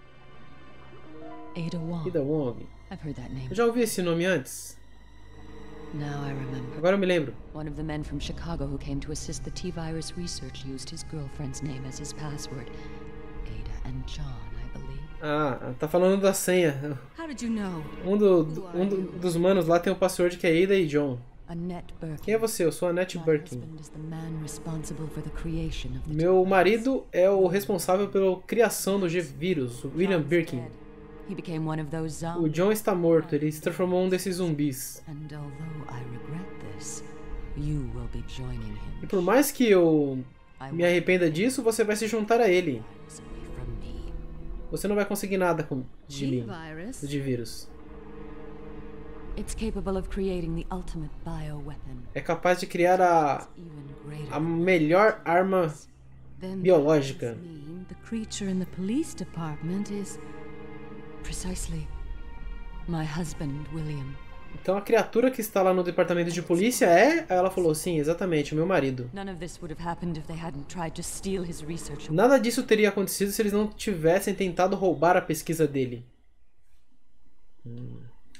Ada Wong. Ada Wong. I've heard that name. Eu já ouvi esse nome antes. Now I remember. Agora eu me lembro. One of the men from Chicago who came to assist the T-virus research used his girlfriend's name as his password. Ada and John, I believe. Ah, tá falando da senha. How did you know? Um, do, um do, dos manos lá tem o password que é Ada e John. Annette Birkin. Quem é você? Eu sou a Annette My Birkin. husband is the man responsible for the creation of the Meu T-virus. marido é o responsável pela criação do G-Vírus, o William John's Birkin. dead. He became one of those O zombies. John está morto, ele se transformou em um desses zumbis. And although I regret this, you will be joining E him. por mais que eu I me arrependa disso, você vai se juntar a ele. was away from me. Você não vai conseguir nada com, de mim, G-Virus? de vírus. It's capable of creating the ultimate bioweapon. É capaz de criar a, Even greater. a melhor arma Then biológica. that must mean the creature in the police department is... Precisely. My husband, William. Então a criatura que está lá no departamento de polícia é... Aí ela falou, sim, exatamente, o meu marido. None of this would have happened if they hadn't tried to steal his research. Nada disso teria acontecido se eles não tivessem tentado roubar a pesquisa dele. Hum.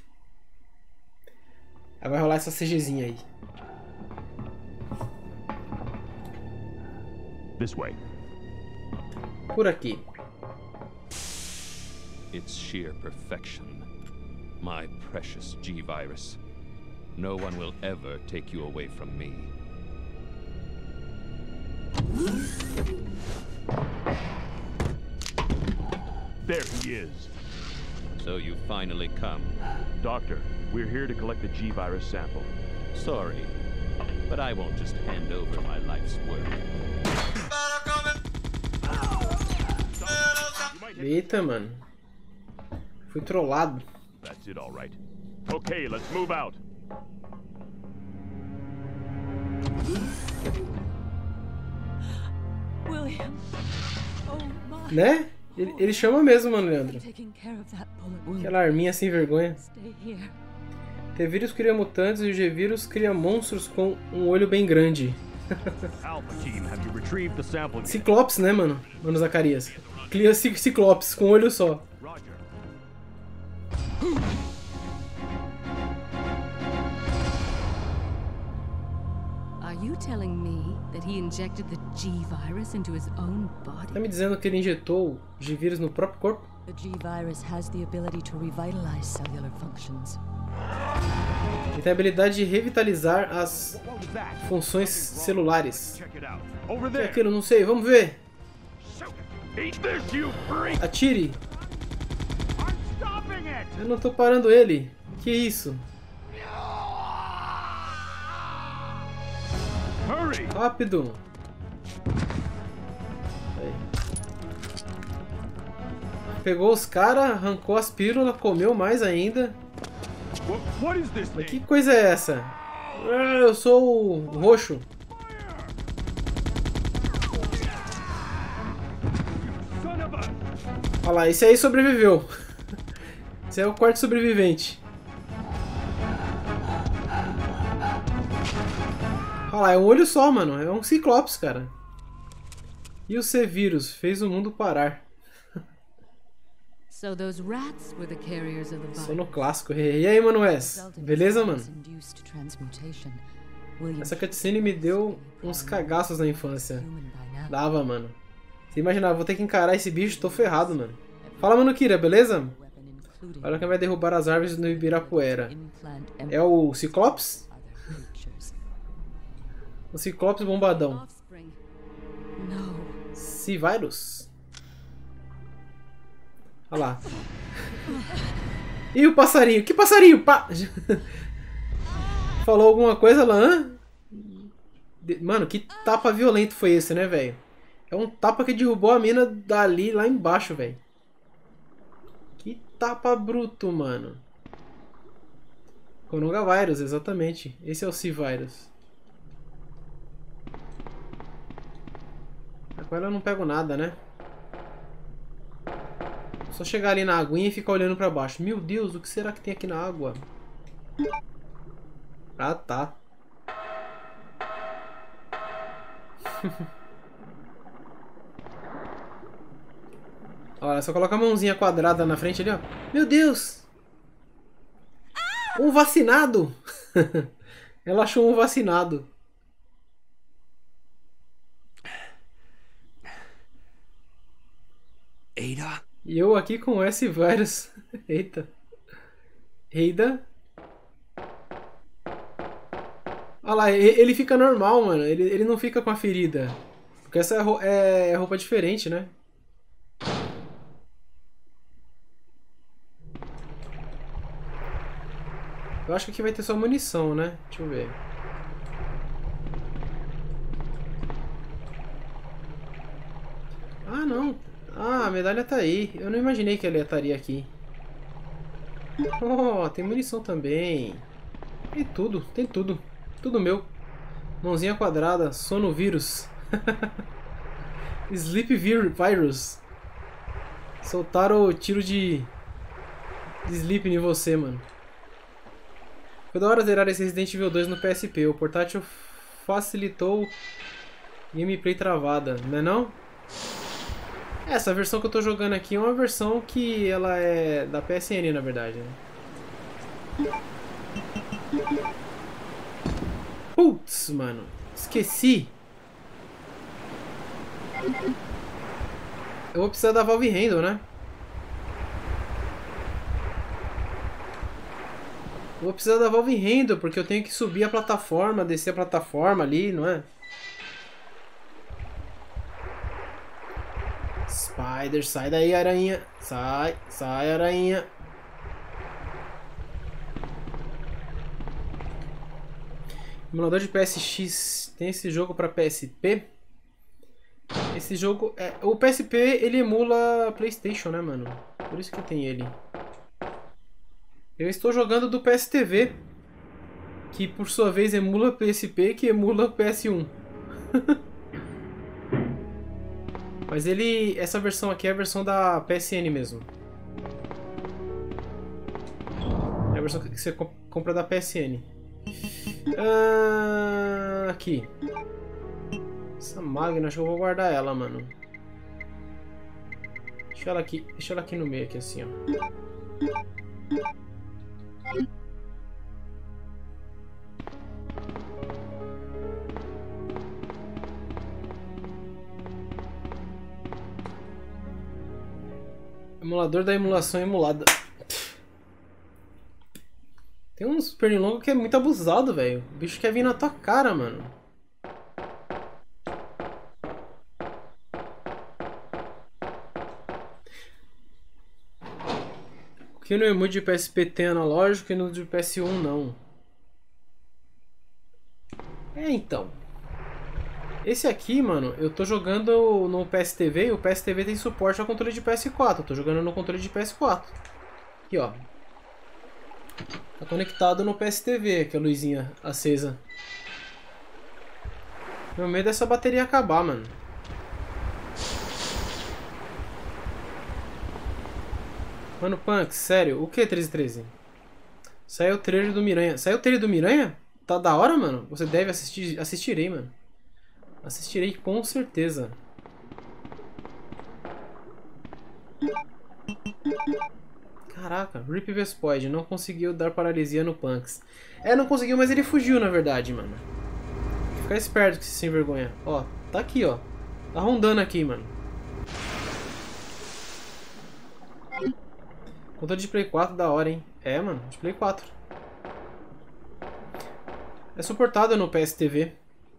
Aí vai rolar essa CGzinha aí. This way. Por aqui. It's sheer perfection. My precious G-Virus. No one will ever take you away from me. There he is. So you finally come. Doctor, we're here to collect the G-Virus sample. Sorry, but I won't just hand over my life's work. Eita, mano. Fui trollado. That's it, all right. Okay, let's move out. William. Oh my. Né? Ele, ele chama mesmo, mano, Leandro. Taking care of that bullet wound. Aquela arminha sem vergonha. Stay here. T-Vírus cria mutantes e o G-Vírus cria monstros com um olho bem grande. Alpha team, have you retrieved the sample yet? Ciclopes, né, mano? Mano Zacarias. Cria cic- Ciclopes com um olho só. Roger. Are you telling me that he injected the G-Virus into his own body? Tá me dizendo que ele injetou o G-Vírus no próprio corpo? The G-Virus has the ability to revitalize cellular functions. Ele tem a habilidade de revitalizar as What was that? funções celulares. Check it out. Over O que é there. aquilo? Não sei. Vamos ver. Shoot. Eat this, you freak! Atire. I'm stopping it! Eu não tô parando ele. Que isso? Hurry! Rápido. Aí. Pegou os caras, arrancou as pílulas, comeu mais ainda. What, what is this Mas thing? que coisa é essa? Ah, eu sou o roxo. Son of a... Olha lá, esse aí sobreviveu. Esse é o quarto sobrevivente. Olha lá, é um olho só, mano. É um Ciclopes, cara. E o C-Vírus fez o mundo parar. So those rats were the carriers of the Só virus. no clássico. E aí, mano Wes? Beleza, mano? Induced transmutation. William Essa cutscene me deu uns cagaços na infância. human by now. Dava, mano. Você imaginava, vou ter que encarar esse bicho, tô ferrado, mano. Fala, mano Kira, beleza? Weapon including Olha quem vai derrubar as árvores no Ibirapuera. implant É o Ciclopes? other creatures. O Ciclopes bombadão. Offspring. No. C-Virus. Olha lá. E o passarinho? Que passarinho? Pa... Falou alguma coisa lá? Hã? De- Mano, que tapa violento foi esse, né, velho? É um tapa que derrubou a mina dali, lá embaixo, velho. Que tapa bruto, mano. Coronavirus, exatamente. Esse é o C-Virus. Agora eu não pego nada, né? Só chegar ali na aguinha e ficar olhando pra baixo. Meu Deus, o que será que tem aqui na água? Ah, tá. Olha, só coloca a mãozinha quadrada na frente ali, ó. Meu Deus! Um vacinado! Ela achou um vacinado. Ada? E eu aqui com o S-Virus. Eita. Ada. Olha lá, ele fica normal, mano. Ele, ele não fica com a ferida. Porque essa é, roupa, é roupa diferente, né? Eu acho que aqui vai ter só munição, né? Deixa eu ver. Ah, não. Ah, a medalha tá aí. Eu não imaginei que ela estaria aqui. Oh, tem munição também. Tem tudo, tem tudo. Tudo meu. Mãozinha quadrada, sono vírus. Sleep virus. Soltaram o tiro de... de sleep em você, mano. Foi da hora zerar esse Resident Evil dois no P S P. O portátil facilitou gameplay travada, não é não? Essa versão que eu tô jogando aqui é uma versão que ela é da P S N, na verdade, né? Putz, mano. Esqueci. Eu vou precisar da Valve Handle, né? Eu vou precisar da Valve Handle, porque eu tenho que subir a plataforma, descer a plataforma ali, não é? Spider, sai daí, aranha. Sai, sai, aranha. Emulador de P S X. Tem esse jogo para P S P? Esse jogo... É, o P S P, ele emula PlayStation, né, mano? Por isso que tem ele. Eu estou jogando do P S T V. Que, por sua vez, emula P S P, que emula P S um. Mas ele... Essa versão aqui é a versão da P S N mesmo. É a versão que você compra da P S N. Ah, aqui. Essa máquina, acho que eu vou guardar ela, mano. Deixa ela aqui, deixa ela aqui no meio, aqui assim, ó. Emulador da emulação emulada. Tem uns pernilongos que é muito abusado, velho. O bicho quer vir na tua cara, mano. Que no emoji de P S P tem analógico e no de P S um não. É, então. Esse aqui, mano, eu tô jogando no P S T V e o P S T V tem suporte ao controle de P S quatro. Eu tô jogando no controle de P S quatro. Aqui, ó. Tá conectado no P S T V, que é a luzinha acesa. Meu medo é essa bateria acabar, mano. Mano, Punks, sério, o que treze treze? Saiu o trailer do Miranha. Saiu o trailer do Miranha? Tá da hora, mano? Você deve assistir. Assistirei, mano. Assistirei com certeza. Caraca, Rip Vespoid não conseguiu dar paralisia no Punks. É, não conseguiu, mas ele fugiu, na verdade, mano. Fica esperto que sem vergonha. Ó, tá aqui, ó. Tá rondando aqui, mano. Controle de Play quatro da hora, hein? É, mano, de Play quatro. É suportado no P S T V.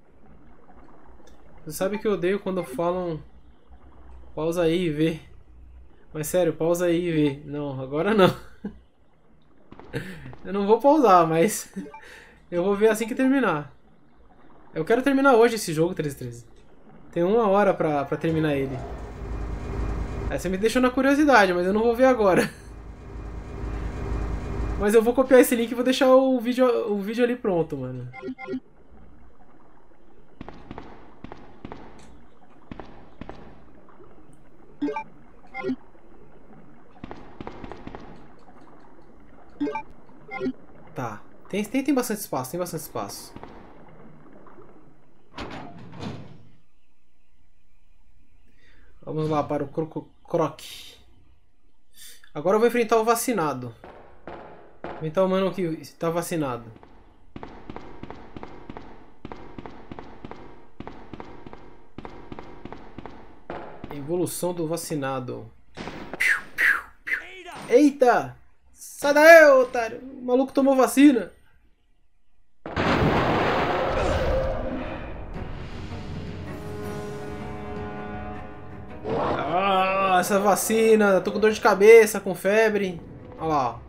Você sabe que eu odeio quando falam pausa aí e vê. Mas sério, pausa aí e vê. Não, agora não. Eu não vou pausar, mas eu vou ver assim que terminar. Eu quero terminar hoje esse jogo, treze treze. Tem uma hora pra, pra terminar ele. Aí você me deixou na curiosidade, mas eu não vou ver agora. Mas eu vou copiar esse link e vou deixar o vídeo, o vídeo ali pronto, mano. Tá. Tem, tem, tem bastante espaço, tem bastante espaço. Vamos lá para o cro croque. Agora eu vou enfrentar o vacinado. Vou enfrentar o mano que está vacinado. Evolução do vacinado. Eita! Sai daí, otário! O maluco tomou vacina. Ah, essa vacina. Tô com dor de cabeça, com febre. Olha lá, ó.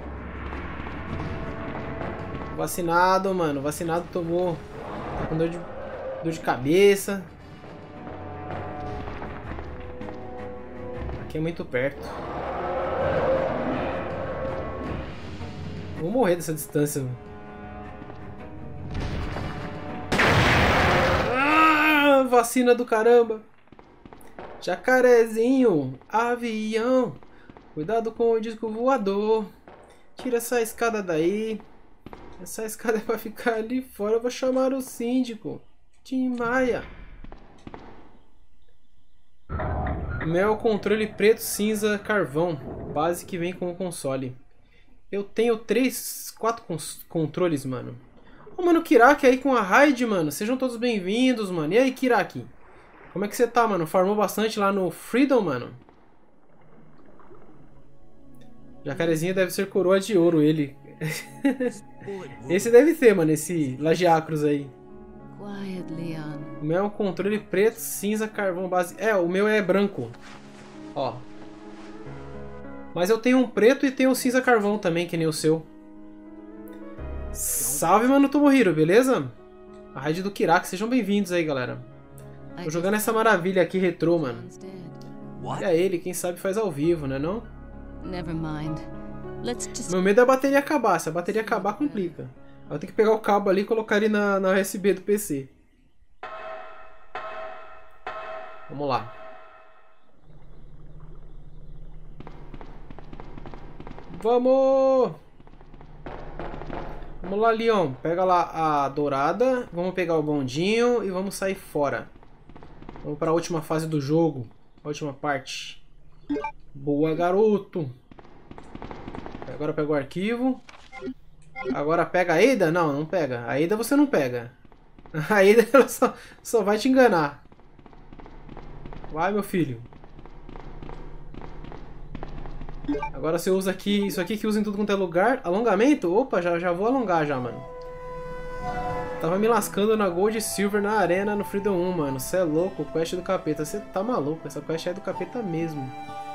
Vacinado, mano. Vacinado tomou. Tá com dor de, dor de cabeça. Aqui é muito perto. Vou morrer dessa distância. Ah, vacina do caramba. Jacarezinho, avião. Cuidado com o disco voador. Tira essa escada daí. Essa escada é pra ficar ali fora. Eu vou chamar o síndico. Tim Maia. Meu controle preto, cinza, carvão. Base que vem com o console. Eu tenho três, quatro controles, mano. Ô, mano, o Kiraki aí com a raid, mano. Sejam todos bem-vindos, mano. E aí, Kiraki? Como é que você tá, mano? Farmou bastante lá no Freedom, mano? Jacarezinho deve ser coroa de ouro, ele. Esse deve ser, mano, esse Lagiacros aí. O meu é um controle preto, cinza, carvão, base... É, o meu é branco. Ó. Mas eu tenho um preto e tenho um cinza carvão também, que nem o seu. Salve, mano, Tomohiro, beleza? A raid do Kiraki, sejam bem-vindos aí, galera. Tô jogando essa maravilha aqui retrô, mano. Olha ele, quem sabe faz ao vivo, né não? Meu medo é a bateria acabar. Se a bateria acabar, complica. Eu tenho que pegar o cabo ali e colocar ele na, na U S B do P C. Vamos lá. Vamos! Vamos lá, Leon. Pega lá a dourada. Vamos pegar o bondinho e vamos sair fora. Vamos para a última fase do jogo. A última parte. Boa, garoto. Agora pega o arquivo. Agora pega a Ada? Não, não pega. A Ada você não pega. A Ada ela só, só vai te enganar. Vai, meu filho. Agora você usa aqui, isso aqui que usa em tudo quanto é lugar. Alongamento? Opa, já, já vou alongar já, mano. Tava me lascando na Gold e Silver na arena no Freedom um, mano. Você é louco, quest do capeta. Você tá maluco, essa quest é do capeta mesmo.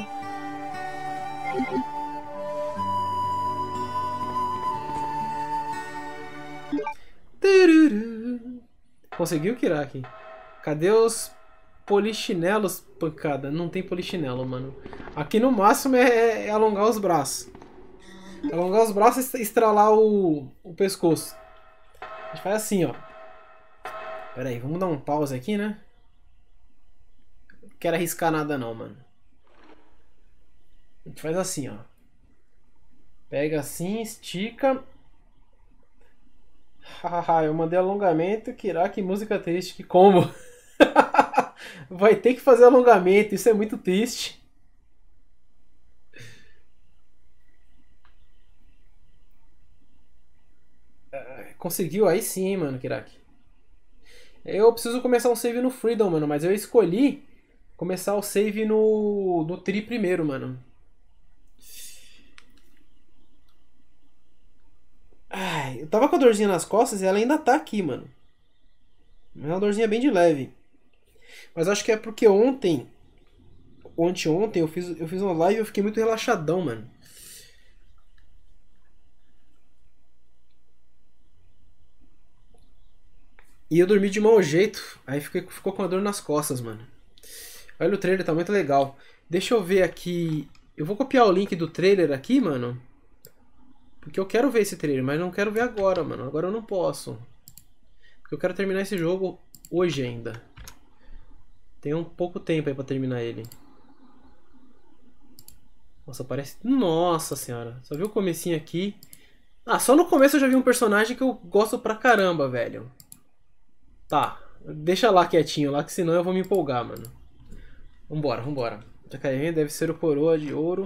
Conseguiu, Kiraki? Cadê os polichinelos, pancada? Não tem polichinelo, mano. Aqui no máximo é, é alongar os braços. Alongar os braços e estralar o, o pescoço. A gente faz assim, ó. Pera aí, vamos dar um pause aqui, né? Não quero arriscar nada não, mano. A gente faz assim, ó. Pega assim, estica. Hahaha, eu mandei alongamento. Kiraki, música triste, que combo. Vai ter que fazer alongamento, isso é muito triste. Conseguiu aí sim, mano, Kiraki. Eu preciso começar um save no Freedom, mano, mas eu escolhi começar o save no, no Tri primeiro, mano. Ai, eu tava com a dorzinha nas costas e ela ainda tá aqui, mano. É uma dorzinha bem de leve. Mas acho que é porque ontem, ontem eu fiz, eu fiz uma live e eu fiquei muito relaxadão, mano. E eu dormi de mau jeito, aí fiquei, ficou com a dor nas costas, mano. Olha o trailer, tá muito legal. Deixa eu ver aqui. Eu vou copiar o link do trailer aqui, mano. Porque eu quero ver esse trailer, mas não quero ver agora, mano. Agora eu não posso. Porque eu quero terminar esse jogo hoje ainda. Tem um pouco tempo aí pra terminar ele. Nossa, parece... Nossa senhora. Só viu o comecinho aqui. Ah, só no começo eu já vi um personagem que eu gosto pra caramba, velho. Tá, deixa lá quietinho lá, que senão eu vou me empolgar, mano. Vambora, vambora. Tá caindo, deve ser o coroa de ouro.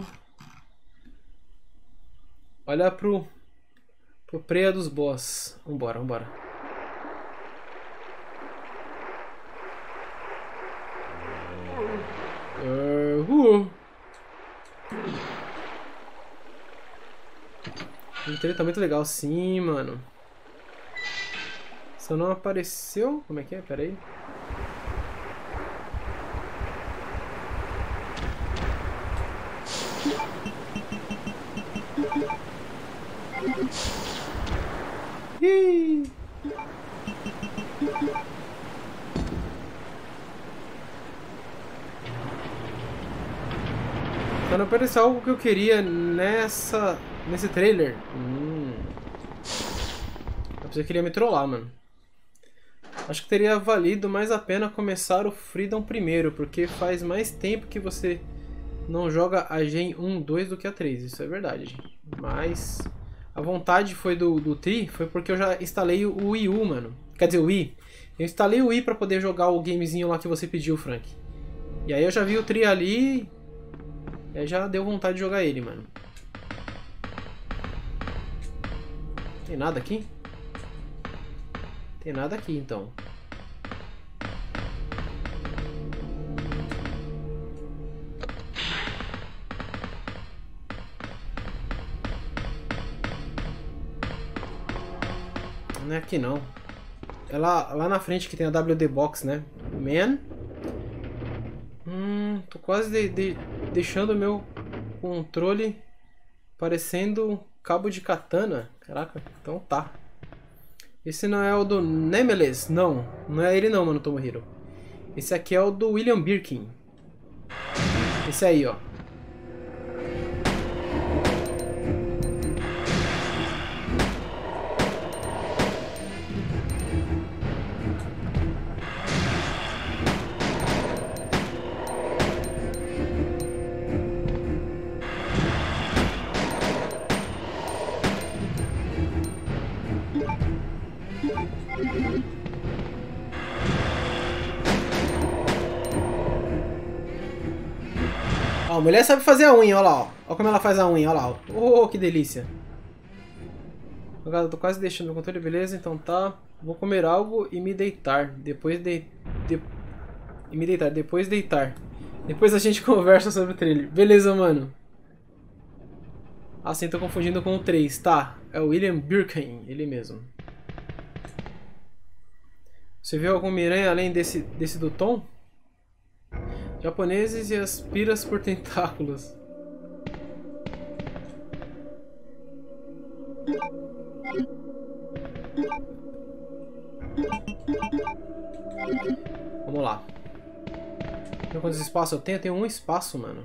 Olha pro... pro preia dos boss. Vambora, vambora. Uh, uh. O trailer tá muito legal, sim, mano. Só não apareceu... Como é que é? Pera aí. Ih. Só não apareceu algo que eu queria nessa... nesse trailer. Hum. Eu queria me trollar, mano. Acho que teria valido mais a pena começar o Freedom primeiro, porque faz mais tempo que você não joga a Gen um, dois do que a três, isso é verdade. Mas a vontade foi do, do Tri, foi porque eu já instalei o Wii U, mano. Quer dizer, o Wii. Eu instalei o Wii pra poder jogar o gamezinho lá que você pediu, Frank. E aí eu já vi o Tri ali, e aí já deu vontade de jogar ele, mano. Tem nada aqui? Tem nada aqui, então. Não é aqui, não. É lá, lá na frente que tem a W D Box, né? Man. Hum, tô quase de, de, deixando o meu controle parecendo cabo de katana. Caraca, então tá. Esse não é o do Nemesis, não. Não é ele não, mano, Tomohiro. Esse aqui é o do William Birkin. Esse aí, ó. A mulher sabe fazer a unha, olha lá, ó. Olha como ela faz a unha, olha lá. Ó. Oh, que delícia. Agora eu tô quase deixando o controle, beleza? Então tá. Vou comer algo e me deitar. Depois de... de... E me deitar, depois deitar. Depois a gente conversa sobre o trailer. Beleza, mano. Ah, sim, tô confundindo com o três. Tá, é o William Birkin, ele mesmo. Você viu algum miranha além desse, desse do Tom? Japoneses e as piras por tentáculos. Vamos lá. Quantos espaços eu tenho? Eu tenho um espaço, mano.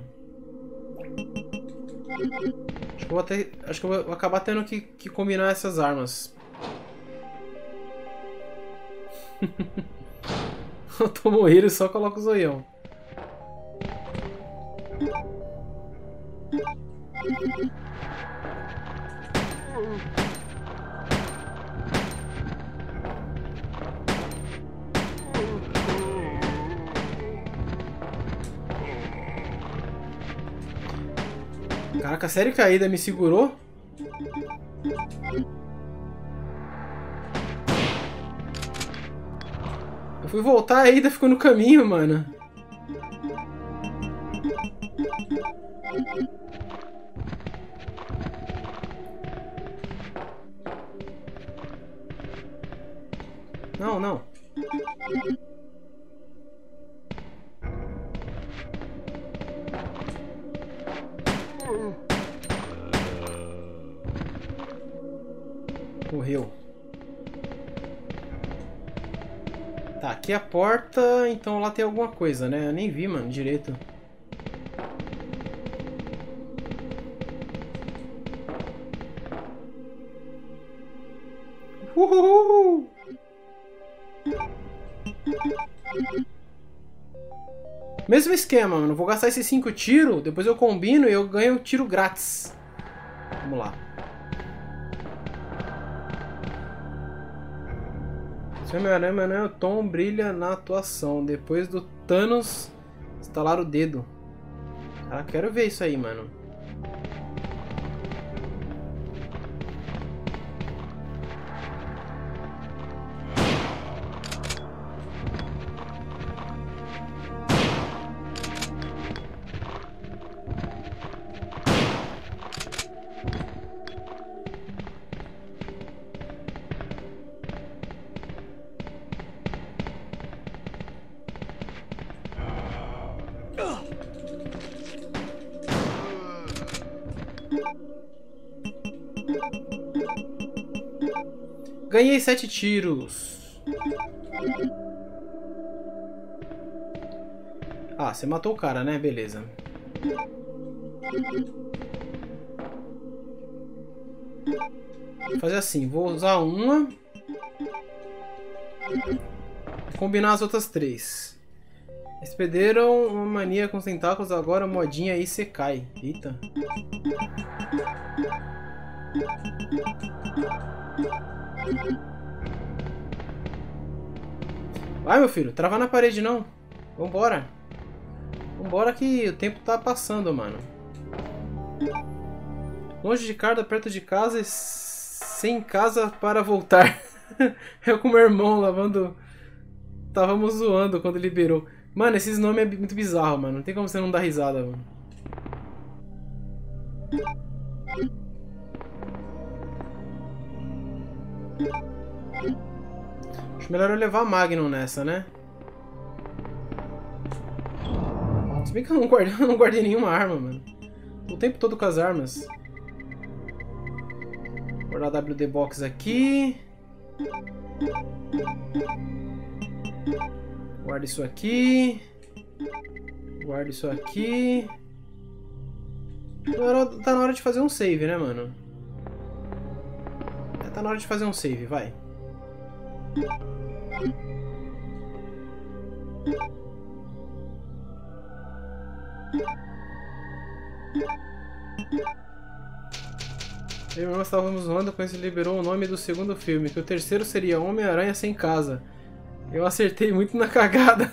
Acho que eu vou, ter, acho que eu vou acabar tendo que, que combinar essas armas. Eu tô morrendo e só coloco o zoião. Caraca, sério que a Ada me segurou? Eu fui voltar, a Ada ficou no caminho, mano. Não, não. Correu. Tá, aqui é a porta, então lá tem alguma coisa, né? Eu nem vi, mano, direito. Uhul! Mesmo esquema, mano. Vou gastar esses cinco tiros, depois eu combino e eu ganho tiro grátis. Vamos lá. Homem-Aranha, né? O Tom brilha na atuação. Depois do Thanos estalar o dedo. Ah, quero ver isso aí, mano. Ganhei sete tiros. Ah, você matou o cara, né? Beleza. Vou fazer assim, vou usar uma e combinar as outras três. Eles perderam uma mania com os tentáculos, agora modinha aí você cai. Eita. Vai, meu filho, trava na parede não. Vambora. Vambora que o tempo tá passando, mano. Longe de casa, perto de casa e sem casa para voltar. Eu com meu irmão lavando. Távamos zoando quando liberou. Mano, esses nomes é muito bizarro, mano. Não tem como você não dar risada, mano. Acho melhor eu levar a Magnum nessa, né? Se bem que eu não guardei, eu não guardei nenhuma arma, mano. O tempo todo com as armas. Vou guardar a W D Box aqui. Guarda isso aqui. Guarda isso aqui. Tá na hora de fazer um save, né, mano? Tá na hora de fazer um save, vai. Eu e meu irmão estávamos zoando quando se liberou o nome do segundo filme, que o terceiro seria Homem-Aranha Sem Casa. Eu acertei muito na cagada.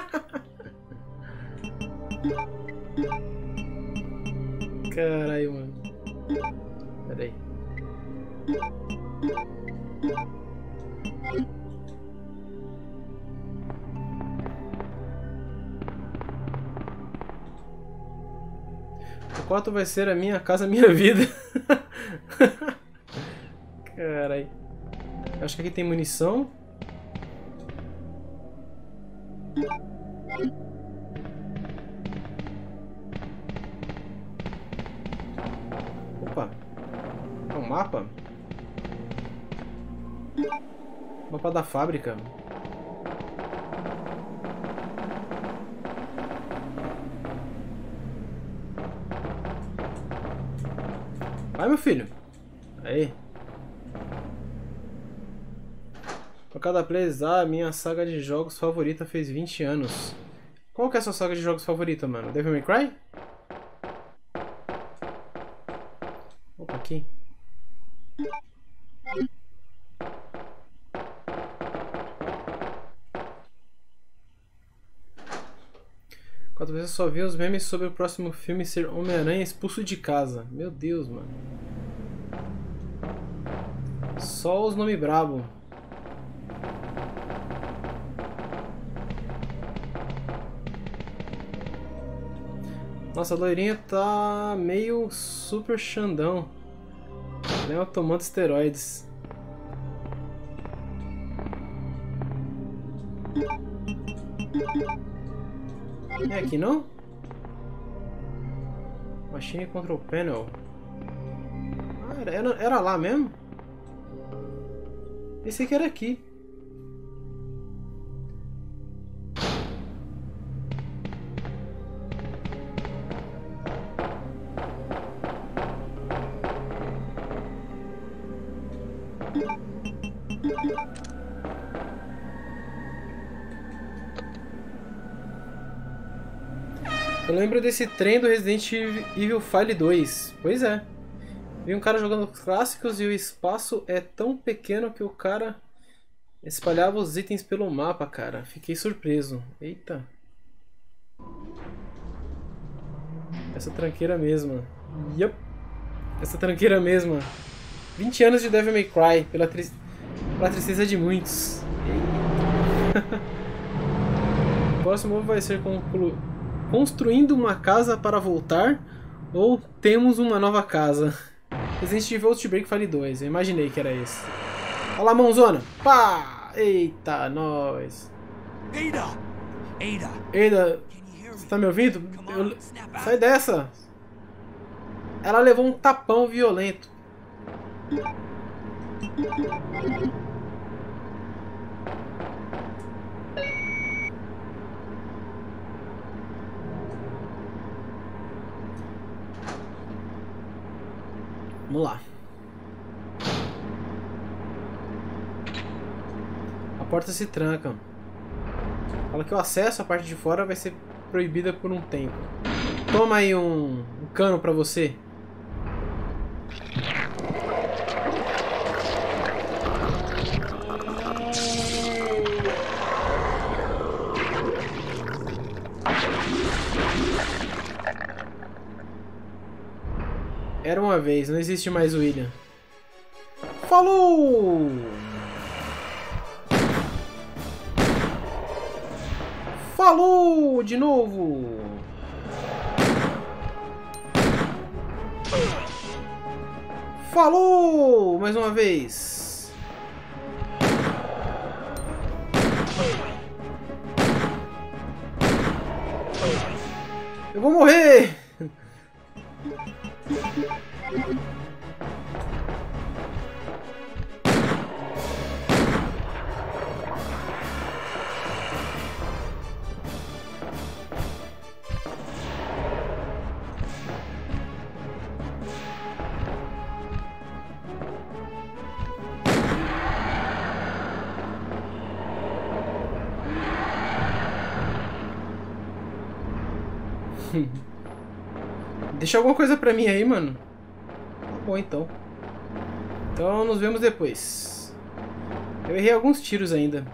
Caralho, mano. Pera aí. O quarto vai ser a minha casa, a minha vida. Caralho. Acho que aqui tem munição. Opa. É um mapa? Mapa da fábrica. Vai, meu filho. Aí. Por cada plays, a minha saga de jogos favorita fez vinte anos. Qual que é a sua saga de jogos favorita, mano? Devil May Cry? Opa, aqui. Quatro vezes só vi os memes sobre o próximo filme ser Homem-Aranha expulso de casa. Meu Deus, mano. Só os nomes brabo. Nossa, a loirinha tá meio super xandão. Ela tomando esteroides. É aqui não? Machine Control Panel. Ah, era, era lá mesmo? Esse aqui era aqui. Eu lembro desse trem do Resident Evil File dois. Pois é. Vi um cara jogando clássicos e o espaço é tão pequeno que o cara Espalhava os itens pelo mapa, cara. Fiquei surpreso. Eita. Essa tranqueira mesma. Yup. Essa tranqueira mesma. vinte anos de Devil May Cry. Pela, tri... pela tristeza de muitos. O próximo vai ser conclu... construindo uma casa para voltar. Ou temos uma nova casa. Resident Evil Outbreak File dois. Eu imaginei que era esse. Olha lá, mãozona. Pá! Eita, nós. Ada! Ada! Ada, você tá me ouvindo? Eu... Sai dessa! Ela levou um tapão violento. Vamos lá. A porta se tranca. Fala que o acesso à parte de fora vai ser proibida por um tempo. Toma aí um, um cano pra você. Era uma vez, não existe mais William. Falou! Falou de novo! Falou! Mais uma vez! Eu vou morrer! Deixa alguma coisa pra mim aí, mano. Tá bom, então. Então, nos vemos depois. Eu errei alguns tiros ainda.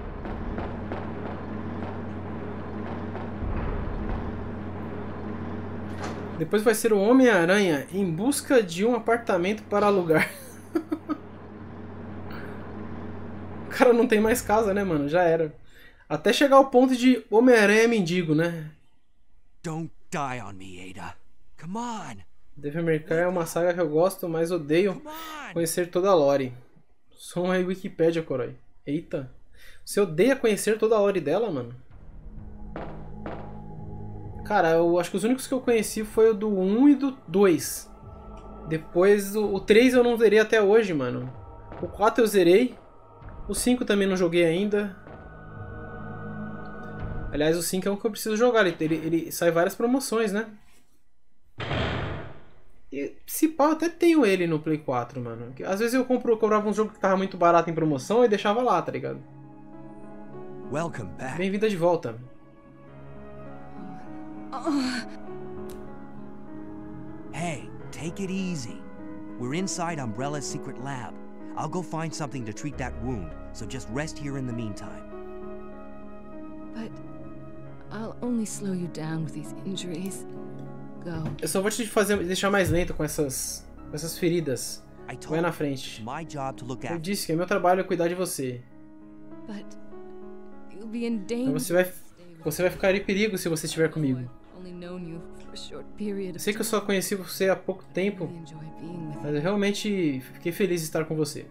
Depois vai ser o Homem-Aranha em busca de um apartamento para alugar. O cara não tem mais casa, né, mano? Já era. Até chegar ao ponto de Homem-Aranha mendigo, né? Don't die on me, Ada. Come on. Devil May Cry é uma saga que eu gosto, mas odeio conhecer toda a lore. Sou uma Wikipédia, Corói. Eita. Você odeia conhecer toda a lore dela, mano? Cara, eu acho que os únicos que eu conheci foi o do um e do dois. Depois, o, o três eu não zerei até hoje, mano. O quatro eu zerei. O cinco também não joguei ainda. Aliás, o cinco é um que eu preciso jogar. Ele, ele, ele sai várias promoções, né? E se pá, eu até tenho ele no Play quatro, mano. Às vezes eu compro, eu comprava um jogo que tava muito barato em promoção e deixava lá, tá ligado? Welcome back. Bem-vinda de volta. Hey, take it easy. We're inside Umbrella's secret lab. I'll go find something to treat that wound, so just rest here in the meantime. But I'll only slow you down with these injuries. Go. Eu só vou te fazer, deixar mais lento com essas, com essas feridas. Vai na frente. Eu disse que é meu trabalho cuidar de você. But you'll be in danger. Então você vai, você vai ficar em perigo se você estiver comigo. Eu sei que eu só conheci você há pouco tempo, mas eu realmente fiquei feliz de estar com você.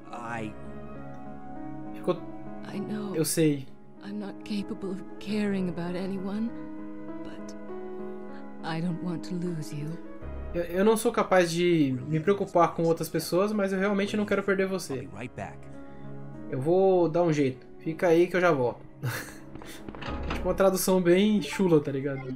Ficou... Eu sei. I'm not capable of caring about anyone, but I don't want to lose you. Eu, eu não sou capaz de me preocupar com outras pessoas, mas eu realmente não quero perder você. Eu vou dar um jeito. Fica aí que eu já volto. Tipo uma tradução bem chula, tá ligado?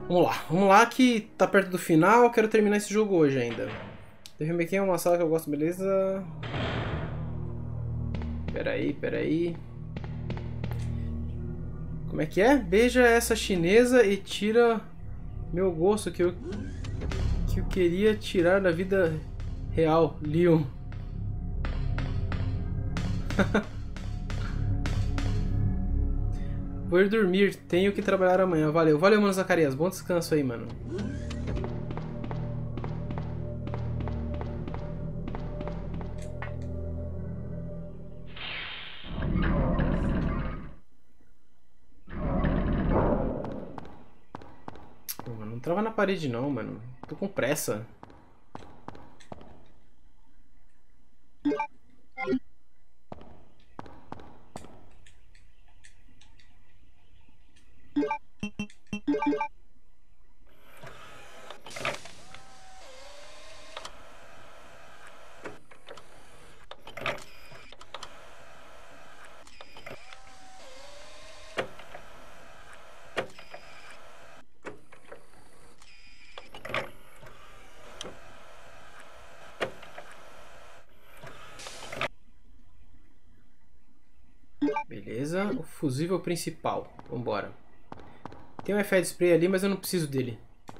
Vamos lá, vamos lá que tá perto do final, eu quero terminar esse jogo hoje ainda. Devil May Cry é uma sala que eu gosto, beleza? Peraí, peraí. Como é que é? Beija essa chinesa e tira meu gosto que eu, que eu queria tirar da vida real, Leon. Vou ir dormir, tenho que trabalhar amanhã. Valeu, valeu, mano Zacarias. Bom descanso aí, mano. Pô, mano, não trava na parede não, mano. Tô com pressa. Beleza, o fusível principal. Vambora. Tem um F L spray ali, mas eu não preciso dele.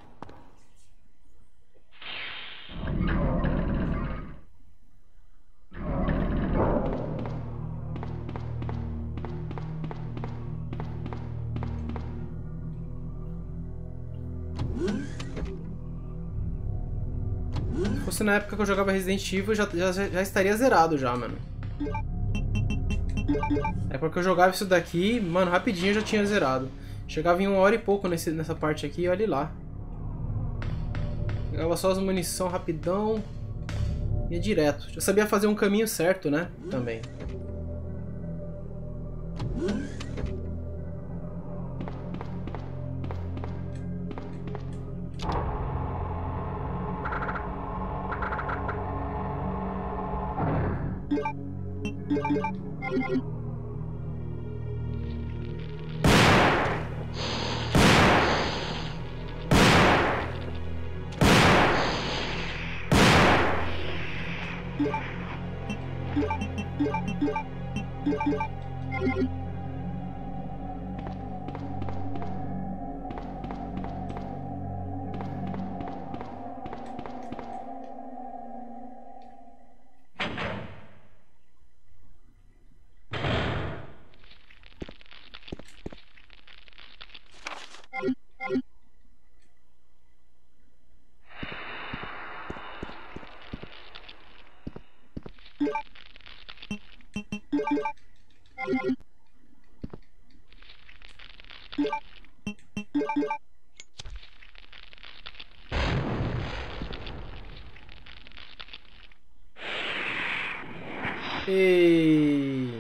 Se fosse na época que eu jogava Resident Evil, já, já, já estaria zerado já, mano. É porque eu jogava isso daqui, mano, rapidinho eu já tinha zerado. Chegava em uma hora e pouco nesse, nessa parte aqui, olha lá. Pegava só as munição rapidão. Ia direto. Já sabia fazer um caminho certo, né? Também. E...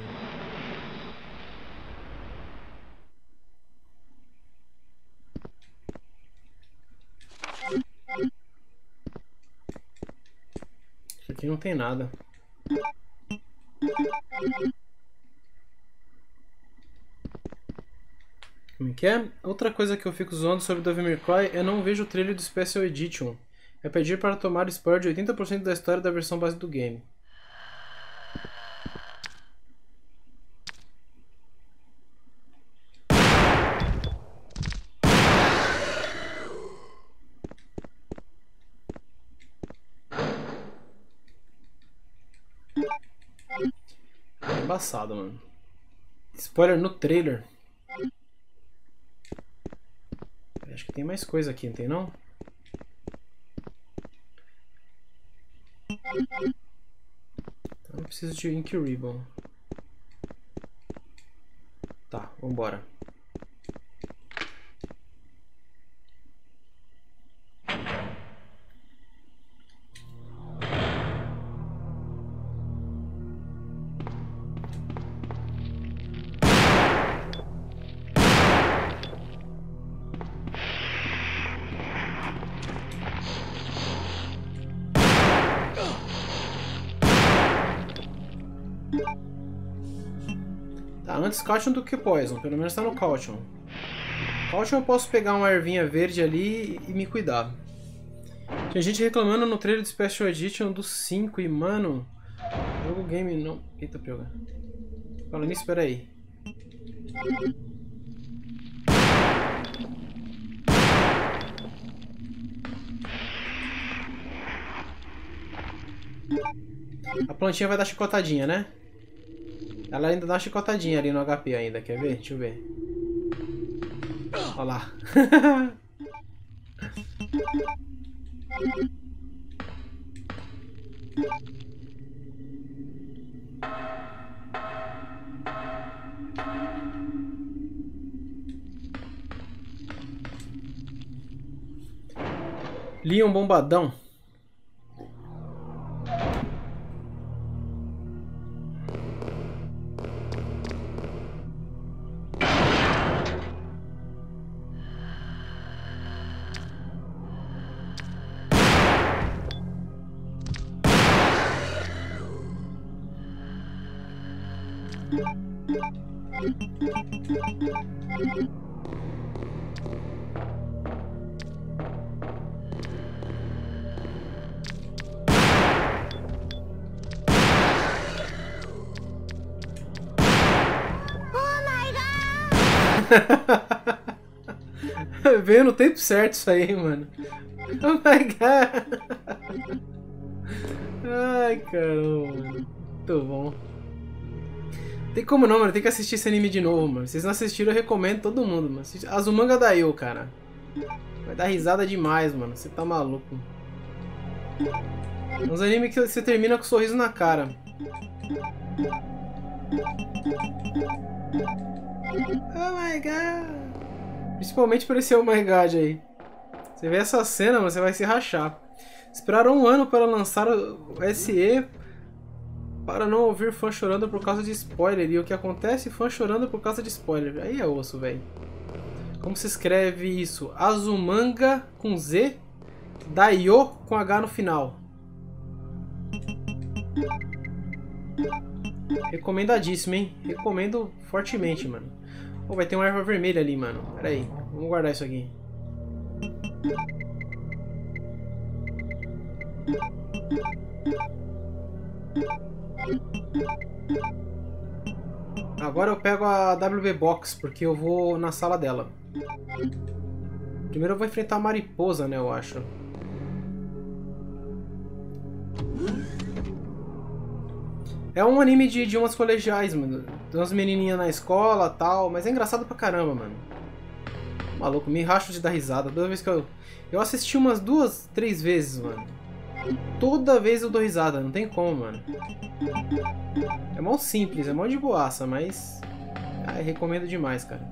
aqui não tem nada. Como é que é? Outra coisa que eu fico zoando sobre Devil May Cry é não vejo o trailer do Special Edition. É pedir para tomar spoiler de oitenta por cento da história da versão base do game. É embaçado, mano. Spoiler no trailer. Acho que tem mais coisa aqui, não tem não? Então eu preciso de Ink Ribbon. Tá, vambora. Tá, antes Caution do que Poison, pelo menos tá no Caution. A última eu posso pegar uma ervinha verde ali e me cuidar. Tinha gente reclamando no trailer do Special Edition do cinco e, mano... Jogo game não... Eita, pega. Fala nisso, espera aí. A plantinha vai dar chicotadinha, né? Ela ainda dá uma chicotadinha ali no H P ainda, quer ver? Deixa eu ver. Olha lá. Leon bombadão. Veio no tempo certo isso aí, mano. Oh my god. Ai, caramba, mano. Muito bom. Tem como não, mano. Tem que assistir esse anime de novo, mano. Se vocês não assistiram, eu recomendo todo mundo, mano. Azumanga Daioh, cara. Vai dar risada demais, mano. Você tá maluco. É uns animes que você termina com um sorriso na cara. Oh my god. Principalmente por esse oh my god aí. Você vê essa cena, mano, você vai se rachar. Esperaram um ano para lançar o S E para não ouvir fã chorando por causa de spoiler. E o que acontece? Fã chorando por causa de spoiler. Aí é osso, velho. Como se escreve isso? Azumanga com Z, Daioh com H no final. Recomendadíssimo, hein? Recomendo fortemente, mano. Oh, vai ter uma erva vermelha ali, mano. Pera aí. Vamos guardar isso aqui. Agora eu pego a W B Box, porque eu vou na sala dela. Primeiro eu vou enfrentar a mariposa, né, eu acho. É um anime de, de umas colegiais, mano. Tem umas menininhas na escola e tal, mas é engraçado pra caramba, mano. Maluco, me racho de dar risada. Toda vez que eu... Eu assisti umas duas, três vezes, mano. Toda vez eu dou risada, não tem como, mano. É mó simples, é mó de boaça, mas... Ah, eu recomendo demais, cara.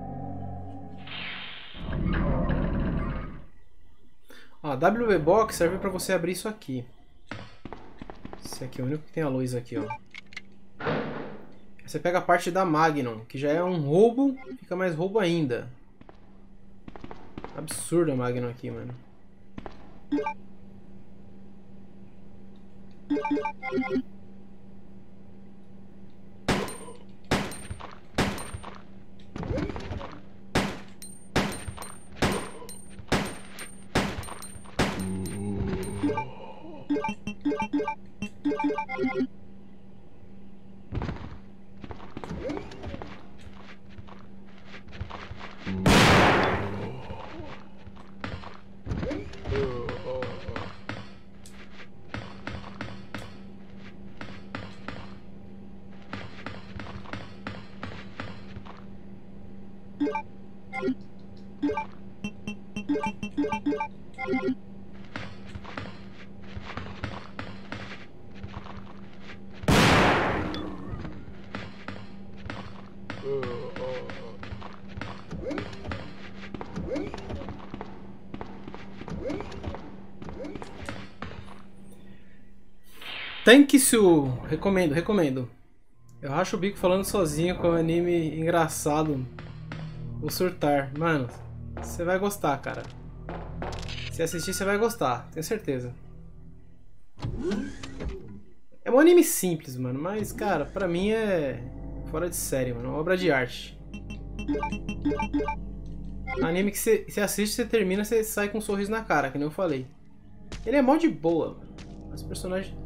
Ó, a W B Box serve pra você abrir isso aqui. Esse aqui é o único que tem a luz aqui, ó. Você pega a parte da Magnum, que já é um roubo, fica mais roubo ainda. Absurdo a Magnum aqui, mano. Tanksu, recomendo, recomendo. Eu racho o bico falando sozinho com um anime engraçado. Vou surtar. Mano, você vai gostar, cara. Se assistir, você vai gostar, tenho certeza. É um anime simples, mano, mas, cara, pra mim é fora de série, mano. Uma obra de arte. Anime que você, você assiste, você termina, você sai com um sorriso na cara, que nem eu falei. Ele é mó de boa, mano. Os personagens...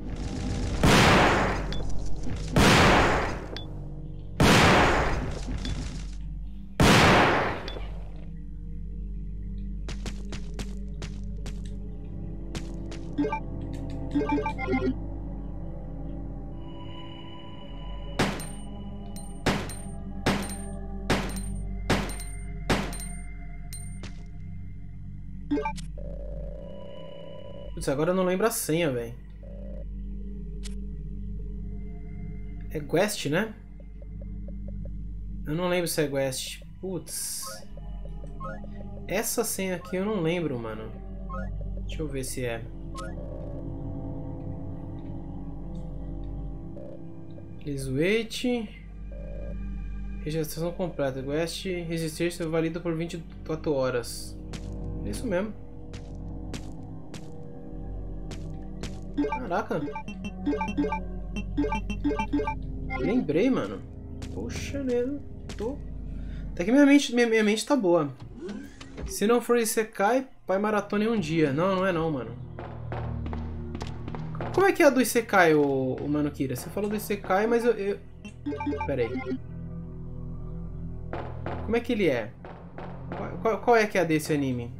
Putz, agora eu não lembro a senha, velho. É Quest, né? Eu não lembro se é Quest. Putz. Essa senha aqui eu não lembro, mano. Deixa eu ver se é. Please wait. Registração completa. Quest registration válida por vinte e quatro horas. É isso mesmo. Caraca. Lembrei, mano. Poxa, mesmo. Tô... Até que minha mente, minha, minha mente tá boa. Se não for Isekai, pai maratona em um dia. Não, não é não, mano. Como é que é a do Isekai, o, o Mano Kira? Você falou do Isekai, mas eu... eu... Pera aí. Como é que ele é? Qual, qual é que é a desse anime?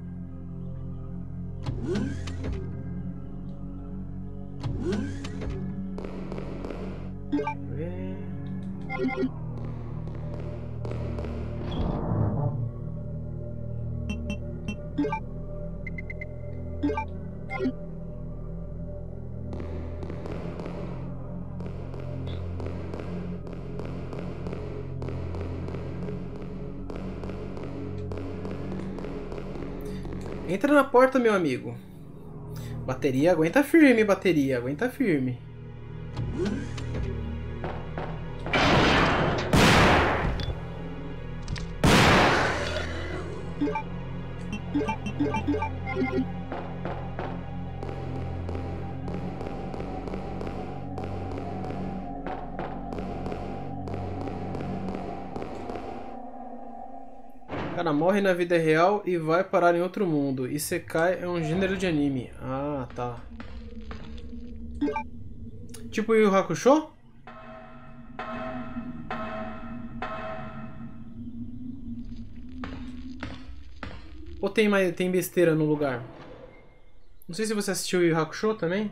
Entra na porta, meu amigo. Bateria, aguenta firme, bateria, aguenta firme. O cara morre na vida real e vai parar em outro mundo. Isekai é um gênero de anime. Ah, tá. Tipo Yu Yu Hakusho? Ou tem, mais, tem besteira no lugar? Não sei se você assistiu Yu Yu Hakusho também.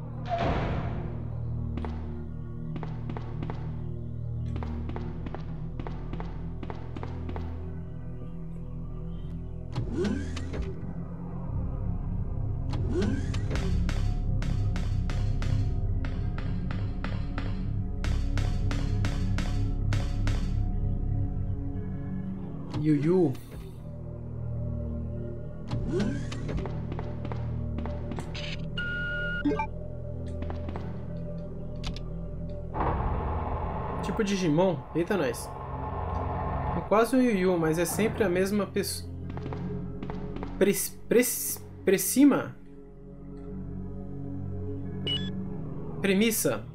Yu Yu. Tipo Digimon? Eita, nós. É quase o Yu Yu, mas é sempre a mesma pessoa. Pre... Pre... Precima? Premissa?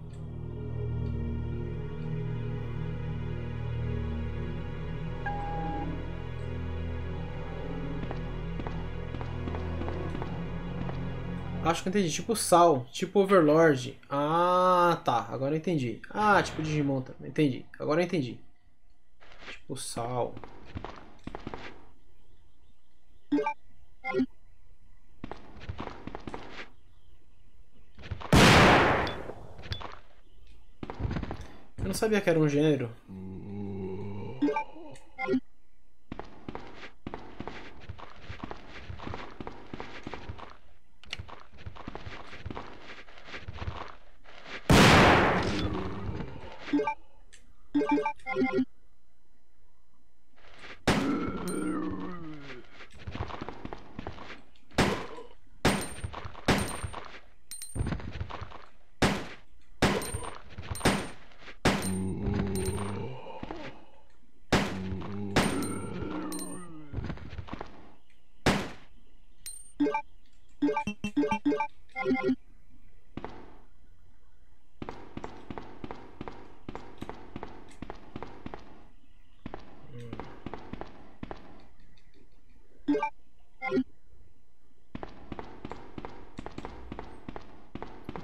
Acho que eu entendi. Tipo Sal, tipo Overlord. Ah, tá. Agora eu entendi. Ah, tipo Digimon também. Entendi. Agora eu entendi. Tipo Sal. Eu não sabia que era um gênero.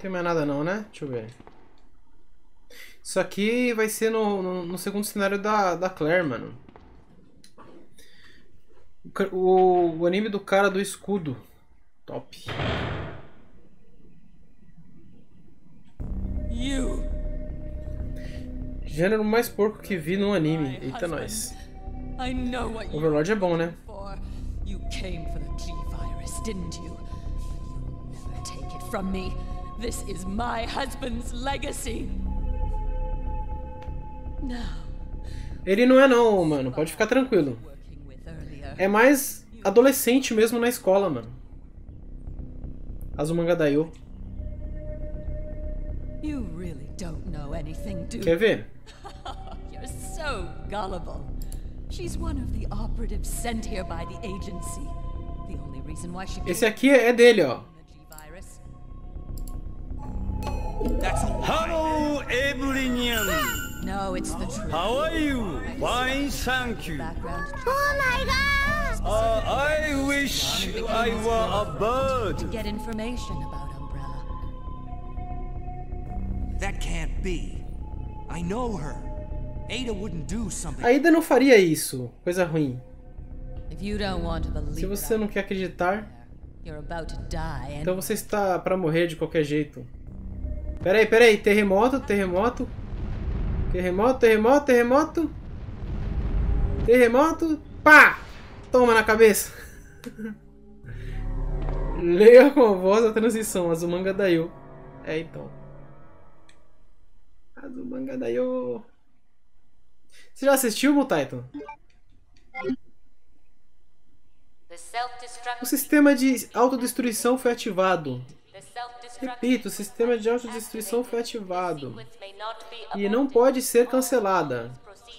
tem mais nada não, né? Deixa eu ver. Isso aqui vai ser no, no, no segundo cenário da, da Claire, mano. O, o anime do cara do escudo. Top. You. Gênero mais porco que vi no anime. Eita, nós. I know what Overlord é bom, né? for. You came for the T-virus, didn't you? But you'll never take it from me. This is my husband's legacy. Now. Ele não é não, mano. Pode ficar tranquilo. É mais adolescente mesmo na escola, mano. Azumanga Daioh. You really don't know anything, do you? Quer ver? You're so gullible. She's one of the operatives sent here by the agency. The only reason why she Esse aqui é dele, ó. Hello, everyone. No, it's the truth. How are you? Fine, thank you. Oh my god! Uh, I wish I were a bird. To get information about Umbrella. That can't be. I know her. Ada wouldn't do something. A Ada não faria isso. Coisa ruim. If you don't want to believe Se você não quer acreditar, you're about to die. então você está pra morrer de qualquer jeito. Peraí, peraí. Terremoto, terremoto. Terremoto, terremoto, terremoto. Terremoto. Pá! Toma na cabeça. Leia com a voz a transição. Azumanga Daioh. É, então. Azumanga Daioh. Você já assistiu, Mutaito? O sistema de autodestruição foi ativado. Repito, o sistema de autodestruição foi ativado. E não pode ser cancelada.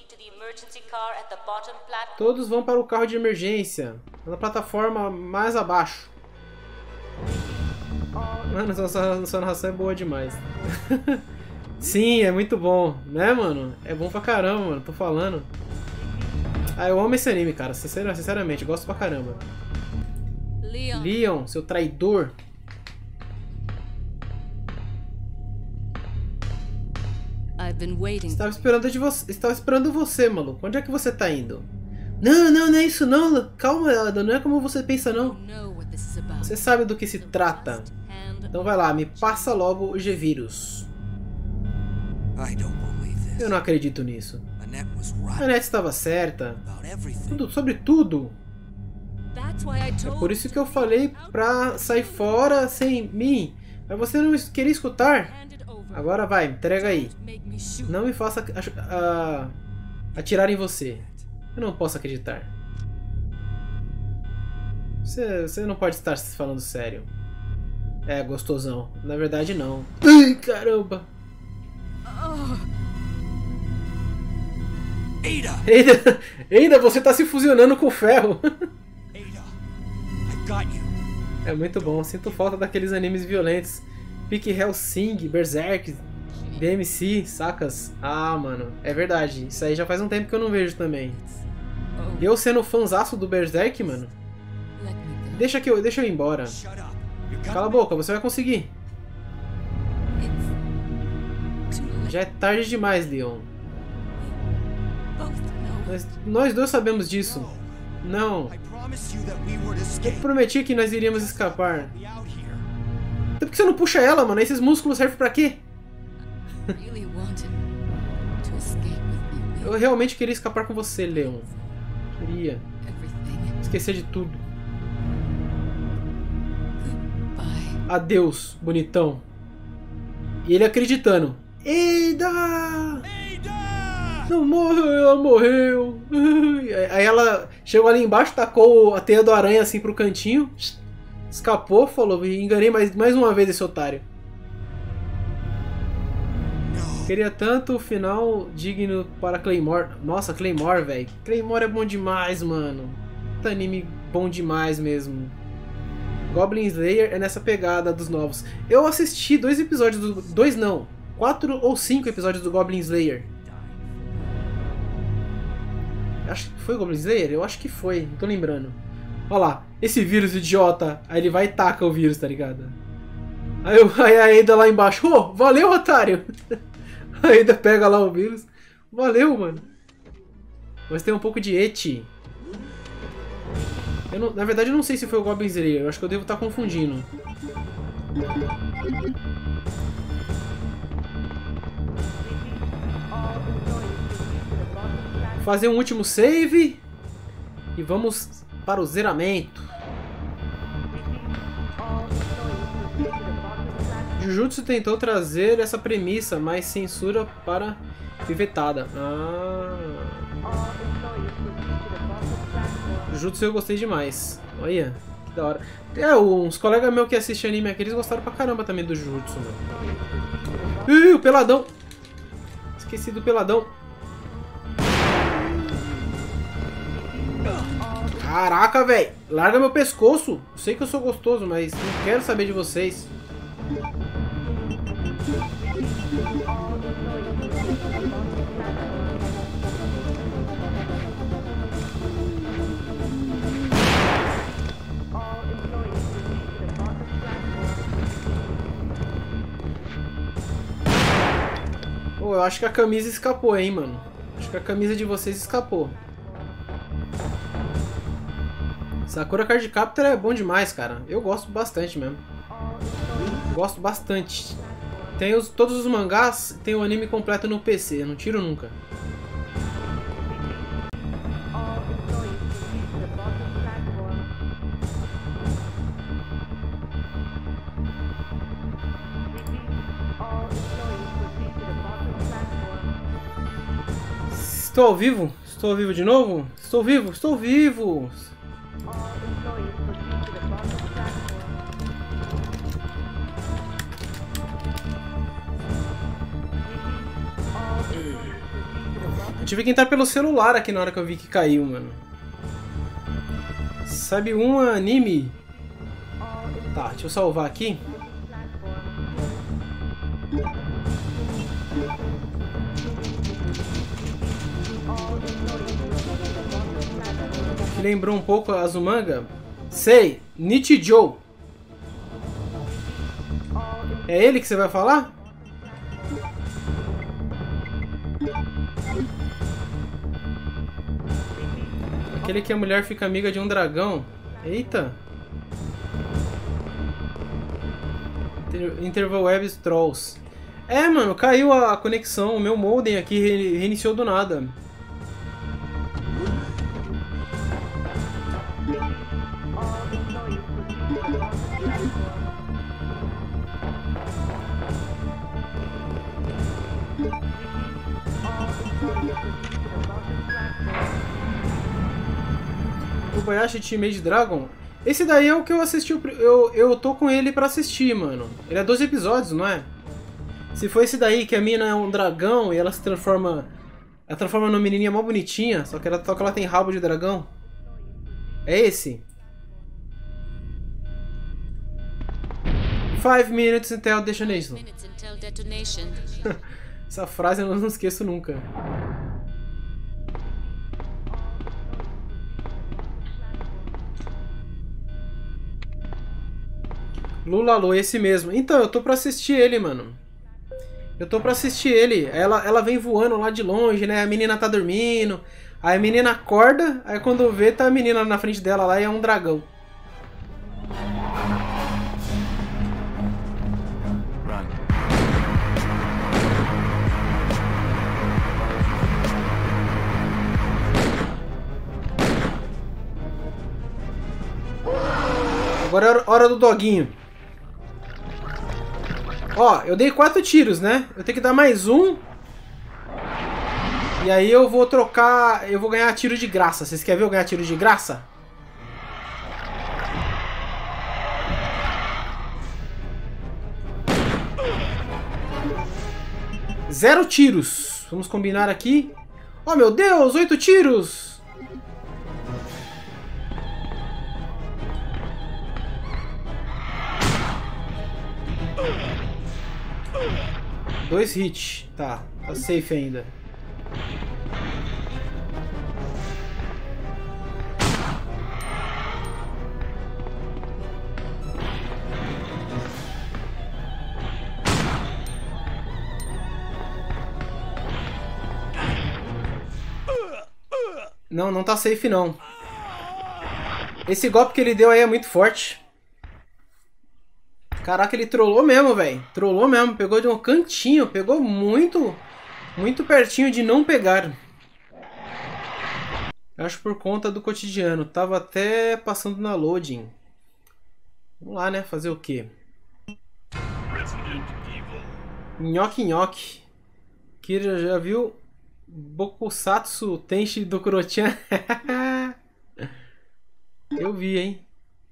Todos vão para o carro de emergência. Na plataforma mais abaixo. Mano, essa, essa narração é boa demais. Sim, é muito bom. Né, mano? É bom pra caramba, mano. Tô falando. Ah, eu amo esse anime, cara. Sinceramente, sinceramente gosto pra caramba. Leon. Leon, seu traidor. I've been waiting. Estava esperando de você, estava esperando você, maluco. Onde é que você tá indo? Não, não, não é isso não. Calma, Ada, não é como você pensa não. Você sabe do que se trata. Então vai lá, me passa logo o G-Vírus. Eu não acredito nisso. A Annette estava certa. Tudo, sobre tudo. É por isso que eu falei pra sair fora sem mim. Mas você não queria escutar? Agora vai, entrega aí. Não me faça a, a, atirar em você. Eu não posso acreditar. Você, você não pode estar falando sério. É, gostosão. Na verdade, não. Ai, caramba. Ada! Ada, Ada, você tá se fusionando com o ferro. Ada, I got you. É muito bom. Sinto falta daqueles animes violentos. Pique Hellsing, Berserk, B M C, sacas? Ah, mano, é verdade. Isso aí já faz um tempo que eu não vejo também. Eu sendo fãzaço do Berserk, mano. Deixa, que eu, deixa eu ir embora. Cala a boca, você vai conseguir. Já é tarde demais, Leon. Nós, nós dois sabemos disso. Não. Eu prometi que nós iríamos escapar. Então por que você não puxa ela, mano? Esses músculos servem pra quê? Eu realmente queria escapar com você, Leon. Queria. Esquecer de tudo. Adeus, bonitão. E ele acreditando. Ada! Não morreu, ela morreu. Aí ela chegou ali embaixo, tacou a teia do aranha assim pro cantinho. Escapou, falou, enganei mais, mais uma vez esse otário. Queria tanto o final digno para Claymore. Nossa, Claymore, velho. Claymore é bom demais, mano. Tá anime bom demais mesmo. Goblin Slayer é nessa pegada dos novos. Eu assisti dois episódios do... Dois não. Quatro ou cinco episódios do Goblin Slayer. Acho que foi o Goblin Slayer? Eu acho que foi, não tô lembrando. Olha lá, esse vírus idiota. Aí ele vai e taca o vírus, tá ligado? Aí, aí a Ada lá embaixo, ô, oh, valeu, otário! A Ada pega lá o vírus. Valeu, mano. Mas tem um pouco de eti. Eu não, na verdade, eu não sei se foi o Goblin Slayer. Eu acho que eu devo estar confundindo. Fazer um último save. E vamos para o zeramento. Jujutsu tentou trazer essa premissa, mas censura para pivetada. Ah. Jujutsu eu gostei demais. Olha, que da hora. É, uns colegas meus que assistem anime aqui, eles gostaram pra caramba também do Jujutsu, mano. Ih, o peladão! Esqueci do peladão. Caraca, velho! Larga meu pescoço! Eu sei que eu sou gostoso, mas não quero saber de vocês. Pô, eu acho que a camisa escapou, hein, mano. Acho que a camisa de vocês escapou. Sakura Card Captor é bom demais, cara. Eu gosto bastante mesmo. Gosto bastante. Tem os, todos os mangás, tem o anime completo no P C. Eu não tiro nunca. Estou ao vivo? Estou ao vivo de novo? Estou vivo? Estou vivo! Eu tive que entrar pelo celular aqui na hora que eu vi que caiu, mano. Sabe um anime? Tá, deixa eu salvar aqui. Que lembrou um pouco a Azumanga? Sei, Nichijou. É ele que você vai falar? Aquele que a mulher fica amiga de um dragão. Eita! Inter Interval Webs Trolls. É, mano, caiu a conexão. O meu modem aqui re reiniciou do nada. Kobayashi Teenage Dragon. Esse daí é o que eu assisti. Eu, eu tô com ele pra assistir, mano. Ele é doze episódios, não é? Se for esse daí que a mina é um dragão e ela se transforma. Ela transforma numa menininha mó bonitinha, só que ela, só que ela tem rabo de dragão. É esse? Five minutes until detonation. Essa frase eu não esqueço nunca. Lulalu, esse mesmo. Então, eu tô pra assistir ele, mano. Eu tô pra assistir ele. Ela, ela vem voando lá de longe, né? A menina tá dormindo. Aí a menina acorda. Aí quando vê, tá a menina na frente dela lá e é um dragão. Agora é hora do doguinho. Ó, eu dei quatro tiros, né? Eu tenho que dar mais um. E aí eu vou trocar... Eu vou ganhar tiro de graça. Vocês querem ver eu ganhar tiro de graça? Zero tiros. Vamos combinar aqui. Oh, meu Deus! Oito tiros! Dois hits. Tá, tá safe ainda. Não, não tá safe não. Esse golpe que ele deu aí é muito forte. Caraca, ele trollou mesmo, velho. Trollou mesmo. Pegou de um cantinho. Pegou muito, muito pertinho de não pegar. Acho por conta do cotidiano. Tava até passando na loading. Vamos lá, né? Fazer o quê? Nhoque nhoque. Kira já viu Bokusatsu Tenshi do Kuro-chan? Eu vi, hein?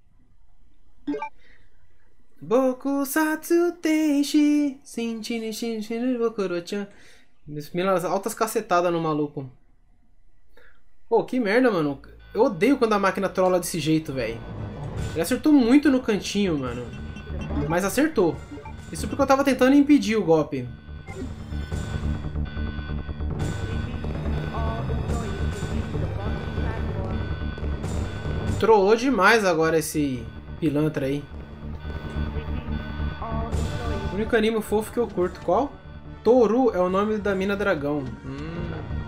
Bokusatsu Tenshi Shinchini Shinchini do Kuro-chan. Altas cacetadas no maluco. Pô, que merda, mano. Eu odeio quando a máquina trola desse jeito, velho. Ele acertou muito no cantinho, mano. Mas acertou. Isso porque eu tava tentando impedir o golpe. Trollou demais agora esse pilantra aí. O único anime fofo que eu curto. Qual? Toru é o nome da mina dragão. Hum.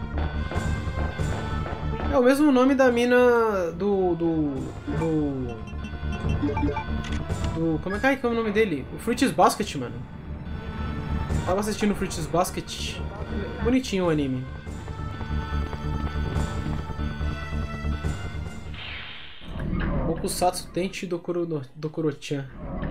É o mesmo nome da mina do... do... do... do como é que é, que é o nome dele? O Fruits Basket, mano. Tava assistindo o Fruits Basket. Bonitinho o anime. Bokusatsu Tenshi do Kuro, do Kuro-chan.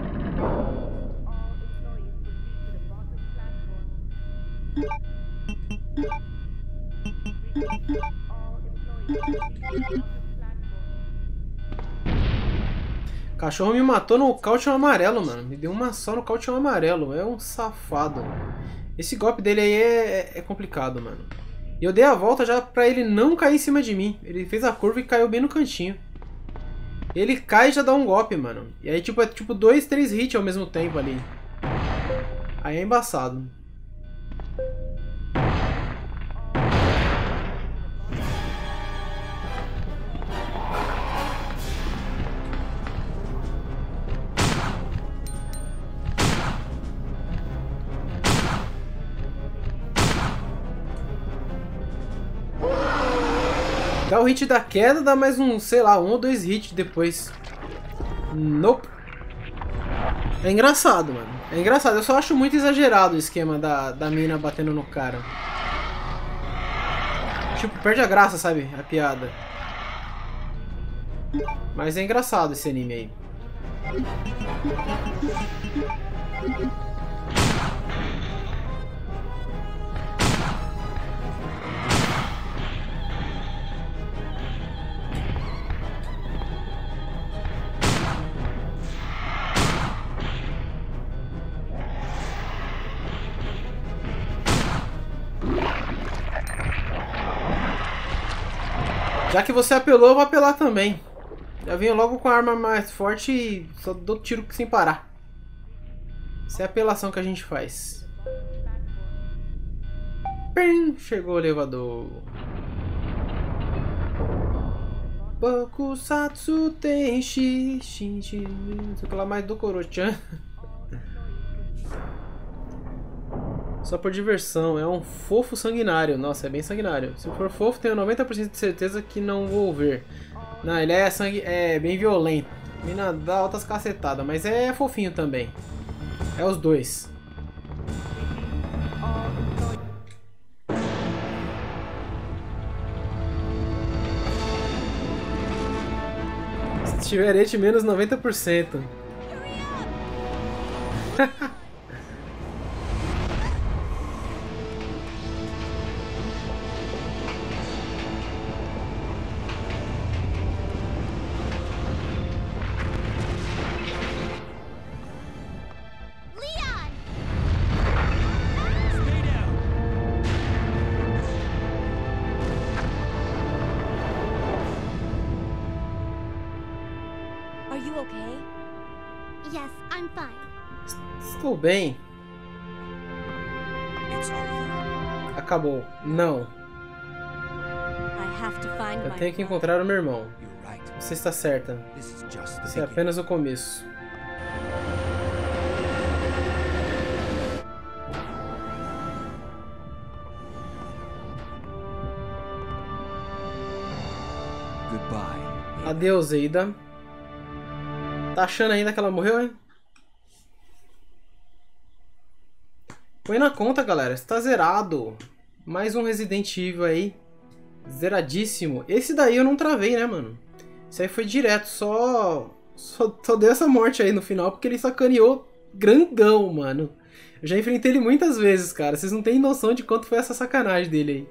Cachorro me matou no caution amarelo, mano. Me deu uma só no caution amarelo. É um safado. Esse golpe dele aí é, é complicado, mano. E eu dei a volta já pra ele não cair em cima de mim. Ele fez a curva e caiu bem no cantinho. Ele cai e já dá um golpe, mano. E aí tipo, é tipo dois, três hits ao mesmo tempo ali. Aí é embaçado. Dá o hit da queda, dá mais um, sei lá, um ou dois hits depois. Nope. É engraçado, mano. É engraçado. Eu só acho muito exagerado o esquema da, da mina batendo no cara. Tipo, perde a graça, sabe? A piada. Mas é engraçado esse anime aí. Já que você apelou, eu vou apelar também. Já venho logo com a arma mais forte e só dou tiro sem parar. Essa é a apelação que a gente faz. Pim, chegou o elevador. Bokusatsu Tenshi Shinchi. Não sei o que lá mais do Kuro-chan. Só por diversão, é um fofo sanguinário. Nossa, é bem sanguinário. Se for fofo, tenho noventa por cento de certeza que não vou ver. Não, ele é sangue, é bem violento. Mina dá altas cacetadas, mas é fofinho também. É os dois. Se tiver rate menos noventa por cento. Estou bem. Acabou. Não. Eu tenho que encontrar o meu irmão. Você está certa. Esse é apenas o começo. Goodbye. Adeus, Ada. Tá achando ainda que ela morreu, hein? Põe na conta, galera. Está zerado. Mais um Resident Evil aí. Zeradíssimo. Esse daí eu não travei, né, mano? Isso aí foi direto. Só... Só, só deu essa morte aí no final porque ele sacaneou grandão, mano. Eu já enfrentei ele muitas vezes, cara. Vocês não têm noção de quanto foi essa sacanagem dele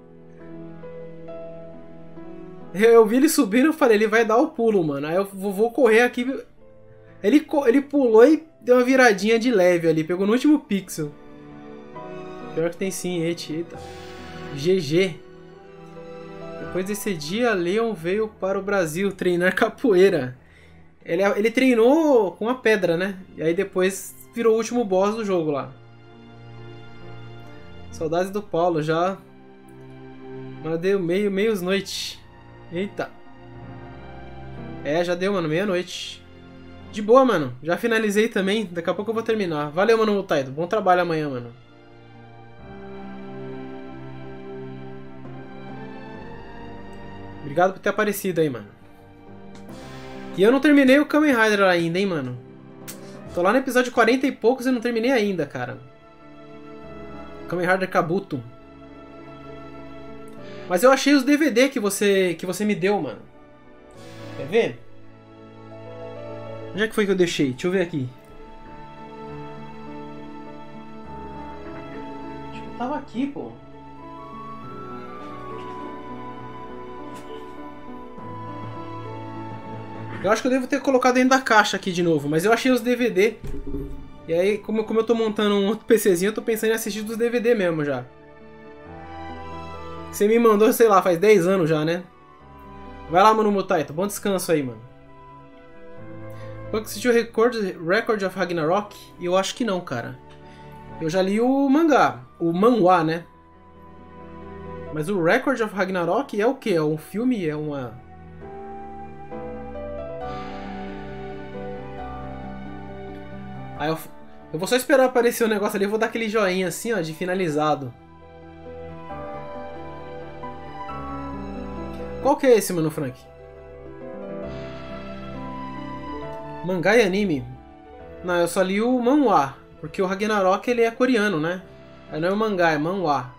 aí. Eu vi ele subindo e falei, ele vai dar o pulo, mano. Aí eu vou correr aqui. Ele, ele pulou e deu uma viradinha de leve ali. Pegou no último pixel. Pior que tem sim, eita. G G. Depois desse dia, Leon veio para o Brasil treinar capoeira. Ele, ele treinou com a pedra, né? E aí depois virou o último boss do jogo lá. Saudades do Paulo, já. Mas deu meio, meios noite. Eita. É, já deu, mano, meia-noite. De boa, mano. Já finalizei também. Daqui a pouco eu vou terminar. Valeu, mano, Taito. Bom trabalho amanhã, mano. Obrigado por ter aparecido aí, mano. E eu não terminei o Kamen Rider ainda, hein, mano. Tô lá no episódio quarenta e poucos e não terminei ainda, cara. Kamen Rider Kabuto. Mas eu achei os D V D que você, que você me deu, mano. Quer ver? Onde é que foi que eu deixei? Deixa eu ver aqui. Acho que tava aqui, pô. Eu acho que eu devo ter colocado dentro da caixa aqui de novo, mas eu achei os D V D. E aí, como, como eu tô montando um outro PCzinho, eu tô pensando em assistir dos D V D mesmo já. Você me mandou, sei lá, faz dez anos já, né? Vai lá, mano, Mutaito. Bom descanso aí, mano. Você assistiu o Record, Record of Ragnarok? Eu acho que não, cara. Eu já li o mangá. O manhwa, né? Mas o Record of Ragnarok é o quê? É um filme? É uma... Aí eu, eu vou só esperar aparecer o negócio ali, eu vou dar aquele joinha assim, ó, de finalizado. Qual que é esse, mano, Frank? Mangá e anime? Não, eu só li o manhwa, porque o Ragnarok ele é coreano, né? Aí não é o mangá, é manhwa.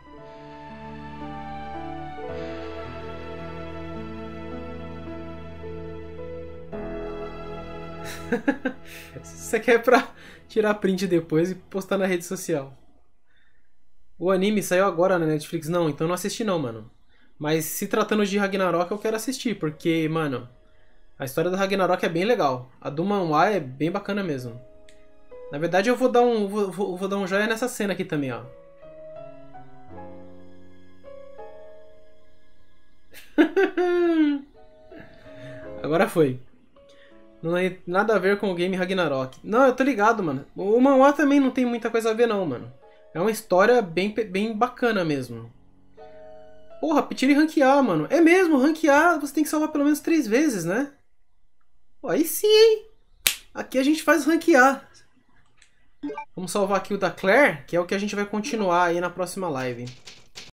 Você quer pra tirar print depois e postar na rede social. O anime saiu agora na Netflix? Não, então não assisti não, mano. Mas se tratando de Ragnarok eu quero assistir, porque, mano, a história do Ragnarok é bem legal. A do manhwa é bem bacana mesmo. Na verdade eu vou dar um, vou, vou, vou dar um joia nessa cena aqui também, ó. Agora foi. Não tem nada a ver com o game Ragnarok. Não, eu tô ligado, mano. O manhwa também não tem muita coisa a ver, não, mano. É uma história bem, bem bacana mesmo. Porra, pedir e ranquear, mano. É mesmo, ranquear você tem que salvar pelo menos três vezes, né? Pô, aí sim, hein? Aqui a gente faz ranquear. Vamos salvar aqui o da Claire, que é o que a gente vai continuar aí na próxima live.